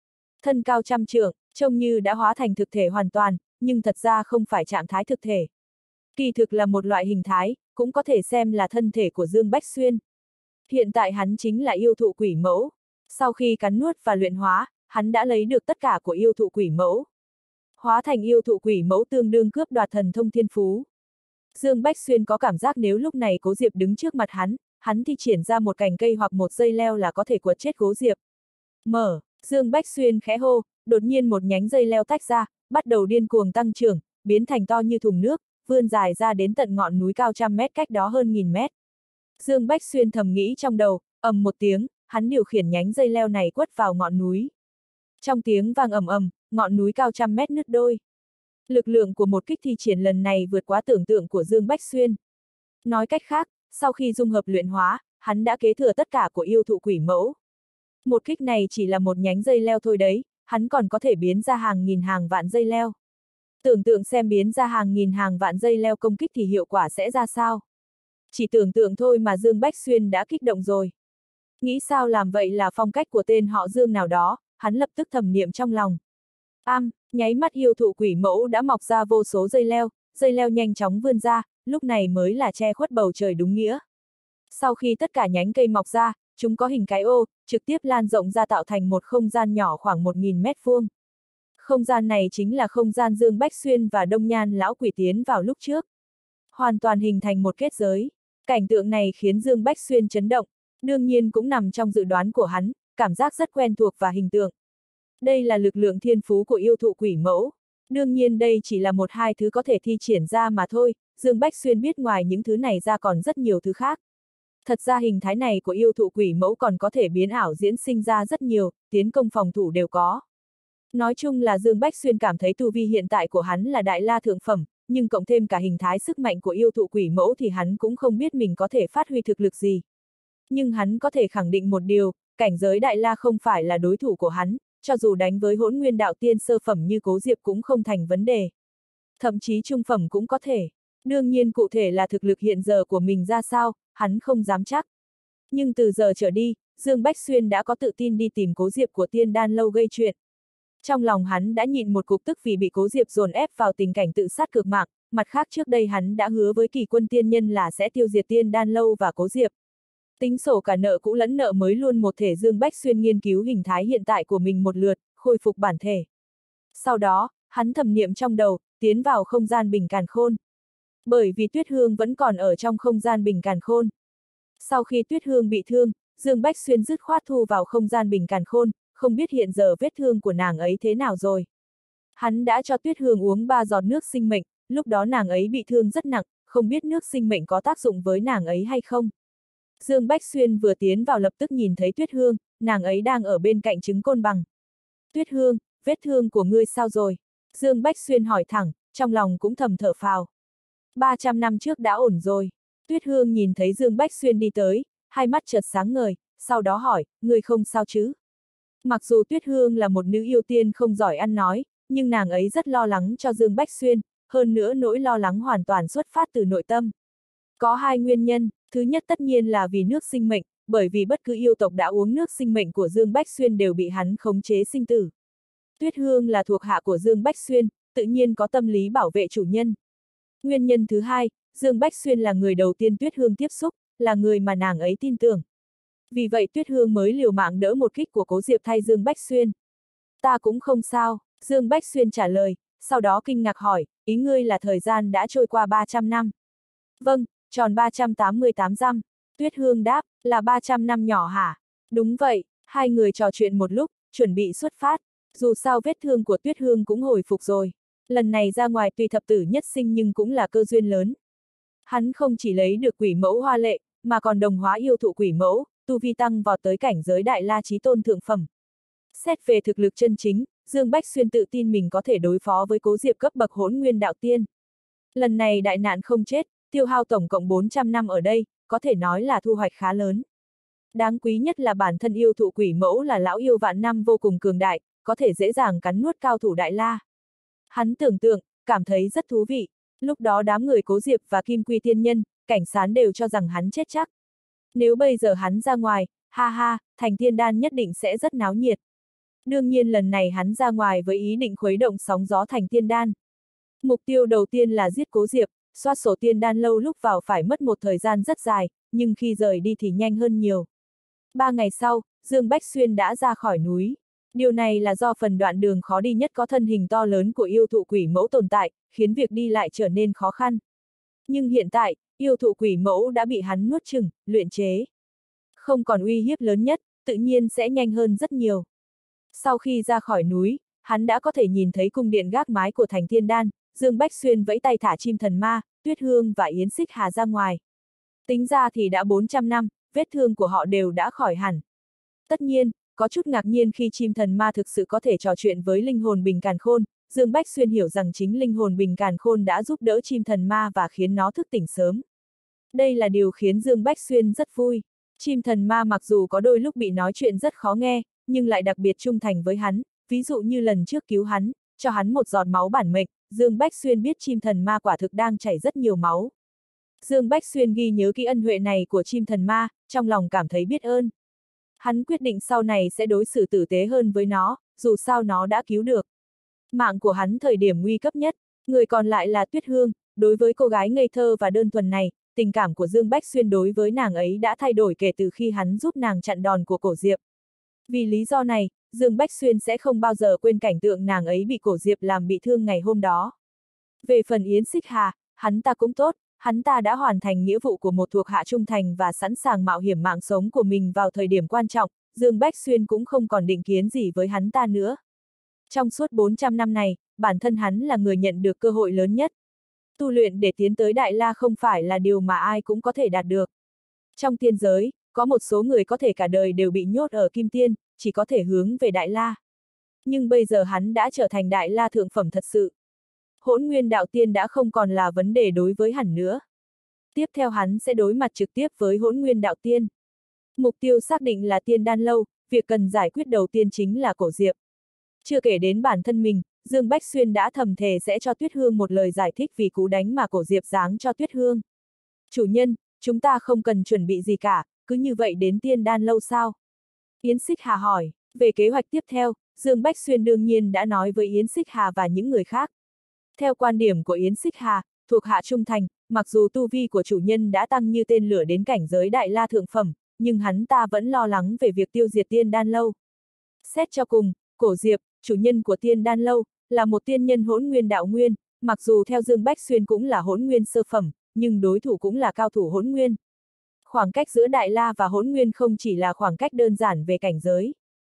thân cao trăm trượng, trông như đã hóa thành thực thể hoàn toàn, nhưng thật ra không phải trạng thái thực thể. Kỳ thực là một loại hình thái, cũng có thể xem là thân thể của Dương Bách Xuyên. Hiện tại hắn chính là yêu thụ quỷ mẫu. Sau khi cắn nuốt và luyện hóa, hắn đã lấy được tất cả của yêu thụ quỷ mẫu. Hóa thành yêu thụ quỷ mẫu tương đương cướp đoạt thần thông thiên phú. Dương Bách Xuyên có cảm giác nếu lúc này Cố Diệp đứng trước mặt hắn, hắn thi triển ra một cành cây hoặc một dây leo là có thể quật chết Cố Diệp. Mở, Dương Bách Xuyên khẽ hô, đột nhiên một nhánh dây leo tách ra, bắt đầu điên cuồng tăng trưởng, biến thành to như thùng nước, vươn dài ra đến tận ngọn núi cao trăm mét cách đó hơn nghìn mét. Dương Bách Xuyên thầm nghĩ trong đầu, ầm một tiếng, hắn điều khiển nhánh dây leo này quất vào ngọn núi. Trong tiếng vang ầm ầm, ngọn núi cao trăm mét nứt đôi. Lực lượng của một kích thi triển lần này vượt quá tưởng tượng của Dương Bách Xuyên. Nói cách khác, sau khi dung hợp luyện hóa, hắn đã kế thừa tất cả của yêu thụ quỷ mẫu. Một kích này chỉ là một nhánh dây leo thôi đấy, hắn còn có thể biến ra hàng nghìn hàng vạn dây leo. Tưởng tượng xem biến ra hàng nghìn hàng vạn dây leo công kích thì hiệu quả sẽ ra sao. Chỉ tưởng tượng thôi mà Dương Bách Xuyên đã kích động rồi. Nghĩ sao làm vậy là phong cách của tên họ Dương nào đó, hắn lập tức thầm niệm trong lòng. Am, nháy mắt yêu thụ quỷ mẫu đã mọc ra vô số dây leo, dây leo nhanh chóng vươn ra, lúc này mới là che khuất bầu trời đúng nghĩa. Sau khi tất cả nhánh cây mọc ra, chúng có hình cái ô, trực tiếp lan rộng ra tạo thành một không gian nhỏ khoảng một nghìn mét vuông. Không gian này chính là không gian Dương Bách Xuyên và Đông Nhan lão quỷ tiến vào lúc trước. Hoàn toàn hình thành một kết giới. Cảnh tượng này khiến Dương Bách Xuyên chấn động, đương nhiên cũng nằm trong dự đoán của hắn, cảm giác rất quen thuộc và hình tượng. Đây là lực lượng thiên phú của yêu thụ quỷ mẫu. Đương nhiên đây chỉ là một hai thứ có thể thi triển ra mà thôi, Dương Bách Xuyên biết ngoài những thứ này ra còn rất nhiều thứ khác. Thật ra hình thái này của yêu thụ quỷ mẫu còn có thể biến ảo diễn sinh ra rất nhiều, tiến công phòng thủ đều có. Nói chung là Dương Bách Xuyên cảm thấy tu vi hiện tại của hắn là đại la thượng phẩm, nhưng cộng thêm cả hình thái sức mạnh của yêu thụ quỷ mẫu thì hắn cũng không biết mình có thể phát huy thực lực gì. Nhưng hắn có thể khẳng định một điều, cảnh giới đại la không phải là đối thủ của hắn, cho dù đánh với hỗn nguyên đạo tiên sơ phẩm như Cố Diệp cũng không thành vấn đề. Thậm chí trung phẩm cũng có thể. Đương nhiên cụ thể là thực lực hiện giờ của mình ra sao, hắn không dám chắc. Nhưng từ giờ trở đi, Dương Bách Xuyên đã có tự tin đi tìm Cố Diệp của Tiên Đan Lâu gây chuyện. Trong lòng hắn đã nhịn một cục tức vì bị Cố Diệp dồn ép vào tình cảnh tự sát cực mạng, mặt khác trước đây hắn đã hứa với Kỳ Quân tiên nhân là sẽ tiêu diệt Tiên Đan Lâu và Cố Diệp. Tính sổ cả nợ cũ lẫn nợ mới luôn một thể Dương Bách Xuyên nghiên cứu hình thái hiện tại của mình một lượt, khôi phục bản thể. Sau đó, hắn thầm niệm trong đầu, tiến vào không gian bình càn khôn. Bởi vì Tuyết Hương vẫn còn ở trong không gian bình càn khôn. Sau khi Tuyết Hương bị thương, Dương Bách Xuyên dứt khoát thu vào không gian bình càn khôn, không biết hiện giờ vết thương của nàng ấy thế nào rồi. Hắn đã cho Tuyết Hương uống ba giọt nước sinh mệnh, lúc đó nàng ấy bị thương rất nặng, không biết nước sinh mệnh có tác dụng với nàng ấy hay không. Dương Bách Xuyên vừa tiến vào lập tức nhìn thấy Tuyết Hương, nàng ấy đang ở bên cạnh trứng côn bằng. Tuyết Hương, vết thương của ngươi sao rồi? Dương Bách Xuyên hỏi thẳng, trong lòng cũng thầm thở phào. ba trăm năm trước đã ổn rồi. Tuyết Hương nhìn thấy Dương Bách Xuyên đi tới, hai mắt chợt sáng ngời, sau đó hỏi, ngươi không sao chứ? Mặc dù Tuyết Hương là một nữ yêu tiên không giỏi ăn nói, nhưng nàng ấy rất lo lắng cho Dương Bách Xuyên, hơn nữa nỗi lo lắng hoàn toàn xuất phát từ nội tâm. Có hai nguyên nhân, thứ nhất tất nhiên là vì nước sinh mệnh, bởi vì bất cứ yêu tộc đã uống nước sinh mệnh của Dương Bách Xuyên đều bị hắn khống chế sinh tử. Tuyết Hương là thuộc hạ của Dương Bách Xuyên, tự nhiên có tâm lý bảo vệ chủ nhân. Nguyên nhân thứ hai, Dương Bách Xuyên là người đầu tiên Tuyết Hương tiếp xúc, là người mà nàng ấy tin tưởng. Vì vậy Tuyết Hương mới liều mạng đỡ một kích của Cố Diệp thay Dương Bách Xuyên. Ta cũng không sao, Dương Bách Xuyên trả lời, sau đó kinh ngạc hỏi, ý ngươi là thời gian đã trôi qua ba trăm năm. Vâng, tròn ba trăm tám mươi tám năm. Tuyết Hương đáp, là ba trăm năm nhỏ hả? Đúng vậy, hai người trò chuyện một lúc, chuẩn bị xuất phát. Dù sao vết thương của Tuyết Hương cũng hồi phục rồi. Lần này ra ngoài tuy thập tử nhất sinh nhưng cũng là cơ duyên lớn. Hắn không chỉ lấy được quỷ mẫu hoa lệ, mà còn đồng hóa yêu thụ quỷ mẫu, tu vi tăng vọt tới cảnh giới đại la chí tôn thượng phẩm. Xét về thực lực chân chính, Dương Bách Xuyên tự tin mình có thể đối phó với Cố Diệp cấp bậc hỗn nguyên đạo tiên. Lần này đại nạn không chết, tiêu hao tổng cộng bốn trăm năm ở đây, có thể nói là thu hoạch khá lớn. Đáng quý nhất là bản thân yêu thụ quỷ mẫu là lão yêu vạn năm vô cùng cường đại, có thể dễ dàng cắn nuốt cao thủ đại la. Hắn tưởng tượng, cảm thấy rất thú vị, lúc đó đám người Cố Diệp và Kim Quy tiên nhân, cảnh sán đều cho rằng hắn chết chắc. Nếu bây giờ hắn ra ngoài, ha ha, thành Tiên Đan nhất định sẽ rất náo nhiệt. Đương nhiên lần này hắn ra ngoài với ý định khuấy động sóng gió thành tiên đan. Mục tiêu đầu tiên là giết Cố Diệp, soát sổ tiên đan lâu lúc vào phải mất một thời gian rất dài, nhưng khi rời đi thì nhanh hơn nhiều. Ba ngày sau, Dương Bách Xuyên đã ra khỏi núi. Điều này là do phần đoạn đường khó đi nhất có thân hình to lớn của yêu thụ quỷ mẫu tồn tại, khiến việc đi lại trở nên khó khăn. Nhưng hiện tại, yêu thụ quỷ mẫu đã bị hắn nuốt chửng, luyện chế. Không còn uy hiếp lớn nhất, tự nhiên sẽ nhanh hơn rất nhiều. Sau khi ra khỏi núi, hắn đã có thể nhìn thấy cung điện gác mái của thành Tiên Đan, Dương Bách Xuyên vẫy tay thả chim thần ma, Tuyết Hương và Yến Xích Hà ra ngoài. Tính ra thì đã bốn trăm năm, vết thương của họ đều đã khỏi hẳn. Tất nhiên, có chút ngạc nhiên khi chim thần ma thực sự có thể trò chuyện với linh hồn Bình Càn Khôn, Dương Bách Xuyên hiểu rằng chính linh hồn Bình Càn Khôn đã giúp đỡ chim thần ma và khiến nó thức tỉnh sớm. Đây là điều khiến Dương Bách Xuyên rất vui. Chim thần ma mặc dù có đôi lúc bị nói chuyện rất khó nghe, nhưng lại đặc biệt trung thành với hắn, ví dụ như lần trước cứu hắn, cho hắn một giọt máu bản mệnh, Dương Bách Xuyên biết chim thần ma quả thực đang chảy rất nhiều máu. Dương Bách Xuyên ghi nhớ kỹ ân huệ này của chim thần ma, trong lòng cảm thấy biết ơn. Hắn quyết định sau này sẽ đối xử tử tế hơn với nó, dù sao nó đã cứu được mạng của hắn thời điểm nguy cấp nhất. Người còn lại là Tuyết Hương, đối với cô gái ngây thơ và đơn thuần này, tình cảm của Dương Bách Xuyên đối với nàng ấy đã thay đổi kể từ khi hắn giúp nàng chặn đòn của Cổ Diệp. Vì lý do này, Dương Bách Xuyên sẽ không bao giờ quên cảnh tượng nàng ấy bị Cổ Diệp làm bị thương ngày hôm đó. Về phần Yến Xích Hà, hắn ta cũng tốt, hắn ta đã hoàn thành nghĩa vụ của một thuộc hạ trung thành và sẵn sàng mạo hiểm mạng sống của mình vào thời điểm quan trọng, Dương Bách Xuyên cũng không còn định kiến gì với hắn ta nữa. Trong suốt bốn trăm năm này, bản thân hắn là người nhận được cơ hội lớn nhất. Tu luyện để tiến tới Đại La không phải là điều mà ai cũng có thể đạt được. Trong tiên giới, có một số người có thể cả đời đều bị nhốt ở Kim Tiên, chỉ có thể hướng về Đại La. Nhưng bây giờ hắn đã trở thành Đại La thượng phẩm thật sự. Hỗn Nguyên Đạo Tiên đã không còn là vấn đề đối với hắn nữa. Tiếp theo hắn sẽ đối mặt trực tiếp với Hỗn Nguyên Đạo Tiên. Mục tiêu xác định là Tiên Đan Lâu, việc cần giải quyết đầu tiên chính là Cổ Diệp. Chưa kể đến bản thân mình, Dương Bách Xuyên đã thầm thề sẽ cho Tuyết Hương một lời giải thích vì cú đánh mà Cổ Diệp giáng cho Tuyết Hương. Chủ nhân, chúng ta không cần chuẩn bị gì cả, cứ như vậy đến Tiên Đan Lâu sao? Yến Xích Hà hỏi, về kế hoạch tiếp theo, Dương Bách Xuyên đương nhiên đã nói với Yến Xích Hà và những người khác. Theo quan điểm của Yến Xích Hà, thuộc hạ trung thành, mặc dù tu vi của chủ nhân đã tăng như tên lửa đến cảnh giới Đại La thượng phẩm, nhưng hắn ta vẫn lo lắng về việc tiêu diệt Tiên Đan Lâu. Xét cho cùng, Cổ Diệp, chủ nhân của Tiên Đan Lâu, là một tiên nhân Hỗn Nguyên Đạo Nguyên, mặc dù theo Dương Bách Xuyên cũng là Hỗn Nguyên sơ phẩm, nhưng đối thủ cũng là cao thủ Hỗn Nguyên. Khoảng cách giữa Đại La và Hỗn Nguyên không chỉ là khoảng cách đơn giản về cảnh giới.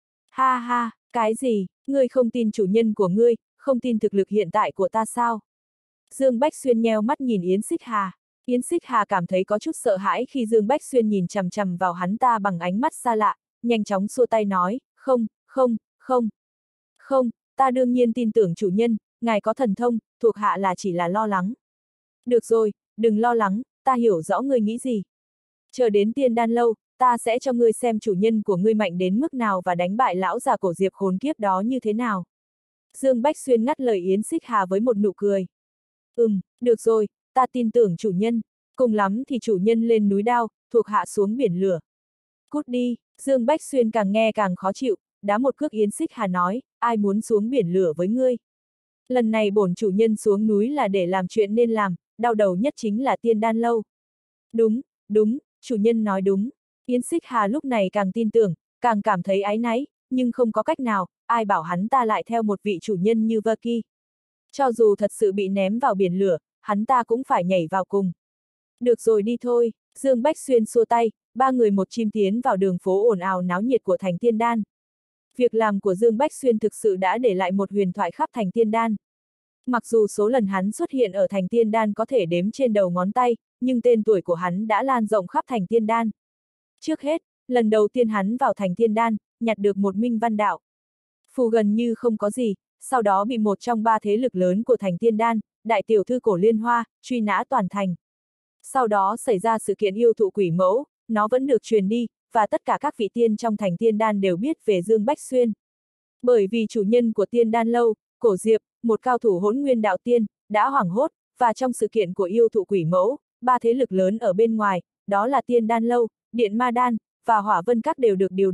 Ha ha, cái gì, ngươi không tin chủ nhân của ngươi, không tin thực lực hiện tại của ta sao? Dương Bách Xuyên nheo mắt nhìn Yến Xích Hà. Yến Xích Hà cảm thấy có chút sợ hãi khi Dương Bách Xuyên nhìn chằm chằm vào hắn ta bằng ánh mắt xa lạ, nhanh chóng xua tay nói, không, không, không. Không, ta đương nhiên tin tưởng chủ nhân, ngài có thần thông, thuộc hạ là chỉ là lo lắng. Được rồi, đừng lo lắng, ta hiểu rõ ngươi nghĩ gì. Chờ đến Tiên Đan Lâu, ta sẽ cho ngươi xem chủ nhân của ngươi mạnh đến mức nào và đánh bại lão già Cổ Diệp khốn kiếp đó như thế nào. Dương Bách Xuyên ngắt lời Yến Xích Hà với một nụ cười. Ừm, được rồi, ta tin tưởng chủ nhân, cùng lắm thì chủ nhân lên núi đao, thuộc hạ xuống biển lửa. Cút đi, Dương Bách Xuyên càng nghe càng khó chịu, đá một cước Yến Xích Hà nói, ai muốn xuống biển lửa với ngươi. Lần này bổn chủ nhân xuống núi là để làm chuyện nên làm, đau đầu nhất chính là Tiên Đan Lâu. Đúng, đúng, chủ nhân nói đúng. Yến Xích Hà lúc này càng tin tưởng, càng cảm thấy áy náy, nhưng không có cách nào, ai bảo hắn ta lại theo một vị chủ nhân như Vơ Kỳ. Cho dù thật sự bị ném vào biển lửa, hắn ta cũng phải nhảy vào cùng. Được rồi đi thôi, Dương Bách Xuyên xua tay, ba người một chim tiến vào đường phố ồn ào náo nhiệt của thành Tiên Đan. Việc làm của Dương Bách Xuyên thực sự đã để lại một huyền thoại khắp thành Tiên Đan. Mặc dù số lần hắn xuất hiện ở thành Tiên Đan có thể đếm trên đầu ngón tay, nhưng tên tuổi của hắn đã lan rộng khắp thành Tiên Đan. Trước hết, lần đầu tiên hắn vào thành Tiên Đan, nhặt được một minh văn đạo. Phù gần như không có gì, sau đó bị một trong ba thế lực lớn của thành Tiên Đan, đại tiểu thư Cổ Liên Hoa, truy nã toàn thành. Sau đó xảy ra sự kiện yêu thụ quỷ mẫu, nó vẫn được truyền đi, và tất cả các vị tiên trong thành Tiên Đan đều biết về Dương Bách Xuyên. Bởi vì chủ nhân của Tiên Đan Lâu, Cổ Diệp, một cao thủ Hỗn Nguyên Đạo Tiên, đã hoảng hốt, và trong sự kiện của yêu thụ quỷ mẫu, ba thế lực lớn ở bên ngoài, đó là Tiên Đan Lâu, Điện Ma Đan, và Hỏa Vân Các đều được điều động,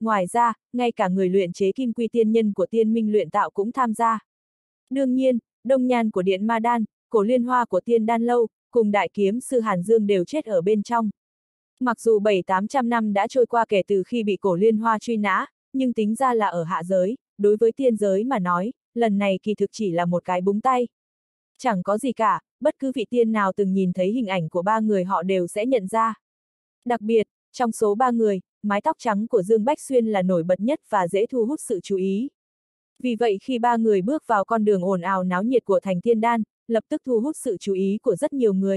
ngoài ra, ngay cả người luyện chế kim quy tiên nhân của tiên minh luyện tạo cũng tham gia. Đương nhiên, đông nhan của Điện Ma Đan, cổ liên hoa của Tiên Đan Lâu, cùng đại kiếm sư Hàn Dương đều chết ở bên trong. Mặc dù bảy tám trăm năm đã trôi qua kể từ khi bị cổ liên hoa truy nã, nhưng tính ra là ở hạ giới, đối với tiên giới mà nói, lần này kỳ thực chỉ là một cái búng tay. Chẳng có gì cả, bất cứ vị tiên nào từng nhìn thấy hình ảnh của ba người họ đều sẽ nhận ra. Đặc biệt, trong số ba người, mái tóc trắng của Dương Bách Xuyên là nổi bật nhất và dễ thu hút sự chú ý. Vì vậy khi ba người bước vào con đường ồn ào náo nhiệt của thành Tiên Đan, lập tức thu hút sự chú ý của rất nhiều người.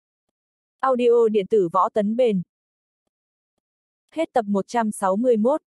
Audio điện tử Võ Tấn Bền. Hết tập một trăm sáu mươi mốt.